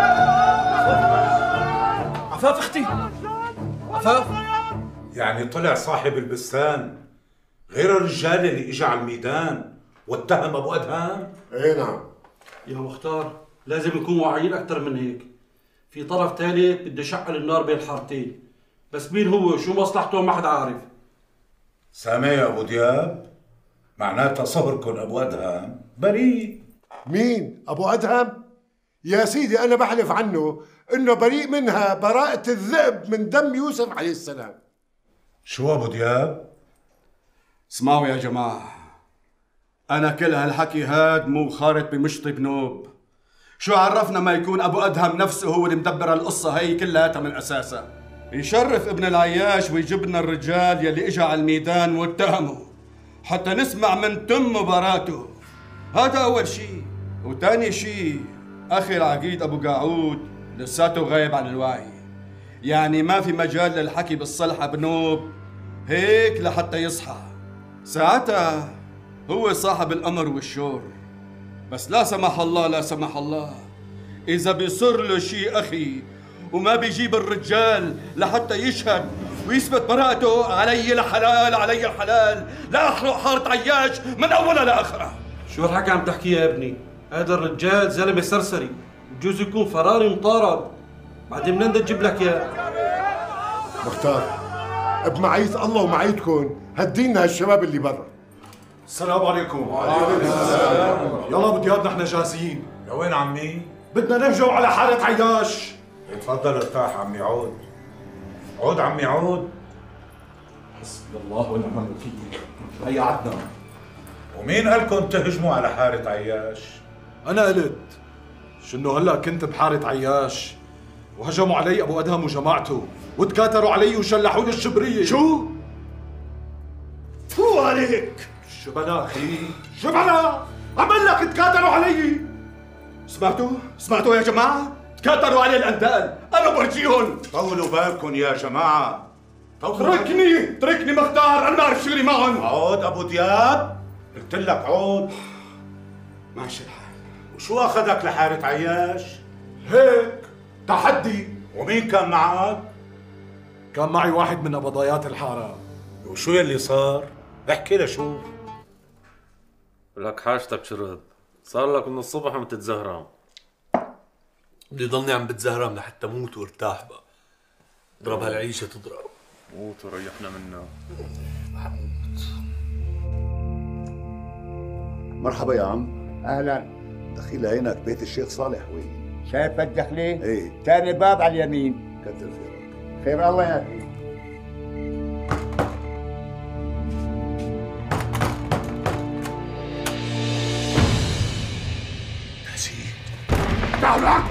S2: جابر.
S11: عفاف اختي. عفاف.
S9: يعني طلع صاحب البستان غير الرجال اللي اجى على الميدان واتهم ابو ادهم؟
S6: ايه نعم.
S18: يا مختار لازم نكون واعيين اكثر من هيك. في طرف ثالث بده يشعل النار بين الحارتين، بس مين هو شو مصلحته ما حدا عارف.
S9: سامع يا ابو دياب، معناتها صبركم ابو ادهم بريء.
S6: مين ابو ادهم؟ يا سيدي انا بحلف عنه انه بريء منها براءة الذئب من دم يوسف عليه السلام.
S9: شو ابو دياب؟
S1: اسمعوا يا جماعة، أنا كل هالحكي هاد مو خارط بمشط بنوب. شو عرفنا ما يكون أبو أدهم نفسه هو اللي مدبر القصة هي كلها من أساسها. يشرف ابن العياش ويجيب لنا الرجال يلي إجا على الميدان واتهموا حتى نسمع من تم مباراته. هذا أول شيء. وتاني شيء أخي العقيد أبو قاعود لساته غايب عن الوعي، يعني ما في مجال للحكي بالصلحة بنوب هيك لحتى يصحى. ساعتها هو صاحب الأمر والشور. بس لا سمح الله لا سمح الله إذا بيصير له شيء أخي وما بيجيب الرجال لحتى يشهد ويثبت براءته، علي الحلال علي الحلال لا أخلق حارة عياش من أولها لآخرها.
S18: شو هالحكي عم تحكيه يا ابني؟ هذا الرجال زلمه سرسري، بجوز يكون فراري مطارد، بعدين منين بدها تجيب لك اياه؟
S6: مختار بمعية الله ومعيتكم هدينا هالشباب اللي برا.
S20: السلام عليكم. وعليكم السلام. يلا ابو دياب نحن جاهزين.
S9: لوين عمي؟
S20: بدنا نهجم على حارة عياش.
S9: تفضل ارتاح عمي عود. عود عمي عود.
S20: حسبي الله ونعم الوكيل. ريعتنا.
S9: ومين قالكم تهجموا على حارة عياش؟
S20: أنا قلت شنو هلا كنت بحارة عياش
S11: وهجموا علي ابو ادهم وجماعته وتكاتروا علي وشلحوا لي الجبريه.
S2: شو؟ فو عليك
S11: شبنا اخي شبنا، عمل لك تكاتروا علي. سمعتوا يا جماعه؟ تكاتروا علي الاندال، انا برجيهم.
S9: طولوا بالكم يا جماعه.
S11: تركني مختار، انا ما بعرف شغلي معهم.
S9: عود ابو دياب، قلت لك عود.
S11: ماشي الحال.
S9: وشو اخذك لحارة عياش؟
S11: هيك تحدي.
S9: ومين كان معك؟
S11: كان معي واحد من قبضايات الحاره.
S9: وشو يلي صار؟ احكي لشوف.
S8: لك حاجتك شرد، صار لك من الصبح عم تتزهرم. بدي ضلني عم بتزهرم لحتى موت وارتاح بقى. اضرب هالعيشه تضرب. موت وريحنا منها.
S6: مرحبا يا عم. اهلا. دخيل عينك بيت الشيخ صالح وين؟
S14: شايف الدخلة؟
S6: ايه.
S14: ثاني باب على اليمين.
S6: كتر خيرك.
S14: خير الله ياخذك.
S2: تعال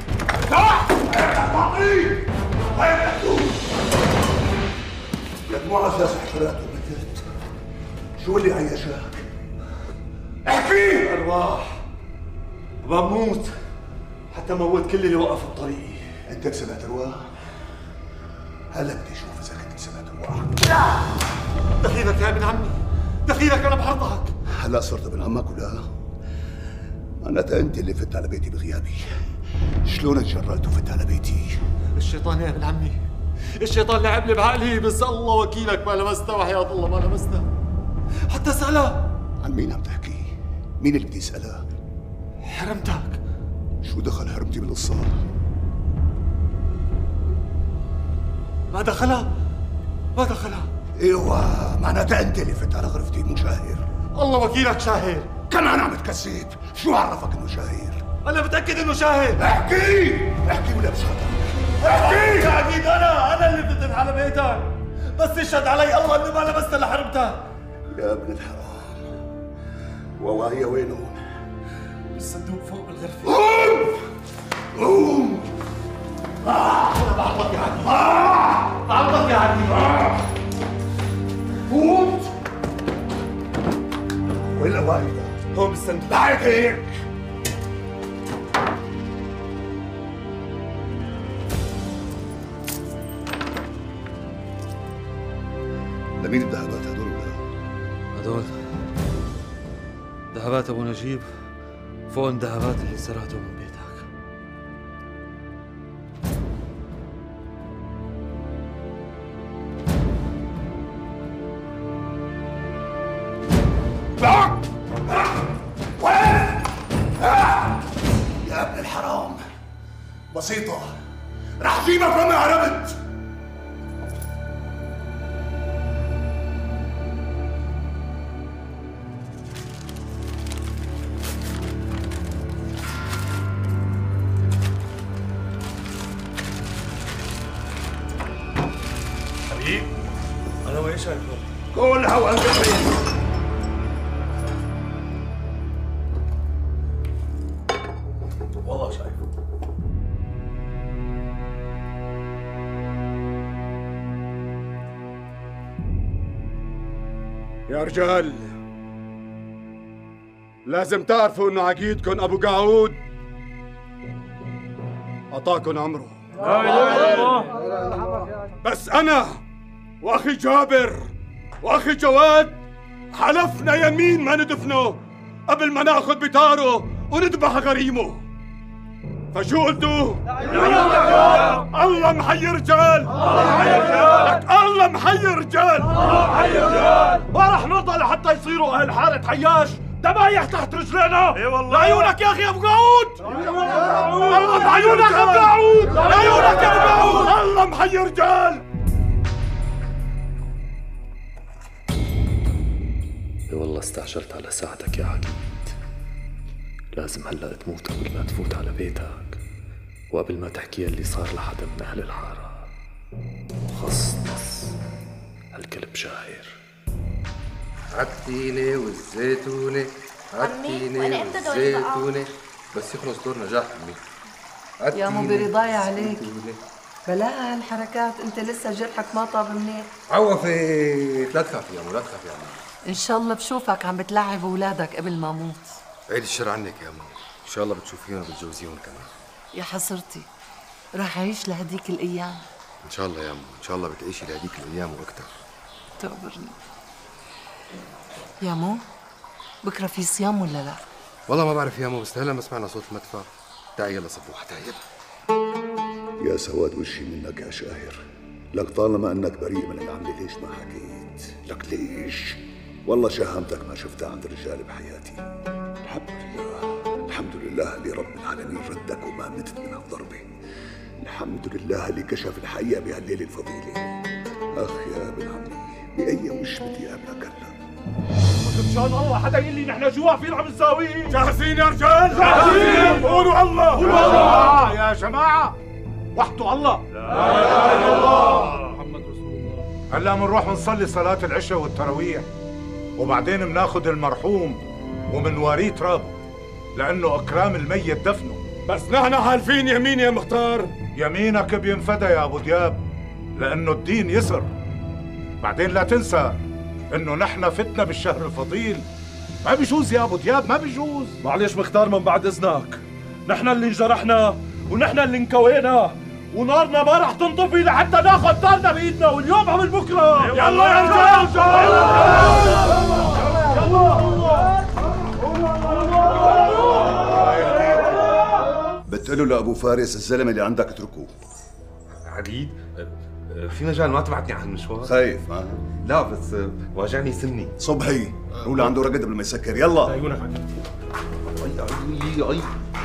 S6: لك مو عزاز حفرات ومتت. شو اللي عيشك؟
S2: احكي.
S11: ارواح بموت حتى موت كل اللي وقف بطريقي.
S6: انت سمعت ارواح؟ هلا بدي اشوف اذا كنت سمعت ارواح.
S11: دخيلك يا ابن عمي، دخيلك انا بحرضك.
S6: هلا صرت ابن عمك ولا؟ معناتها انت اللي فت على بيتي بغيابي. شلون تجرأت وفت على بيتي؟
S11: الشيطان يا ابن عمي، الشيطان لعب لي بعقلي، بس الله وكيلك ما لمسته وحياة الله ما لمسته. حتى اسألها.
S6: عن مين عم تحكي؟ مين اللي بدي اسألها؟
S11: حرمتك.
S6: شو دخل حرمتي بالقصة؟
S11: ما دخلها.
S6: ايوه، معناتها انت اللي فت على غرفتي مو شاهر.
S11: الله وكيلك شاهر.
S6: كمان عم تكذب. شو عرفك انه شاهر؟
S11: انا متأكد انه شاهر.
S6: احكي ولا بسخطك.
S11: احكي. اكيد انا اللي فتت على بيتك، بس يشهد علي الله اني ما لمست الا حرمتك.
S6: يا ابن الحرام، وهي وينه؟
S11: بالصندوق فوق بالغرفة.
S6: قوم.
S11: انا بعضك يا عدي. بعضك يا عدي.
S6: قوم. وين الأوائل ده؟
S11: هون بالصندوق.
S6: بعد هيك. لمين الذهبات هدول ولا؟
S12: هدول ذهبات ابو نجيب، فوق الذهبات اللي سرقته من بيتك.
S6: يا ابن الحرام، بسيطة، رح اجيبك وما هربت.
S11: حبيب، أنا وين شايفه؟
S6: كلها وانقطعي.
S11: والله شايفه.
S1: يا رجال، لازم تعرفوا انه عقيدكم ابو قعود اعطاكم عمره. بس انا واخي جابر واخي جواد حلفنا يمين ما ندفنه قبل ما ناخذ بطاره وندبح غريمه. فشو قلتوا؟ الله محيي رجال. الله محيي رجال.
S11: ما رح نرضى لحتى يصيروا اهل حارة عياش دبايح تحت رجلينا. اي والله. لعيونك يا اخي ابو قعود. الله بعيونك ابو قعود. لعيونك يا ابو قعود. الله محيي رجال.
S12: اي والله استعجلت على ساعتك يا عقيد. لازم هلا تموت قبل ما تفوت على بيتك، وقبل ما تحكي اللي صار لحدا من اهل الحاره. خصص هالكلب شاهر.
S11: عالتينة والزيتونة،
S10: عالتينة والزيتونة.
S11: بس يخلص دور نجاح عمي.
S16: يا مو برضايا عليك. بلا هالحركات، انت لسه جرحك ما طاب منيح.
S11: عوفي، لا تخافي يا مو، لا تخافي يا مو.
S16: ان شاء الله بشوفك عم بتلعب اولادك قبل ما اموت.
S11: عيد الشر عنك يا مو، ان شاء الله بتشوفيهم وبتجوزيهم كمان.
S16: يا حسرتي، راح اعيش لهديك الايام.
S11: ان شاء الله يا مو، ان شاء الله بتعيشي لهديك الايام واكثر.
S16: تقبرني يا مو. بكره في صيام ولا لا؟
S11: والله ما بعرف يا مو، بس هلا ما سمعنا صوت المدفع. تعي يلا صبوحه، تعي يلا.
S6: يا سواد وشي منك يا شاهر، لك طالما انك بريء من العمل ليش ما حكيت؟ لك ليش؟ والله شهامتك ما شفتها عند رجال بحياتي. الحمد لله، الحمد لله اللي رب العالمين ردك وما متت من هالضربة. الحمد لله اللي كشف الحقيقة بهالليلة الفضيلة. اخ يا ابن عمي، بأي وش بدي اقابلك هلا؟
S21: مشان الله حدا يقول لي نحن جوا في عم نساوي. جاهزين يا رجال؟ جاهزين. قولوا الله. قولوا الله يا جماعة، وحدوا الله. لا اله الا الله محمد رسول الله.
S9: هلا منروح نصلي صلاة العشاء والتراويح، وبعدين بناخذ المرحوم ومنواريه ترابه، لأنه إكرام الميت دفنه.
S21: بس نحن حالفين يمين يا مختار.
S9: يمينك بينفدى يا أبو دياب، لأنه الدين يسر. بعدين لا تنسى إنه نحن فتنا بالشهر الفضيل. ما بيجوز يا أبو دياب، ما بيجوز.
S21: معلش مختار، من بعد إذنك، نحن اللي انجرحنا ونحن اللي انكوينا، ونارنا ما رح تنطفي لحتى ناخذ دارنا بايدنا، واليوم قبل بكره. يلا يا رجال.
S6: بتقولوا لابو فارس الزلمه اللي عندك اتركوه.
S11: عقيد، في مجال ما تبعتني على المشوار؟
S6: خايف ها؟
S11: لا بس واجعني سني.
S6: صبحي قول عنده رقد قبل ما يسكر. يلا
S21: عيونك
S11: اي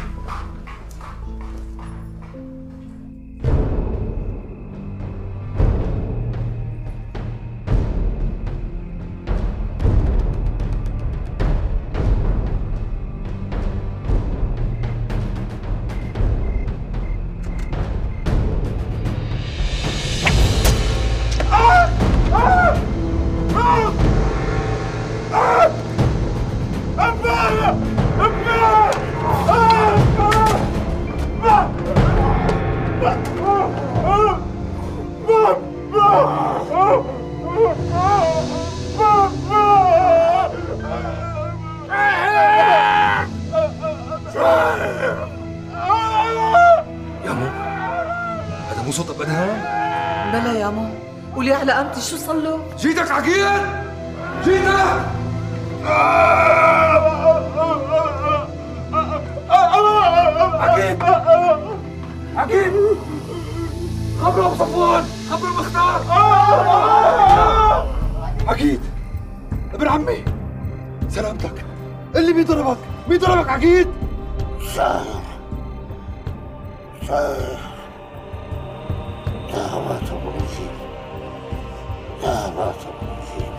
S16: شو صار له؟
S11: جيتك عقيد؟ جيتك؟ عقيد عقيد، خبر ابو صفوان، خبر مختار. عقيد ابن عمي، سلامتك. اللي بيضربك بيضربك عقيد.
S2: شاهر دعوات ابو نجيب، دعوات ابو نجيب،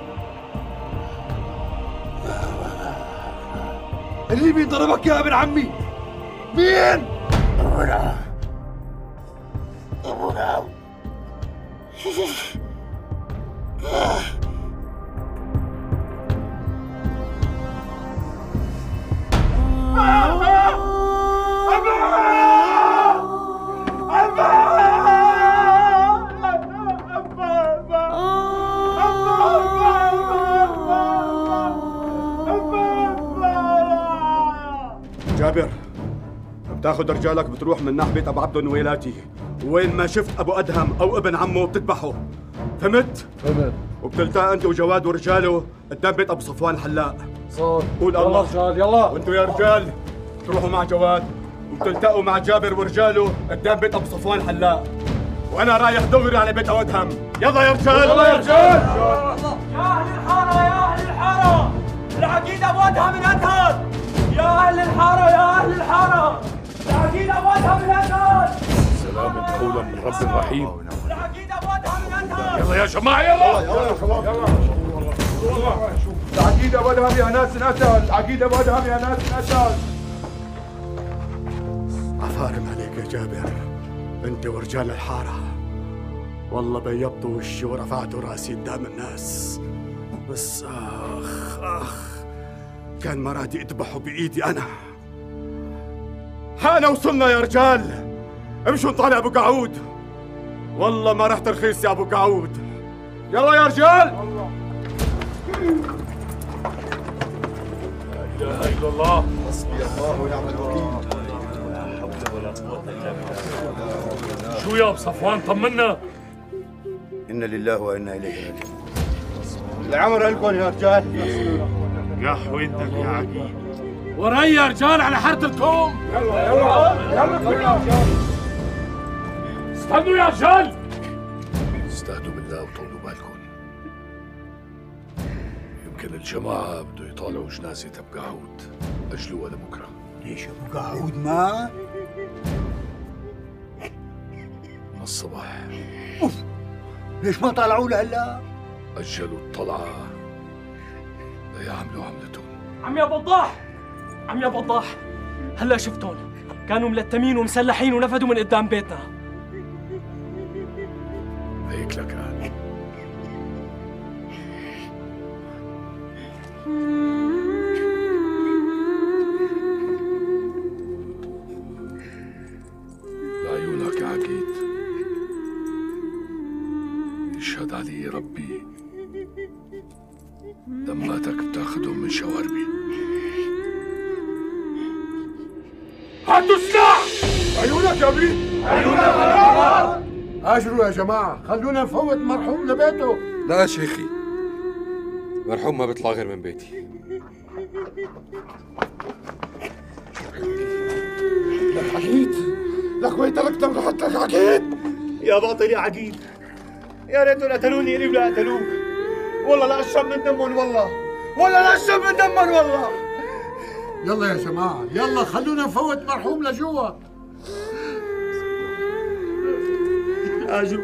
S11: اللي بيضربك يا ابن عمي مين؟
S2: ابو نعم، ابو نعم.
S1: جابر، بتاخذ رجالك بتروح من ناحية ابو عبده النويلاتي، وين ما شفت ابو ادهم او ابن عمه بتذبحه. فهمت؟
S21: فهمت.
S1: وبتلتقى انت وجواد ورجاله قدام بيت ابو صفوان الحلاق.
S21: صار.
S1: قول
S21: يلا
S1: الله.
S21: رجال يلا.
S1: وانتوا يا رجال تروحوا مع جواد وبتلتقوا مع جابر ورجاله قدام بيت ابو صفوان الحلاق، وانا رايح دغري على بيت ابو ادهم. يلا يا رجال.
S21: يلا يا رجال.
S22: يا اهل الحاره، يا اهل الحاره، العقيد ابو ادهم انقتل. يا اهل الحاره، يا اهل الحاره، العقيد ابو ادهم انقتل.
S5: سلام قولا من رب رحيم.
S22: العقيد ابو ادهم انقتل.
S5: يلا يا جماعه يلا
S21: يلا العقيد ابو ادهم يا ناس انقتل، العقيد ابو ادهم يا ناس انقتل.
S1: عفارم عليك يا جابر، انت ورجال الحاره. والله بيضتوا وشي ورفعتوا راسي قدام الناس، بس اخ كان مرادي اذبحوا بايدي انا. حقنا وصلنا يا رجال. امشوا نطالع ابو قعود. والله ما رح ترخيص يا ابو قعود. يلا يا رجال.
S5: لا اله الا الله.
S1: حسبي الله ونعم الوكيل. لا حول ولا قوة الا بالله.
S5: شو يا ابو صفوان طمنا؟
S15: إنا لله وإنا إليه راجعون.
S1: العمر لكم يا رجال.
S21: يا حوينتك يا عقيد.
S5: وراي يا رجال على حارة الكوم. يلا استنوا يا رجال. استهدوا بالله وطولوا بالكم. يمكن الجماعة بده يطالعوا جنازة أبو قعود. أجلوها لبكرة.
S15: ليش أبو قعود مات؟
S5: من الصبح.
S15: أوف. ليش ما طلعوا لهلا؟
S5: أجلوا الطلعة ليعملوا عملتهم.
S12: عمي أبو وضاح، عمي أبو وضاح، هلا شفتهم كانوا ملتمين ومسلحين ونفدوا من قدام بيتنا.
S5: هيك لكان. لعيونك يا عقيد. يشهد علي ربي دماتك بتاخدهم من شواربي.
S21: هاتوا السلاح. عيونك يا بيه. عيونك.
S17: اجروا يا جماعة، خلونا نفوت مرحوم لبيته.
S11: لا شيخي، مرحوم ما بيطلع غير من بيتي.
S21: لك عقيد، لك وين تركتهم لحتى لك عقيد.
S13: يا باطل يا عقيد، يا ريتهم قتلوني إلي ولا قتلوك. والله لا أشرب من دمهم والله، والله لا أشرب من دمهم والله.
S17: يلا يا جماعة، يلا خلونا نفوت مرحوم لجوا.
S13: آجوا.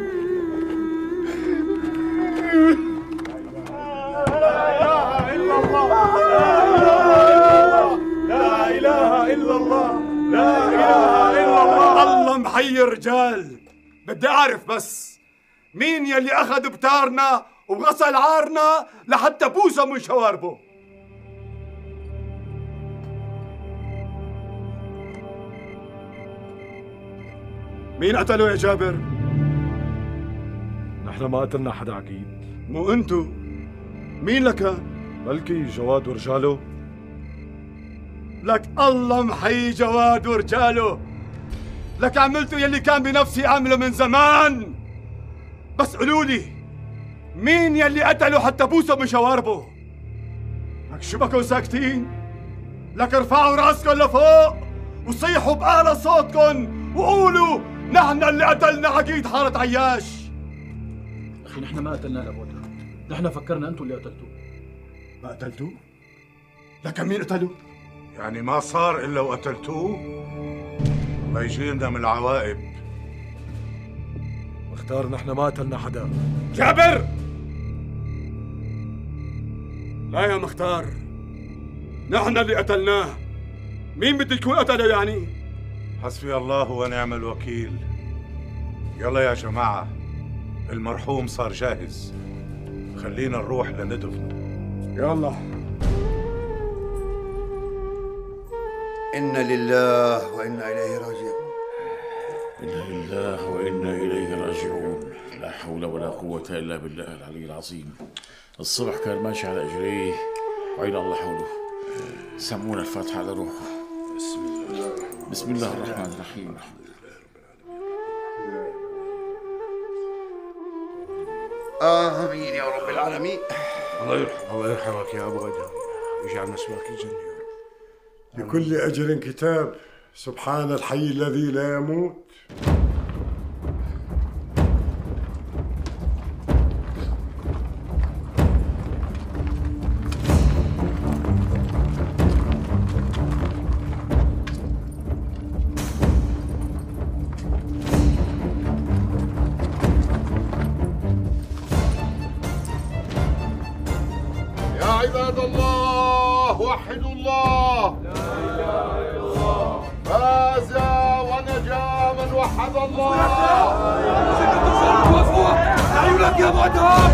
S21: لا إله إلا الله. لا إله إلا الله. لا إله إلا الله.
S1: الله محيي رجال. بدي أعرف بس مين يلي أخذ بتارنا وغسل عارنا لحتى بوسه من شواربه؟ مين قتله يا جابر؟
S21: نحن ما قتلنا حدا عقيد.
S1: مو انتو؟ مين لك؟
S21: بلكي جواد ورجاله.
S1: لك الله محيي جواد ورجاله. لك عملتوا يلي كان بنفسي اعمله من زمان. بس قولوا لي مين يلي قتله حتى بوسه من شواربه؟ لك شبكوا ساكتين؟ لك ارفعوا راسكم لفوق وصيحوا بأعلى صوتكم وقولوا نحن اللي قتلنا عقيد حارة عياش.
S12: أخي نحن ما قتلنا الأبو ده، نحن فكرنا أنتوا اللي قتلتوه.
S1: ما قتلتوه؟ لك مين قتله؟
S9: يعني ما صار إلا وقتلتوه؟ ما يجينا من العواقب.
S21: مختار نحن ما قتلنا حدا.
S1: جابر! لا يا مختار، نحن اللي قتلناه. مين بده يكون قتله يعني؟
S9: حسبي الله ونعم الوكيل. يلا يا جماعة، المرحوم صار جاهز، خلينا نروح لندفنه.
S1: يلا.
S15: إنا لله وإنا إليه راجعون.
S19: إنا لله وإنا إليه راجعون. لا حول ولا قوة إلا بالله العلي العظيم. الصبح كان ماشي على أجريه وعين الله حوله. سمونا الفاتحة على روحه. بسم الله الرحمن الرحيم.
S15: آمين يا رب العالمين.
S21: الله يرحمك يا أبو أدهم، يجعل مسواك الجنة.
S17: لكل أجل كتاب. سبحان الحي الذي لا يموت.
S21: يا عباد الله وحدوا الله. لا إله إلا الله. فاز ونجا من وحد الله. عيونك يا ابو ادهم.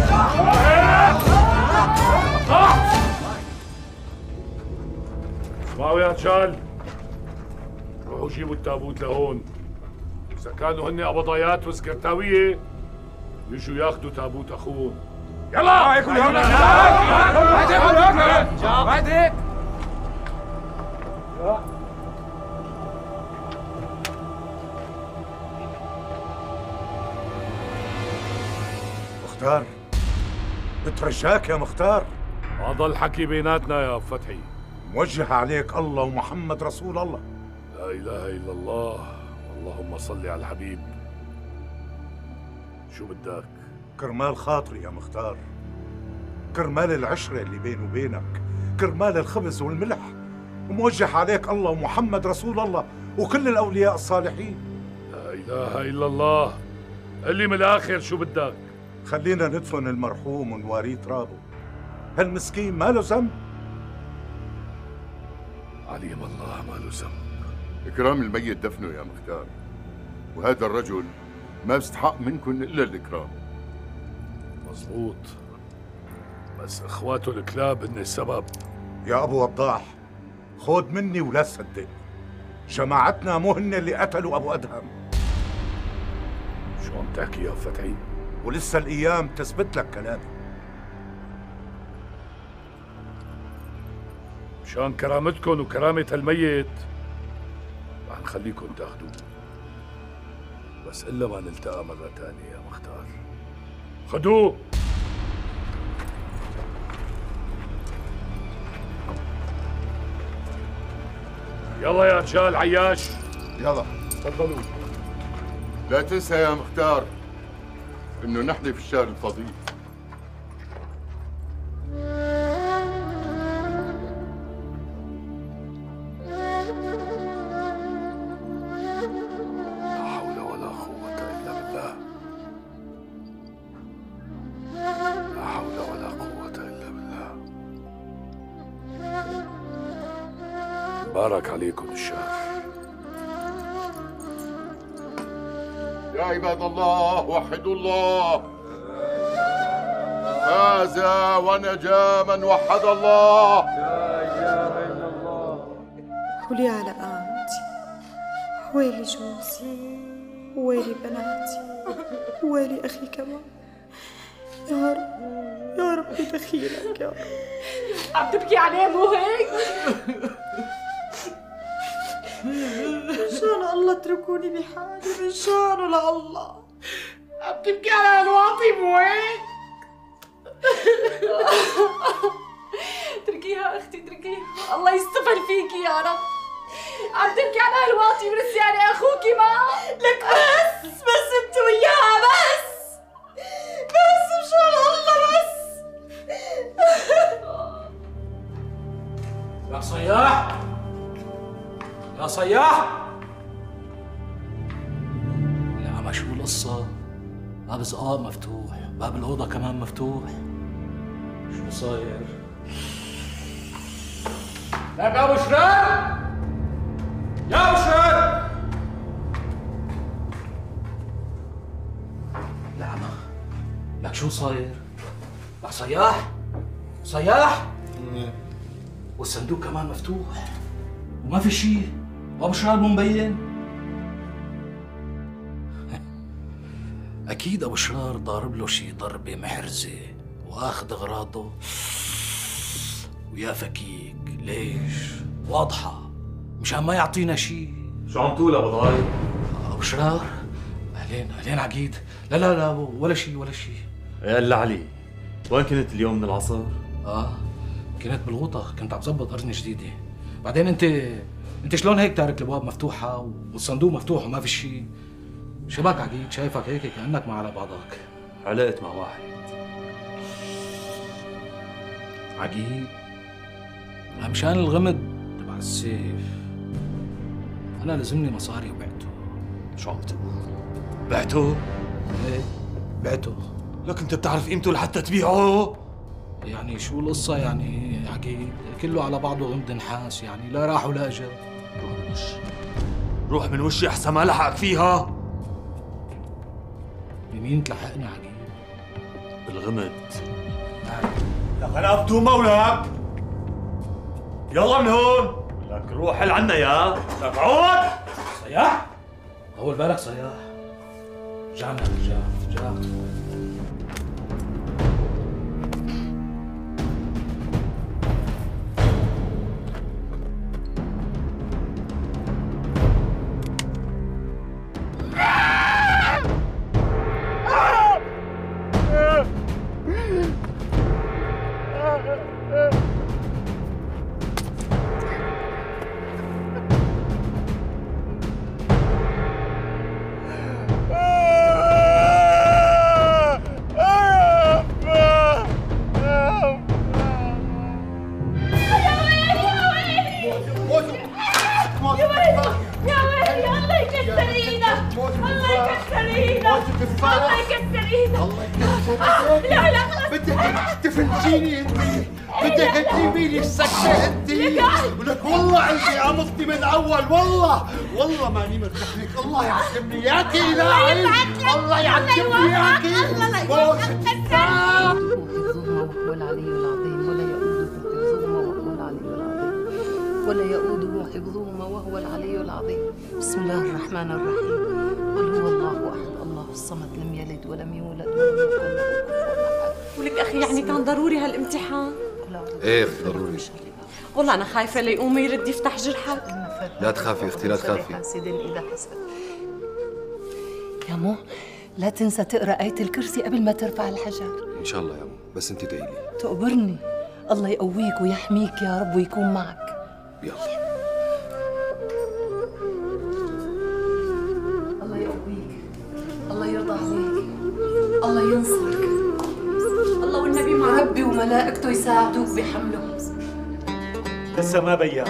S21: اسمعوا يا رجال،
S5: روحوا جيبوا التابوت لهون. إذا كانوا هن قبضايات وسكرتاوية يجوا ياخذوا تابوت أخوهم. يلا!
S21: بعدك
S9: مختار، بترجاك يا مختار.
S5: هذا الحكي بيناتنا يا فتحي.
S9: موجه عليك الله ومحمد رسول الله.
S5: لا إله إلا الله، اللهم صل على الحبيب. شو بدك؟
S9: كرمال خاطري يا مختار، كرمال العشرة اللي بيني وبينك، كرمال الخبز والملح، وموجه عليك الله ومحمد رسول الله وكل الأولياء الصالحين.
S5: لا إله إلا الله. قل لي من الآخر شو بدك؟
S9: خلينا ندفن المرحوم ونواريه ترابه. هالمسكين ما له ذنب.
S5: عليم الله ما له ذنب.
S2: إكرام الميت دفنه يا مختار، وهذا الرجل ما بيستحق منكم إلا الإكرام.
S5: مظبوط، بس إخواته الكلاب هن السبب.
S9: يا أبو وضاح، خود مني ولا تصدق، جماعتنا مو هن اللي قتلوا أبو أدهم.
S5: شو عم تحكي يا فتحي؟
S9: ولسه الأيام تثبت لك كلامي.
S5: مشان كرامتكم وكرامة الميت رح نخليكم تاخذوه، بس إلا ما نلتقى مرة تانية يا مختار. خدوه. يلا يا رجال عياش.
S2: يلا تفضلوا. لا تنسى يا مختار إنه نحن في الشهر الفضيل.
S5: بارك عليكم الشهر.
S2: يا عباد الله وحدوا الله. فاز ونجا من وحد الله. لا اله الا الله.
S3: ولي على قامتي، ويلي جوزي، ويلي بناتي، ويلي اخي كمان. يا رب يا رب دخيلك يا رب.
S22: عم تبكي عليه مو هيك؟
S3: إن شاء الله اتركوني بحالي، إن شاء الله لله.
S22: عم تبكي على الواطي مو هيك؟
S24: اتركيها اختي اتركيها، الله يستفل فيكي يا رب. عم تبكي على الواطي ونسياني اخوكي معها.
S3: لك بس انت وياها بس ان شاء الله بس.
S18: يا صياح، يا صياح. يا عم شو القصة؟ باب الزقاق مفتوح، باب الأوضة كمان مفتوح. شو صاير؟ لك أبو شرار! يا أبو شرار! لا عم، لك شو صاير؟ لك صياح؟ صياح؟ والصندوق كمان مفتوح وما في شيء، وابو شرار مو مبين. اكيد ابو شرار ضارب له شي ضربه محرزه واخذ اغراضه. ويا فكيك ليش؟ واضحه مشان ما يعطينا شي.
S12: شو عم تقول ابو ضاي؟
S18: ابو شرار اهلين عقيد. لا ولا شي.
S12: يا الا علي، وين كنت اليوم من العصر؟
S18: كنت بالغوطة، كنت عم بظبط قرنة جديدة. بعدين انت شلون هيك تارك الابواب مفتوحة والصندوق مفتوح وما في شيء؟ شبك عقيد، شايفك هيك كأنك ما على بعضك.
S12: علقت مع واحد.
S18: عقيد مشان الغمد تبع السيف انا لازمني مصاري وبعته.
S12: شو عم تقول؟
S18: بعته؟ ايه بعته.
S12: لك انت بتعرف قيمته لحتى تبيعه؟
S18: يعني شو القصة يعني عقيد؟ كله على بعضه غمد نحاس، يعني لا راح ولا اجا.
S12: روح من وشي احسن ما لحقك فيها.
S18: بمين تلحقني عقيد؟
S12: بالغمد.
S21: لك انا ابدو مولاك. يلا من هون.
S12: لك روح عنا يا.
S21: لك عود.
S12: صياح؟ طول بالك صياح. رجعنا يا رجال رجعنا.
S2: تفلتيني انت، بدك تجيبي لي السكتة انت، ولك والله عندي قمصتي من اول، والله ماني مرتاح لك، الله يعذبني اياكي الهي، الله يعذبني اياكي.
S10: وهو العلي العظيم ولا يؤوده حفظهما وهو العلي العظيم. بسم الله الرحمن الرحيم. قل هو الله احد الله الصمد لم يلد ولم يولد ولم يكن له كفوا احد.
S3: ولك اخي يعني كان ضروري هالامتحان؟
S11: ايه ضروري.
S3: والله انا خايفه ليقوم يرد يفتح جرحك.
S11: لا تخافي اختي لا تخافي.
S10: حاسد اذا حسد. يا مو لا تنسى تقرا آية الكرسي قبل ما ترفع الحجر.
S11: ان شاء الله يا مو، بس انت ادعي لي.
S10: تقبرني. الله يقويك ويحميك يا رب ويكون معك.
S11: يلا.
S10: الله يقويك، الله يرضى عليك، الله ينصرك، الله والنبي مع ربي وملائكته يساعدوك بحمله.
S13: لسه ما بيان.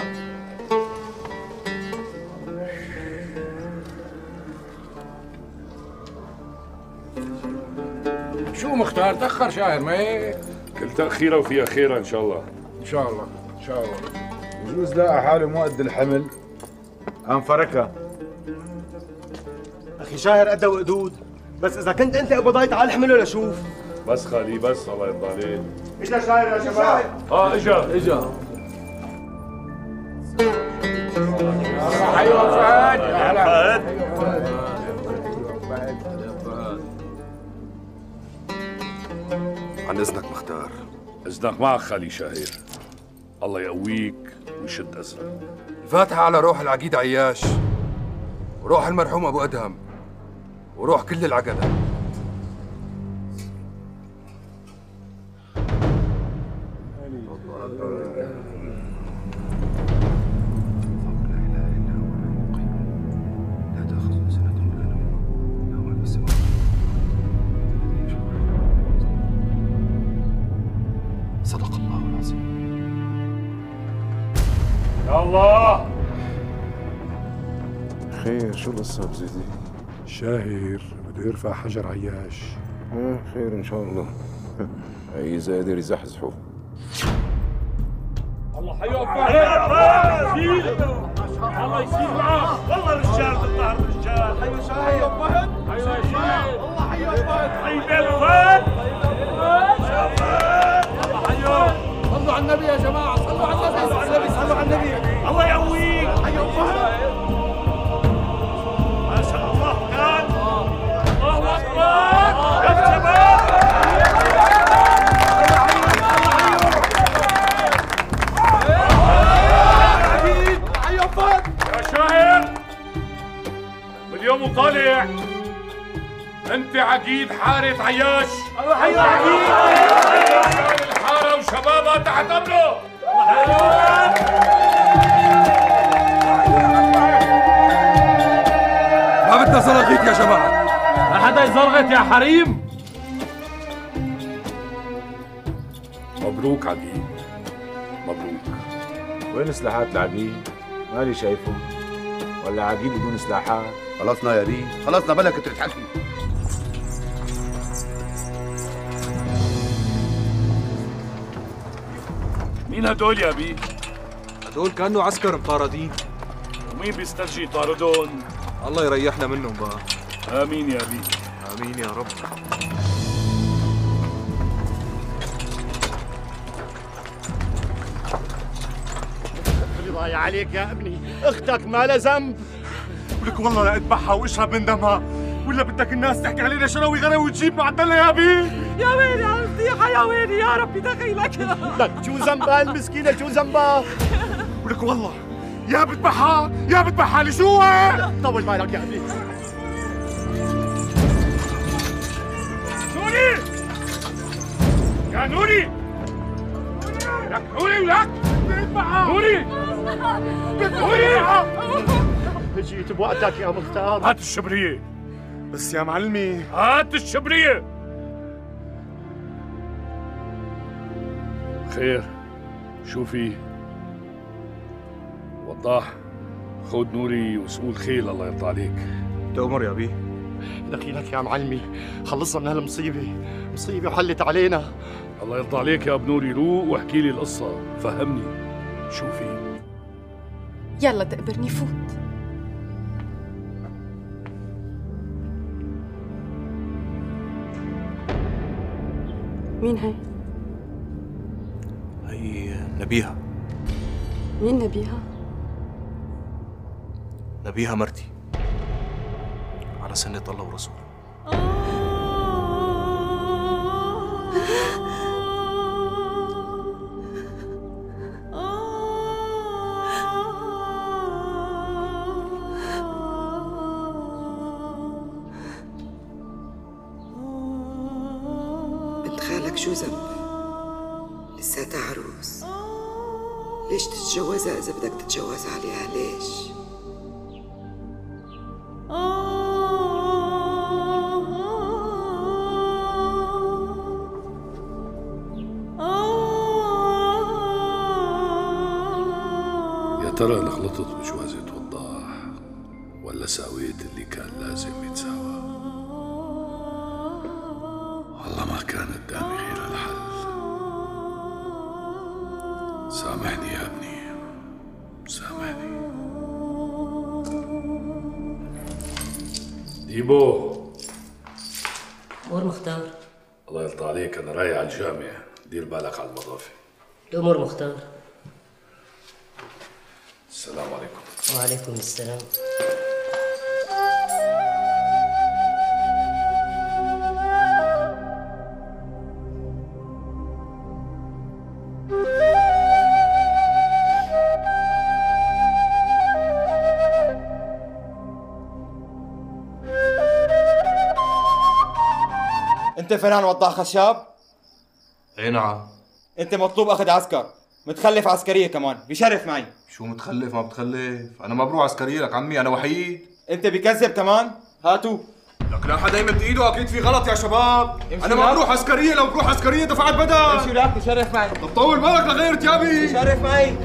S9: شو مختار تأخر شاعر ما هيك؟
S5: كل تأخيرة وفيها خيرة إن شاء الله.
S9: إن شاء الله إن شاء الله. بجوز لاقى حاله مو قد الحمل قام فركها.
S13: اخي شاهر قد وقدود، بس اذا كنت انت قبضايت على الحمل لشوف.
S5: بس خالي بس الله يرضى عليك.
S13: اجا شاهر يا شباب.
S5: اجا.
S9: حيوة فهد.
S5: يا
S11: عن اذنك مختار.
S5: اذنك معك خالي شاهر. الله يقويك ويشد أزرك.
S11: الفاتحة على روح العقيد عياش وروح المرحوم أبو أدهم وروح كل العقدة. صدق الله العظيم.
S5: يا الله.
S9: خير شو القصة بزيدي؟
S21: شاهر بده يرفع حجر عياش.
S9: خير ان شاء الله. اذا قدر يزحزحه.
S5: الله حيوفقك. الله يسير معاه. والله رجال بالظهر رجال. حيو شاهر فهد. حيو يا شاهر. الله حيوفقك. حي بيت فهد.
S2: صلوا على النبي يا جماعة، صلوا على النبي، صلوا على النبي.
S5: الله يقويك. حيو فهد. ما شاء الله كان. الله أكبر. يا شباب. يا شاهر اليوم وطالع انت عقيد حارة عياش. الله حي عقيد. الحارة وشبابها تحت امره.
S11: ما بدنا زلغيت يا جماعة.
S12: ما حدا يزلغت يا حريم.
S5: مبروك عقيد مبروك.
S9: وين سلاحات العقيد؟ مالي شايفه. ولا عقيد بدون سلاحات؟
S15: خلصنا يا بيه، خلصنا بلا كتر تحكي.
S5: مين هدول يا بي؟
S11: هدول كانوا عسكر مطاردين.
S5: ومين بيسترجي يطاردون؟
S11: الله يريحنا منهم بقى.
S5: آمين يا بي.
S11: آمين يا رب.
S13: ضايع عليك يا ابني، اختك ما لها ذنب،
S21: ولك والله لا اذبحها واشرب من دمها، ولا بدك الناس تحكي علينا شراوي غراوي وتجيب معدلنا يا بي؟
S18: يا ويلي على الفضيحة، يا ويلي، يا ربي دخيلك.
S21: لك شو ذنبها المسكينة، شو ذنبها؟ ولك والله يا بذبحها يا بذبحها لي شو؟ طول بالك يا ابني. نوري يا نوري، لك نوري ولك بذبحها نوري نوري.
S13: جيت بوقتك يا مختار.
S21: هات الشبرية بس يا معلمي، هات الشبرية. خير شو في؟ وضاح خود نوري وسوق الخيل الله يرضى عليك.
S13: تأمر يا بي. دخيلك يا معلمي، خلصنا من هالمصيبة، مصيبة وحلت علينا.
S5: الله يرضى عليك يا ابو نوري، روق واحكي لي القصة، فهمني شو في؟
S24: يلا تقبرني فوت. مين هي؟
S12: هي نبيها.
S24: مين نبيها؟
S12: نبيها مرتي، على سنة الله ورسوله.
S4: بنت خالك شو ذنب؟ لساتها عروس، ليش تتجوزها إذا بدك تتجوز عليها؟ ليش؟
S5: يا ترى أنا غلطت بجوازة وضاح ولا ساويت اللي كان لازم يتساوى؟ والله ما كان قدامي غير الحل. سامحني يا ابني، سامحني. ديبو.
S7: أمور مختار.
S5: الله يرضى عليك، أنا رايح على الجامع، دير بالك على المضافة.
S7: الأمور مختار.
S5: السلام عليكم.
S7: وعليكم السلام.
S20: انت فنان وضاح خشاب؟
S11: اي نعم.
S20: انت مطلوب اخذ عسكر، متخلف عسكرية كمان، بشرف معي.
S11: شو متخلف ما بتخلف؟ انا ما بروح عسكرية لك عمي، انا وحيد.
S20: انت بكذب كمان؟ هاتوا.
S11: لك لا حدا يمد ايده، اكيد في غلط يا شباب. انا ما بروح عسكرية، لو بروح عسكرية دفعت بدل.
S20: امشي لك بشرف معي.
S11: طول بالك لغير تيابي.
S20: بشرف معي.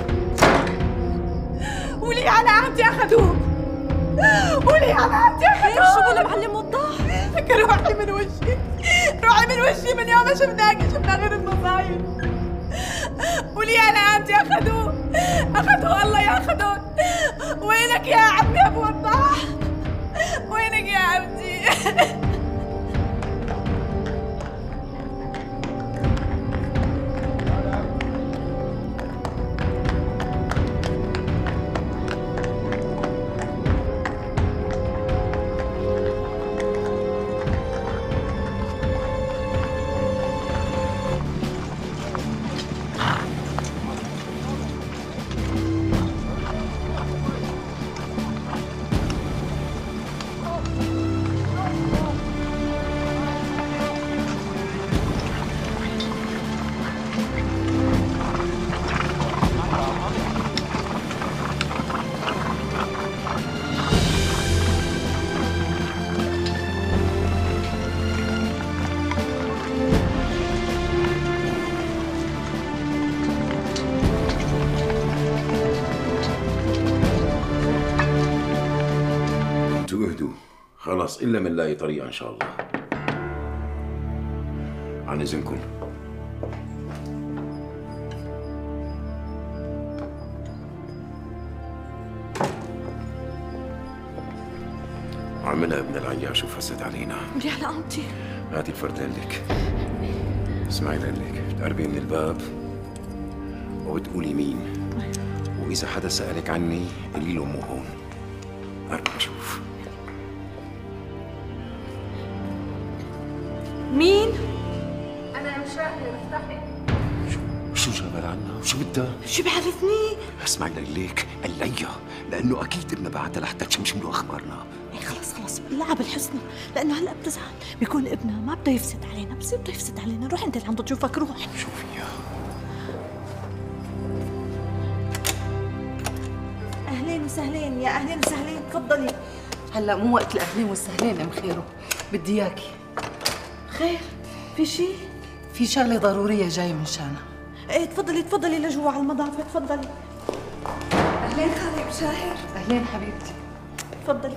S22: ولي على عهدي اخذوه، ولي على عهدي اخذوه.
S24: شو بقول معلم وضاح؟
S22: روحي من وشي، روحي من وشي، من يوم ما شفناكي شفنا غير المصايب. ولي على عهدي اخذوه، اخذوه الله ياخذون. وينك يا عمي ابو وضاح؟ وينك يا عبدي؟
S23: خلاص إلا من لاقي طريقة إن شاء الله. عن إذنكم. عملها ابن العياش وفسد علينا.
S24: يا لقمتي.
S23: هاتي الفردين لك. اسمعي لك، بتقربي من الباب وبتقولي مين، وإذا حدا سألك عني قولي له مو هون. قرب نشوف. شو جابر عنا وشو بدها؟
S10: شو بعرفني؟
S23: اسمعي ليك قليا لانه اكيد ابنها بعتها لحتى تشمشم له اخبارنا.
S10: إيه خلص لعب بالحسنى، لانه هلا بتزعل، بيكون ابنها ما بده يفسد علينا، بس بده يفسد علينا. روح انت اللي عنده تشوفك، روح.
S23: شوفي يا
S10: اهلين وسهلين، يا اهلين وسهلين، تفضلي.
S22: هلا مو وقت الاهلين والسهلين ام خيرو، بدي اياكي.
S10: خير؟ في شيء؟
S22: في شغله ضروريه جاي من شانها.
S10: ايه تفضلي لجوا على المضافه، تفضلي.
S22: اهلين خالي بشاهر. اهلين حبيبتي.
S10: تفضلي.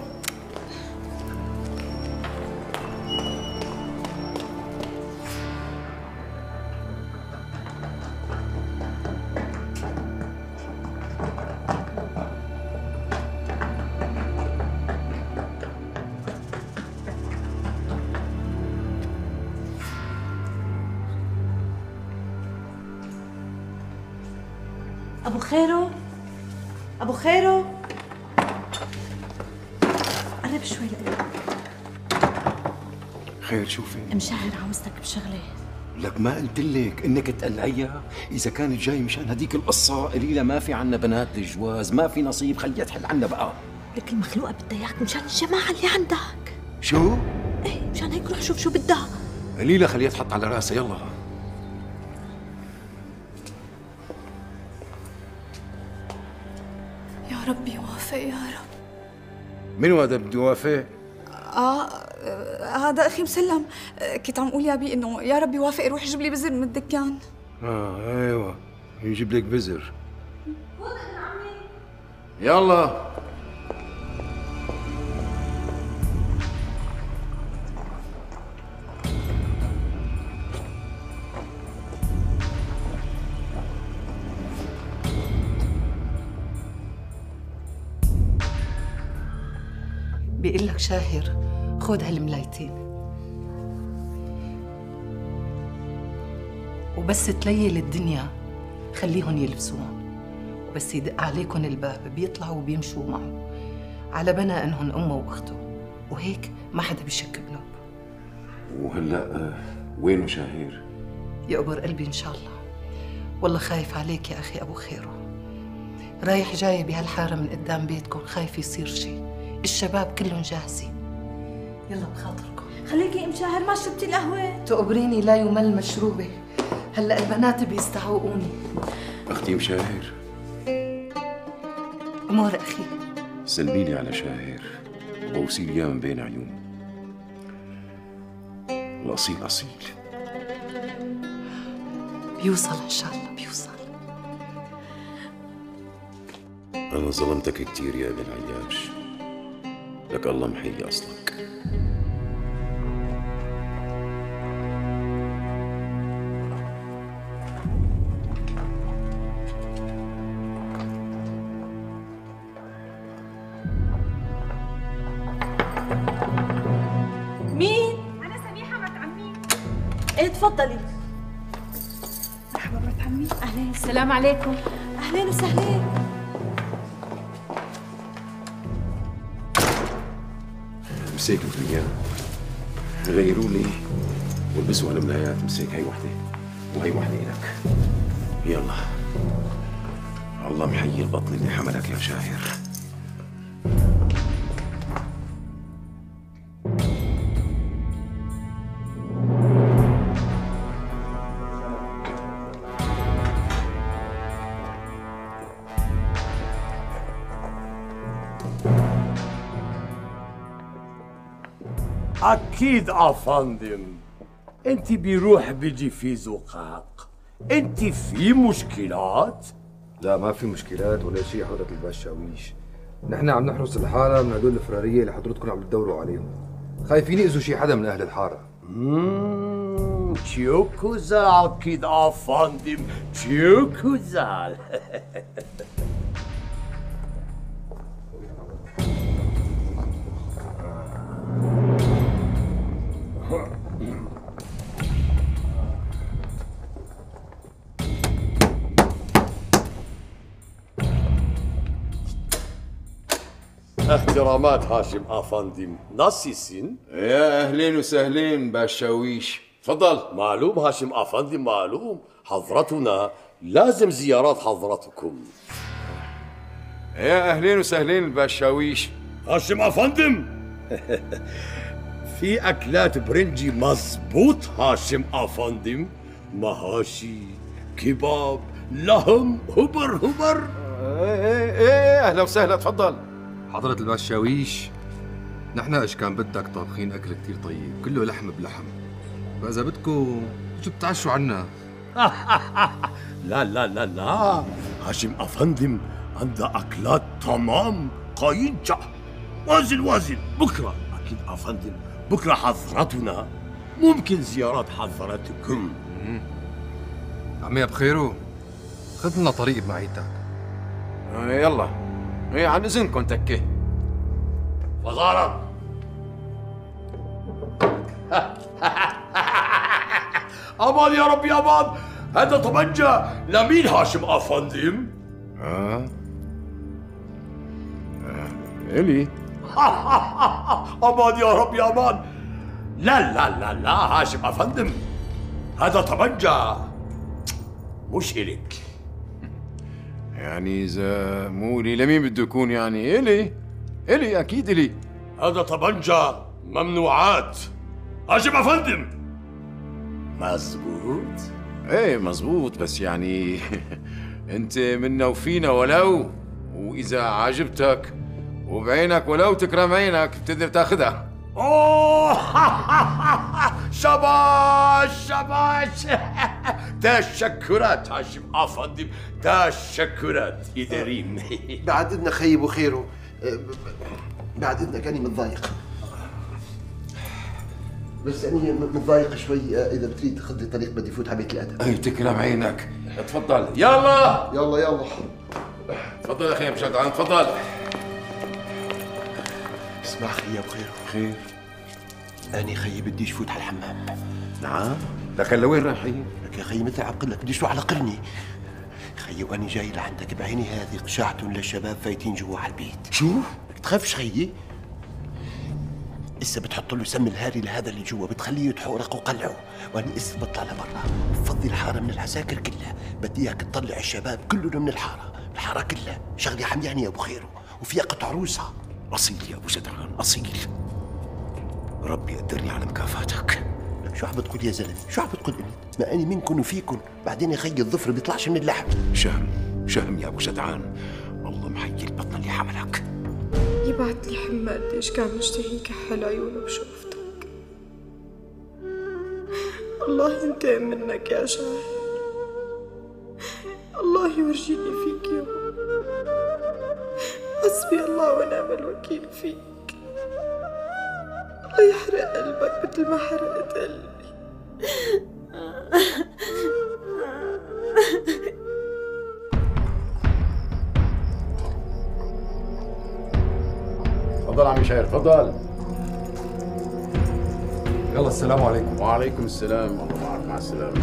S10: أبو خيرو قرب شوي لقلي.
S23: خير شوفي
S10: مشاعر عاوزتك بشغلة.
S23: لك ما قلت لك انك تقلعيها؟ اذا كانت جاي مشان هديك القصه قليله ما في عنا بنات للجواز، ما في نصيب، خليها تحل عنا بقى.
S10: لك المخلوقة بدها اياك مشان الجماعة اللي عندك.
S23: شو؟
S10: ايه مشان هيك روح شوف شو بدها.
S23: قليله خليها تحط على راسها. يلا
S10: يا رب يوافق يا رب.
S23: منو هذا بده يوافق؟
S6: هذا اخي مسلم. كنت عم اقول يا بي انه يا رب يوافق يروح يجيب لي بزر من الدكان.
S23: ايوه يجيب لك بزر. يلا
S22: بيقول لك شاهر خذ هالملايتين وبس تليل الدنيا خليهم يلبسوهم، وبس يدق عليكم الباب بيطلعوا وبيمشوا معه على بنا انهم امه واخته، وهيك ما حدا بيشك بنوب.
S23: وهلا وينه شاهير؟
S22: يقبر قلبي ان شاء الله. والله خايف عليك يا اخي ابو خيرو، رايح جاي بهالحاره من قدام بيتكم، خايف يصير شيء. الشباب كلهم جاهزين. يلا بخاطركم.
S10: خليكي ام شاهر ما شربتي القهوه؟
S22: تقبريني لا يمل مشروبه. هلا البنات بيستعوقوني.
S23: اختي مشاهير.
S22: امور اخي.
S23: سلميلي على شاهير وبوصيلي اياه من بين عيوني. الاصيل اصيل.
S22: بيوصل ان شاء الله بيوصل.
S23: انا ظلمتك كثير يا ابن العياش، لك الله محيي اصلك.
S10: مين؟
S6: انا سميحه مرت عمي.
S10: ايه تفضلي.
S6: مرحبا مرت عمي.
S10: اهلين.
S6: السلام عليكم.
S10: اهلين وسهلين.
S23: مسيكوا اياه غيروا لي والبسوا هالملايات. مسيك هي وحده وهي وحده لك. يلا الله محيي البطن اللي حملك يا شاهر.
S21: أكيد أفندم، أنت بيروح بيجي في زقاق. أنت في مشكلات؟
S11: لا ما في مشكلات ولا شيء حضرة الباشاويش. نحن عم نحرس الحارة من هدول الفرارية اللي حضرتكم عم تدوروا عليهم. خايفين يأذوا شي حدا من أهل الحارة.
S21: تشوكوزال أكيد أفندم، تشوكوزال. احترامات هاشم افندم. ناسيسين؟
S23: يا اهلين وسهلين باشاويش.
S1: تفضل. معلوم هاشم افندي، معلوم حضرتنا لازم زيارات حضرتكم.
S23: يا اهلين وسهلين الباشاويش.
S1: هاشم افندم في اكلات برنجي مظبوط هاشم افندم، محاشي، كباب، لحم، هبر.
S23: ايه اهلا وسهلا، تفضل.
S11: حضرة الباشاويش، نحن ايش كان بدك طابخين اكل كتير طيب، كله لحم بلحم، فاذا بدكم شو بتعشوا عنا.
S1: لا لا لا لا، هاشم افندم عنده اكلات تمام قاينجة. وازن بكره اكيد افندم، بكره حضرتنا ممكن زيارات حضرتكم.
S11: عمي بخيرو، خذ لنا طريق بمعيتك.
S23: يلا عن اذنكم تكه.
S1: فضارة امان يا ربي امان، هذا طبنجة لمين هاشم افندم؟
S23: إلي.
S1: امان يا ربي امان. لا هاشم افندم، هذا طبنجة مش إلك.
S23: يعني إذا مو إلي لمين بده يكون؟ يعني إلي أكيد إلي.
S1: هذا طبنجة ممنوعات هاشم افندم. مزبوط؟
S23: ايه مزبوط، بس يعني انت منا وفينا ولو، واذا عجبتك وبعينك ولو تكرم عينك بتقدر تاخذها.
S1: اوه شباش تشكرات هاشم افندم، تشكرات إداريم.
S15: بعد اذنك خيي ابو خيرو، بعد اذنك انا متضايق، بس أنا متضايق شوي. إذا بتريد خذ لي طريق بدي فوت على بيت الأدب.
S23: أي تكرم عينك، تفضل.
S1: يلا
S23: تفضل يا أخي أبو شجعان، تفضل.
S15: اسمع خيي أبو خير.
S23: خير؟
S15: أنا خيي بديش فوت على الحمام.
S23: نعم؟ لكن لوين رايحين؟
S15: لك يا خيي مثل عم لك بديش فوت على قرني. خيي وأنا جاي لعندك بعيني هذه قشعة للشباب فايتين جوا على البيت.
S23: شو؟
S15: لك تخافش خيي؟ إسا بتحط له سم الهاري لهذا اللي جوا، بتخليه يتحورق وقلعه، وانا إسا بطلع لبرا بفضي الحاره من العساكر كلها. بدي اياك تطلع الشباب كلهم من الحاره كلها. شغلي حمياني يا ابو خيرو، وفيها قطع عروسه.
S23: اصيل يا ابو جدعان، اصيل. ربي يقدرني على مكافاتك.
S15: لك شو عم بتقول يا زلمه؟ شو عم بتقول انت؟ ما اني منكم وفيكم، بعدين يا خيي الظفر بيطلعش من اللحم.
S23: شهم يا ابو جدعان، الله محيي البطن اللي حملك.
S6: يبعت لي حماد قديش كان مشتهي يكحل عيونه بشوفتك. الله ينتقم منك يا شاهر، الله يورجيني فيك يوم. حسبي الله ونعم الوكيل فيك. الله يحرق قلبك مثل ما حرقت قلبي.
S23: تفضل عمي شاعر، تفضل.
S11: يلا السلام عليكم.
S23: وعليكم السلام، الله معك، مع السلامة.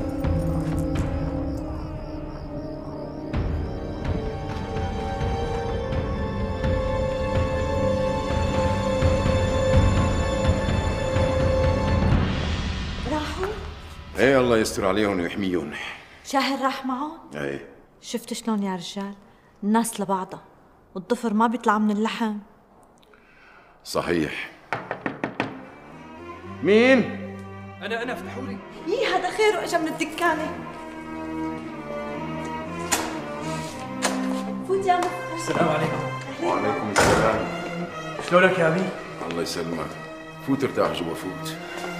S10: راحوا؟
S23: ايه الله يستر عليهم ويحميهم.
S10: شاهر راح معهم؟
S23: ايه.
S10: شفت شلون يا رجال؟ الناس لبعضها، والضفر ما بيطلع من اللحم.
S23: صحيح. مين؟
S12: أنا افتحوا لي.
S10: يي هذا خير واجا من الدكانة. فوت يا مخ.
S12: السلام عليكم.
S23: وعليكم السلام.
S12: شلونك يا أبي؟
S23: الله يسلمك. فوت ارتاح جوا، فوت.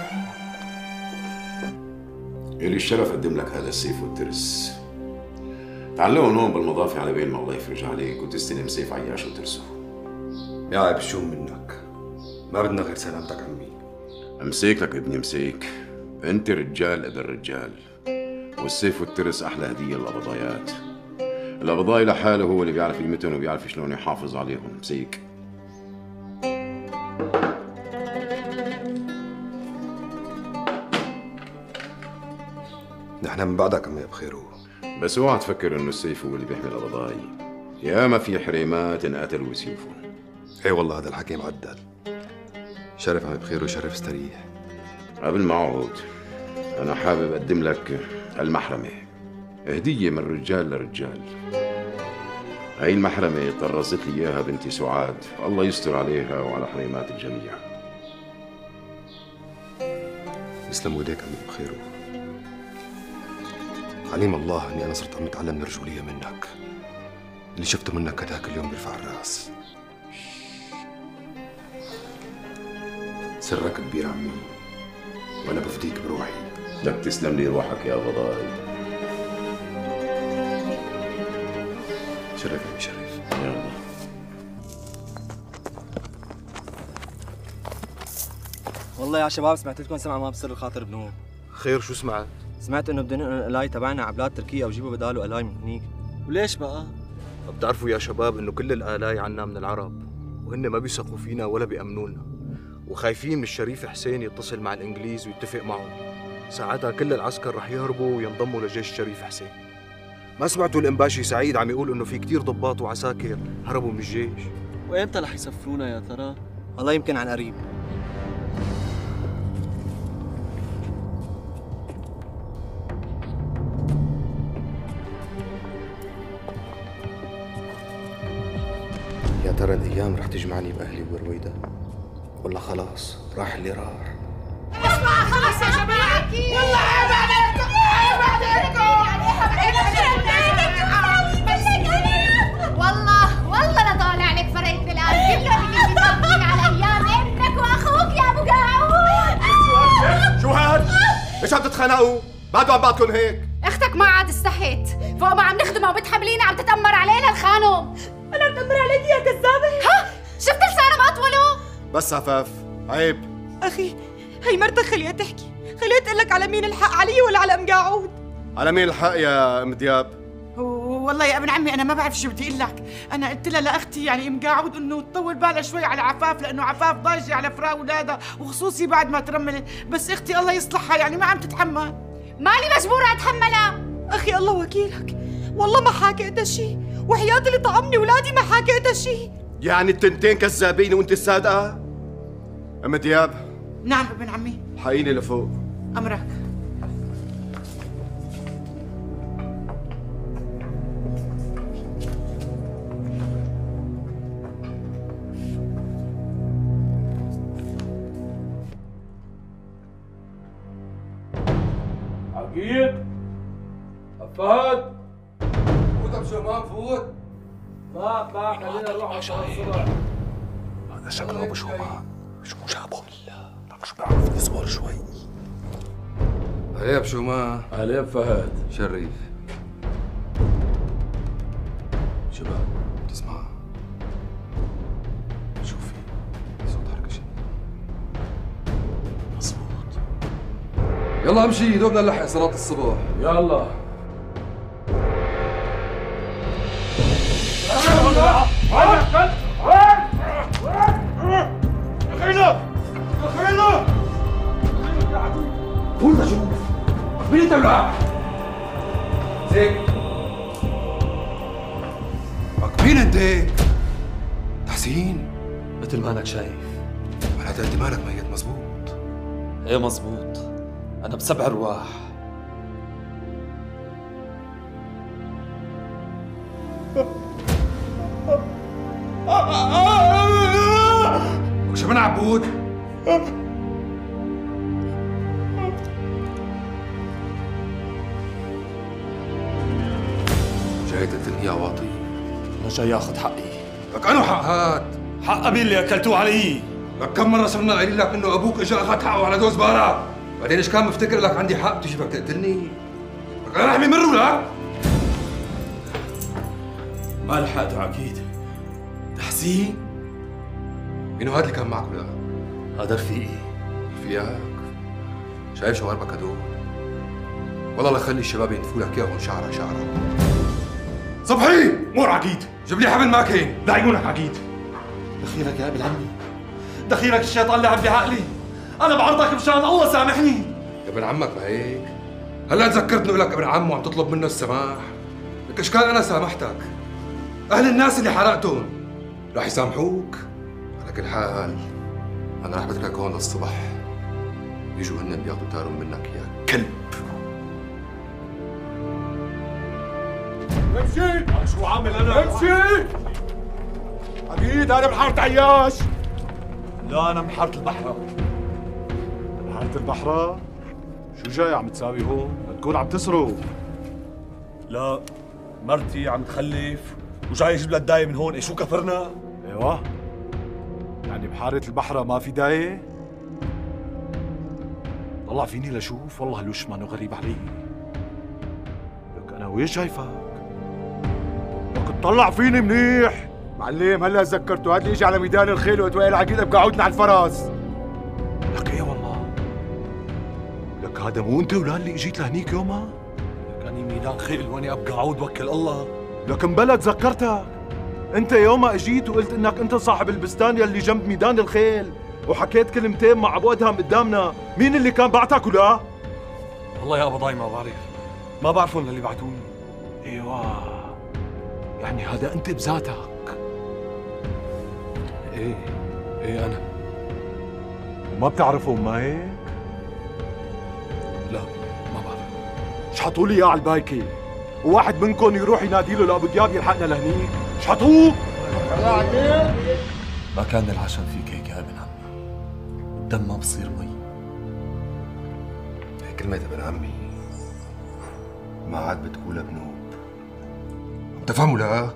S23: إلي الشرف أقدم لك هذا السيف والترس. تعلقهم هون بالمضافة على بين ما الله يفرج عليك وتستلم سيف عياش وترسه.
S11: يا عيب شو منك؟ ما بدنا غير سلامتك عمي.
S23: امسيك لك ابني امسيك، انت رجال ابن رجال، والسيف والترس احلى هديه للقبضايات. القبضاي لحاله هو اللي بيعرف قيمتهم وبيعرف شلون يحافظ عليهم. امسيك.
S11: نحن من بعدك عمي بخيرو،
S23: بس اوعى تفكر انه السيف هو اللي بيحمي القبضاي. ياما في حريمات انقتلوا بسيوفهم.
S11: اي والله هذا الحكي معدل. شرف عمي بخيرو، شرف استريح.
S23: قبل ما اقعد أنا حابب أقدم لك المحرمة، هدية من رجال لرجال. هاي المحرمة طرزت لي إياها بنتي سعاد، الله يستر عليها وعلى حريمات الجميع.
S11: يسلم ايديك عمي بخير. عليم الله اني انا صرت عم اتعلم الرجوليه منك. اللي شفته منك هداك اليوم بيرفع الراس. سرك كبير عمي، وانا بفديك بروحي.
S23: لك تسلم لي روحك يا فضاي.
S11: شرف عمي شرف.
S23: يلا.
S8: والله يا شباب سمعت لكم سمعة ما بسر الخاطر بنور.
S11: خير شو سمعت؟
S8: سمعت انه بدنا ننقل الاي تبعنا على بلاد تركيا وجيبوا بداله الاي من هنيك. وليش بقى؟
S11: بتعرفوا يا شباب انه كل الالاي عنا من العرب، وهن ما بيثقوا فينا ولا بيأمنونا، وخايفين من الشريف حسين يتصل مع الانجليز ويتفق معهم. ساعتها كل العسكر رح يهربوا وينضموا لجيش الشريف حسين. ما سمعتوا الانباشي سعيد عم يقول انه في كتير ضباط وعساكر هربوا من الجيش؟
S8: وامتى رح يسفرونا يا ترى؟ والله يمكن عن قريب.
S11: يا ترى الايام رح تجمعني باهلي ورويدا، ولا خلاص راح اللي راح؟
S22: اسمع خلص يا جماعة، والله عيب عليكم، عيب عليكم.
S10: والله لطالع لك فريق بالقلب كله اللي بيجي على ايام ابنك واخوك يا ابو قاعود.
S11: شو هاد؟ ليش عم تتخانقوا؟ بعدوا عم بعضكم هيك؟
S10: اختك ما عاد استحيت، فوق ما عم نخدمها وبتحبلينا عم تتأمر علينا الخانم.
S22: انا بتأمر عليك يا كذابة؟
S10: ها؟ شفت لسانه مقطوله؟
S11: بس عفاف عيب.
S3: اخي هي مرتك خليها تحكي، خليها تقول لك على مين الحق، علي ولا على ام قاعود؟
S11: على مين الحق يا ام دياب؟
S22: والله يا ابن عمي انا ما بعرف شو بدي اقول لك، انا قلت لها لاختي يعني ام قاعود انه تطول بالها شوي على عفاف، لانه عفاف ضايجه على فراق اولادها وخصوصي بعد ما ترملت، بس اختي الله يصلحها يعني ما عم تتحمل.
S10: مالي مجبوره اتحملها.
S3: اخي الله وكيلك، والله ما حكيت شيء، وحياتي اللي طعمني ولادي ما حكيت شيء.
S11: يعني التنتين كذابين وانت الصادقه؟ ام دياب.
S22: نعم ابن عمي.
S11: حقيني لفوق.
S22: امرك.
S5: عقيد فهد
S11: فوت ابو شمام فوت.
S5: لا خلينا نروح على الصبح.
S11: هذا شكله ابو شمام. شو جابه؟ لك شو بيعرف يصبر شوي. عليب شمام.
S5: عليب فهد.
S11: شريف.
S5: شباب
S11: تسمع؟ شو في؟ صوت حركة شيء. مظبوط. يلا امشي دوبنا نلحق صلاة الصبح.
S5: يلا.
S21: دخيله دخيله.
S11: قول شوف مين انت ولا زيك؟ مين انت؟ تحسين؟
S12: مثل ما انك شايف.
S11: معناتها انت مالك ميت مزبوط.
S12: ايه مزبوط، انا ب7 ارواح.
S11: وشو من عبود؟ جاي تقتلني يا واطي؟
S12: انا جاي اخذ حقي.
S11: لك انو حق هاد؟
S12: حق ابي اللي اكلتوه علي.
S11: لك كم مرة صرنا قايلين لك انه ابوك اجى اخذ حقه على دوز بارا، بعدين ايش كان مفتكر لك عندي حق تجي بدك تقتلني؟ لك انا رحمي مر ولا؟
S12: ما لحقته عقيد. تحسين؟
S11: مين هاد اللي كان معك ولا؟
S12: هذا رفيقي.
S11: رفيقك؟ شايف شواربك هدول؟ والله لا خلي الشباب ينتفوا لك اياهم شعره شعره. صبحي!
S12: مور عقيد.
S11: جيب لي حبل ماكين.
S12: لعيونك عقيد. دخيلك يا ابن عمي، دخيلك الشيطان لعب بعقلي. انا بعرضك مشان الله سامحني.
S11: يا ابن عمك ما هيك؟ هلا تذكرت انه لك ابن عم وعم تطلب منه السماح؟ لك ايش كان انا سامحتك؟ اهل الناس اللي حرقتهم راح يسامحوك؟ على كل حال انا راح بتركك هون للصبح. بيجوا هن بياخذوا تارم منك يا كلب.
S21: امشي. شو عامل انا؟ امشي. عقيد انا بحارة عياش. لا انا من حارة البحرة. من حارة البحرة؟ شو جاي عم تساوي هون؟ بتكون عم تسرق. لا مرتي عم تخلف وجاي يجيب لها الداية من هون، ايه شو كفرنا؟ ايوه يعني بحارة البحرة ما في داية؟ طلع فيني لشوف، والله هالوش مانو غريب علي. لك انا وين شايفك؟ لك تطلع فيني منيح. معلم هلا تذكرته، هاد اللي اجى على ميدان الخيل وقت وائل عقيد ابقى عودنا على الفرس. لك ايه والله؟ لك هذا مو انت ولا اللي اجيت لهنيك يومها؟ لك اني ميدان خيل واني ابقى عود وكل الله. لك مبلا تذكرتك. انت يومها اجيت وقلت انك انت صاحب البستان يلي جنب ميدان الخيل وحكيت كلمتين مع ابو ادهم قدامنا، مين اللي كان بعتك ولا؟ والله يا ابو ضاي ما بعرف، ما بعرفهم اللي بعتوني. ايوه يعني هذا انت بذاتك. ايه انا. ما بتعرفهم ما هيك؟ لا ما بعرف. شحطوا لي اياه على البايكي وواحد منكم يروح ينادي له لابو دياب يلحقنا لهنيك، شحطوه.
S12: ما كان العشم فيك هيك يا ابن عمي، الدم ما بصير مي.
S11: كلمة ابن عمي ما عاد بتقولها بنوب، عم تفهموا لا؟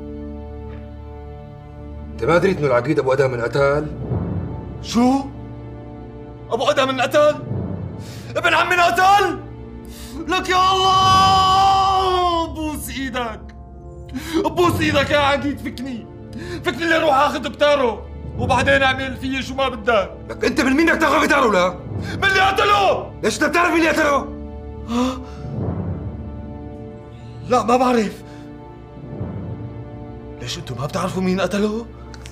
S11: انت ما دريت انه العقيد ابو ادهم انقتل؟
S21: شو؟ ابو ادهم انقتل؟ ابن عمي انقتل؟ لك يا الله بوس ايدك، بوس ايدك يا عقيد، فكني اللي اروح اخذ بتاره وبعدين اعمل فيه شو ما بدك.
S11: لك انت من مين بدك تاخذ بتاره لا؟
S21: من اللي قتله.
S11: ليش انت بتعرف مين اللي قتله؟
S21: لا ما بعرف. ليش انتم ما بتعرفوا مين قتله؟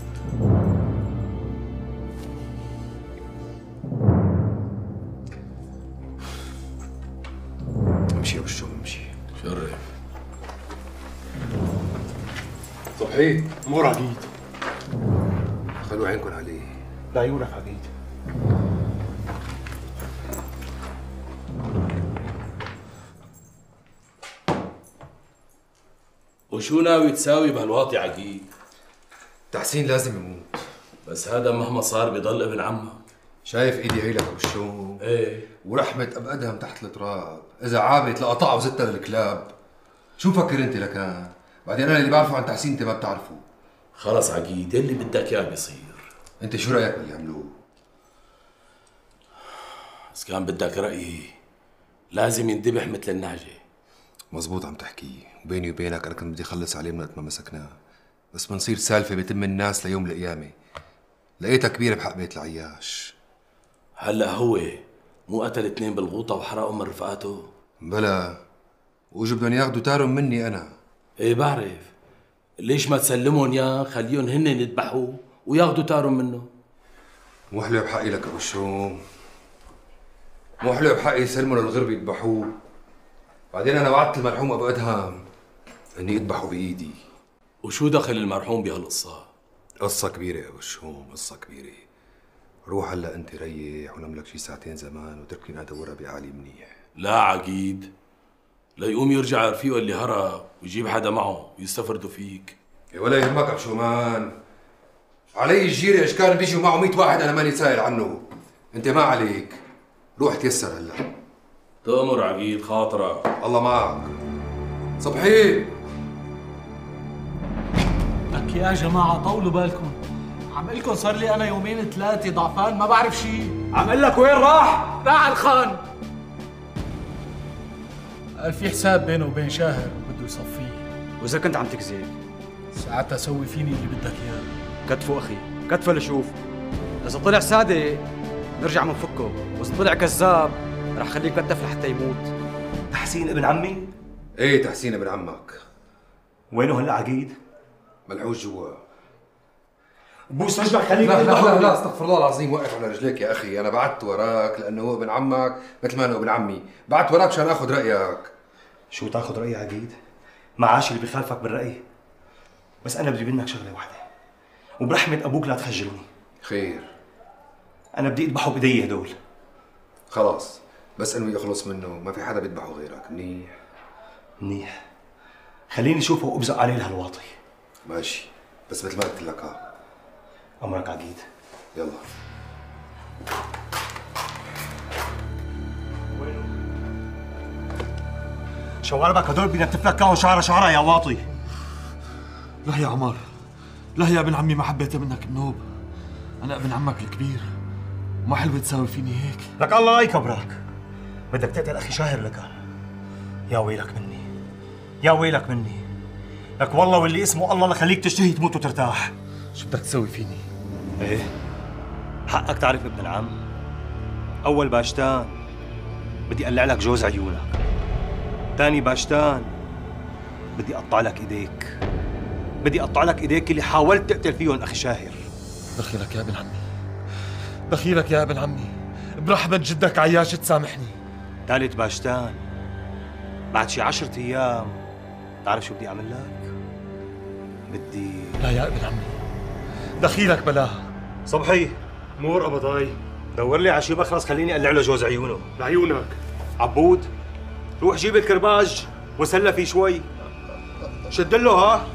S11: امشي يا وشو امشي.
S1: شرف.
S11: صبحي
S21: مو عقيد.
S11: خلوا عينكم عليه.
S21: لا يورف عقيد.
S1: وشو ناوي تساوي بهالواطي عقيد؟
S11: تحسين لازم يموت.
S1: بس هذا مهما صار بضل ابن عمك.
S11: شايف ايدي هي لك وشو؟
S1: ايه
S11: ورحمة ابو ادهم تحت التراب، اذا عابت لقطعها وزتها للكلاب. شو مفكر انت لكان؟ بعدين انا اللي بعرفه عن تحسين انت ما بتعرفه.
S1: خلص عقيد، اللي بدك اياه بيصير.
S11: انت شو رايك باللي عملوه؟
S1: بس كان بدك رايي لازم يندبح مثل النعجه.
S11: مزبوط عم تحكي، وبيني وبينك انا كنت بدي اخلص عليه من وقت ما مسكناه، بس بنصير سالفه بتم الناس ليوم القيامه. لقيتها كبيره بحق بيت العياش.
S1: هلا هو مو قتل 2 بالغوطه وحرقهم من رفقاته؟
S11: بلا، واجوا بدهم ياخذوا تارم مني انا.
S1: ايه بعرف، ليش ما تسلمهم يا خليهم هن يذبحوه وياخذوا تارم منه؟
S11: مو حلو بحقي لك ابو الشوم، مو حلو بحقي يسلموا للغرب يذبحوه. بعدين انا وعدت المرحوم ابو ادهم اني اذبحه بايدي.
S1: وشو دخل المرحوم بهالقصه؟
S11: قصه كبيره يا ابو الشوم، قصه كبيره. روح هلا انت ريح ونام لك شي ساعتين زمان وتركني ادورها بعالي منيح.
S1: لا عقيد، ليقوم يرجع رفيقه اللي هرب ويجيب حدا معه ويستفردوا فيك.
S11: ولا يهمك ابو شومان، علي الجيري اشكال بيجوا معه 100 واحد انا ماني سائل عنه. انت ما عليك، روح تيسر هلا.
S1: تأمر عقيد خاطرك.
S11: الله معك. صبحي
S18: لك يا جماعة طولوا بالكم، عم قلكم صار لي أنا 2 3 ضعفان ما بعرف شيء.
S21: عم قل لك وين راح؟
S18: راح على الخان. قال في حساب بينه وبين شاهر بده يصفيه،
S13: وإذا كنت عم تكذب
S18: ساعتها سوي فيني اللي بدك إياه.
S13: كتفه أخي، كتفه لشوف. إذا طلع صادق نرجع منفكه، وإذا طلع كذاب رح خليه يكتف لحتى يموت.
S21: تحسين ابن عمي؟
S11: ايه تحسين ابن عمك.
S21: وينه هلا عقيد؟
S11: ملحوش جوا.
S21: بوس رجلك خليك.
S11: لا استغفر الله العظيم، وقف على رجليك يا اخي. انا بعت وراك لانه هو ابن عمك مثل ما انا ابن عمي، بعت وراك عشان اخذ رايك.
S21: شو تاخذ رايي عقيد؟ معاش اللي بخالفك بالراي، بس انا بدي منك شغله واحده، وبرحمه ابوك لا تخجلني.
S11: خير.
S21: انا بدي اذبحه بايدي هدول.
S11: خلاص بس انه يخلص منه، ما في حدا بيتبعه غيرك. منيح
S13: منيح. خليني اشوفه وابزق عليه لهالواطي.
S11: ماشي، بس مثل ما قلت لك
S13: امرك عقيد.
S11: يلا.
S13: شواربك هدول بدنا تفلكاهم شعره يا واطي.
S12: لا يا عمر، لا يا ابن عمي، ما حبيت منك النوب. انا ابن عمك الكبير، ما حلوة تساوي فيني هيك.
S13: لك الله لا يكبرك. بدك تقتل اخي شاهر لك. يا ويلك مني، يا ويلك مني. لك والله واللي اسمه الله لخليك تشتهي تموت وترتاح.
S12: شو بدك تسوي فيني؟
S13: ايه حقك تعرف ابن العم. اول باشتان بدي اقلع لك جوز عيونك، ثاني باشتان بدي اقطع لك ايديك، بدي اقطع لك ايديك اللي حاولت تقتل فيهم اخي شاهر.
S12: دخيلك يا ابن عمي، دخيلك يا ابن عمي، برحمة جدك عياش تسامحني.
S13: ثالث باشتان بعد شي 10 ايام تعرف شو بدي اعمل لك؟ بدي
S12: لا يا ابن عمي، دخيلك بلاها.
S13: صبحي مور قبضاي، دور لي على شي بخرس خليني اقلع له جوز عيونه.
S21: لعيونك.
S13: عبود روح جيب الكرباج وسلى فيه شوي. شد له ها.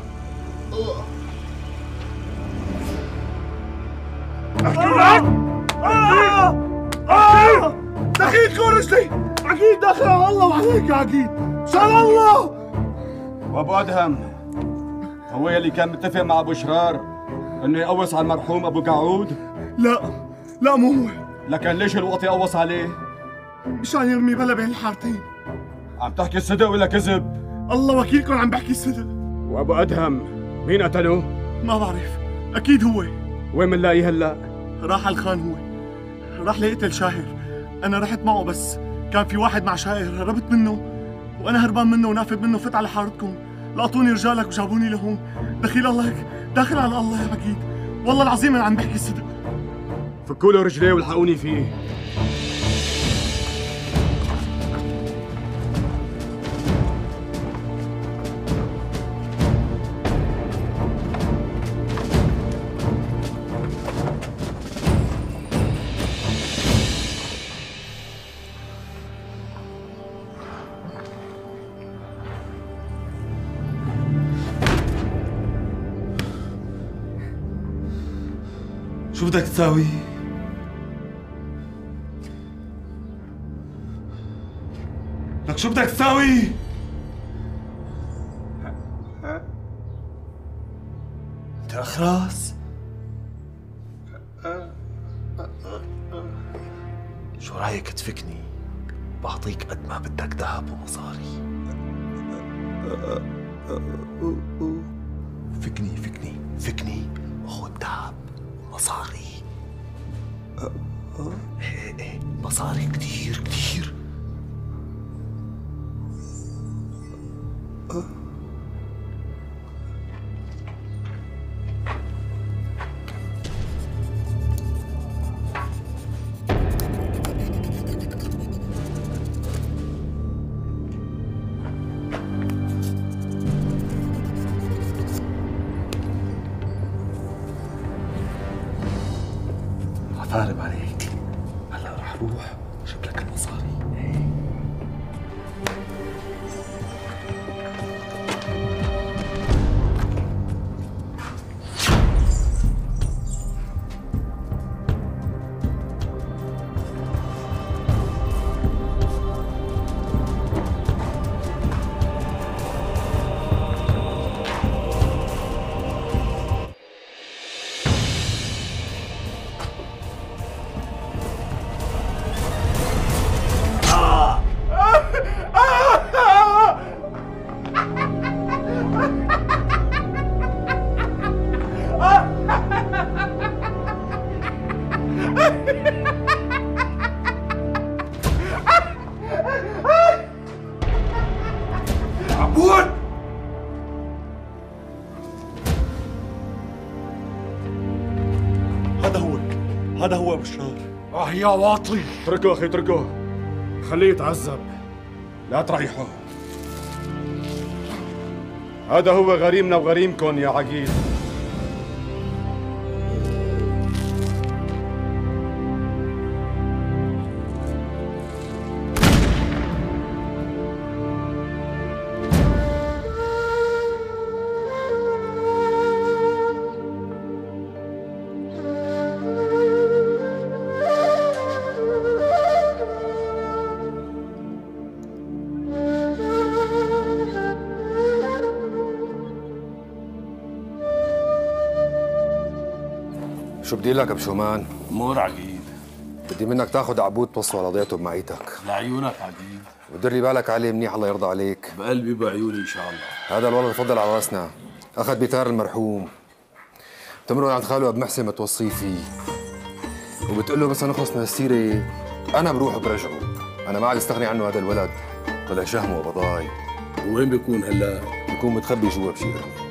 S21: دخيل كون رجلي. عقيد دخل على الله وعليك يا عقيد. شال الله.
S14: وابو ادهم هو يلي كان متفق مع ابو شرار انه يقوص على المرحوم ابو قعود؟
S21: لا مو هو.
S14: لكن ليش الوقت يقوص عليه؟
S21: مشان يرمي بلا بين الحارتين.
S14: عم تحكي صدق ولا كذب؟
S21: الله وكيلكم عم بحكي صدق.
S14: وابو ادهم مين قتله؟
S21: ما بعرف، اكيد هو.
S14: وين منلاقيه هلا؟
S21: راح على الخان هو، راح ليقتل شاهر. انا رحت معه بس كان في واحد مع شاهر، هربت منه وانا هربان منه ونافد منه. فت على حارتكم لقطوني رجالك وجابوني لهون. دخيل الله هيك داخل على الله يا عقيد، والله العظيم انا عم بحكي صدق.
S14: فكوا له رجليه والحقوني فيه.
S12: شو بدك تساوي؟ لك شو بدك تساوي؟ انت اخراس؟ شو رايك تفكني؟ بعطيك قد ما بدك ذهب ومصاري. فكني وخذ ذهب ومصاري. ايه مصاري كتير. عفارم عليك، هلا رح روح جيب لك المصاري.
S21: هذا هو ابو شرار. يا واطي. اتركه اخي اتركه، خليه يتعذب، لا تريحه. هذا هو غريمنا وغريمكم يا عقيل.
S11: شو بدي لك ابو شومان؟
S21: امور عقيد.
S11: بدي منك تاخذ عبود توصل على ضيعته بمعيتك.
S21: لعيونك عقيد.
S11: ودير لي بالك عليه منيح الله يرضى عليك.
S21: بقلبي بعيوني ان شاء الله.
S11: هذا الولد فضل على راسنا، اخذ بتار المرحوم. بتمرق عند خاله ابو محسن بتوصيه فيه. وبتقول له بس نخلص من السيره انا بروح وبرجعه. انا ما عاد استغني عنه هذا الولد. طلع شهم وبضاي.
S21: وين بيكون هلا؟
S11: بيكون متخبي جوا بشي قرن.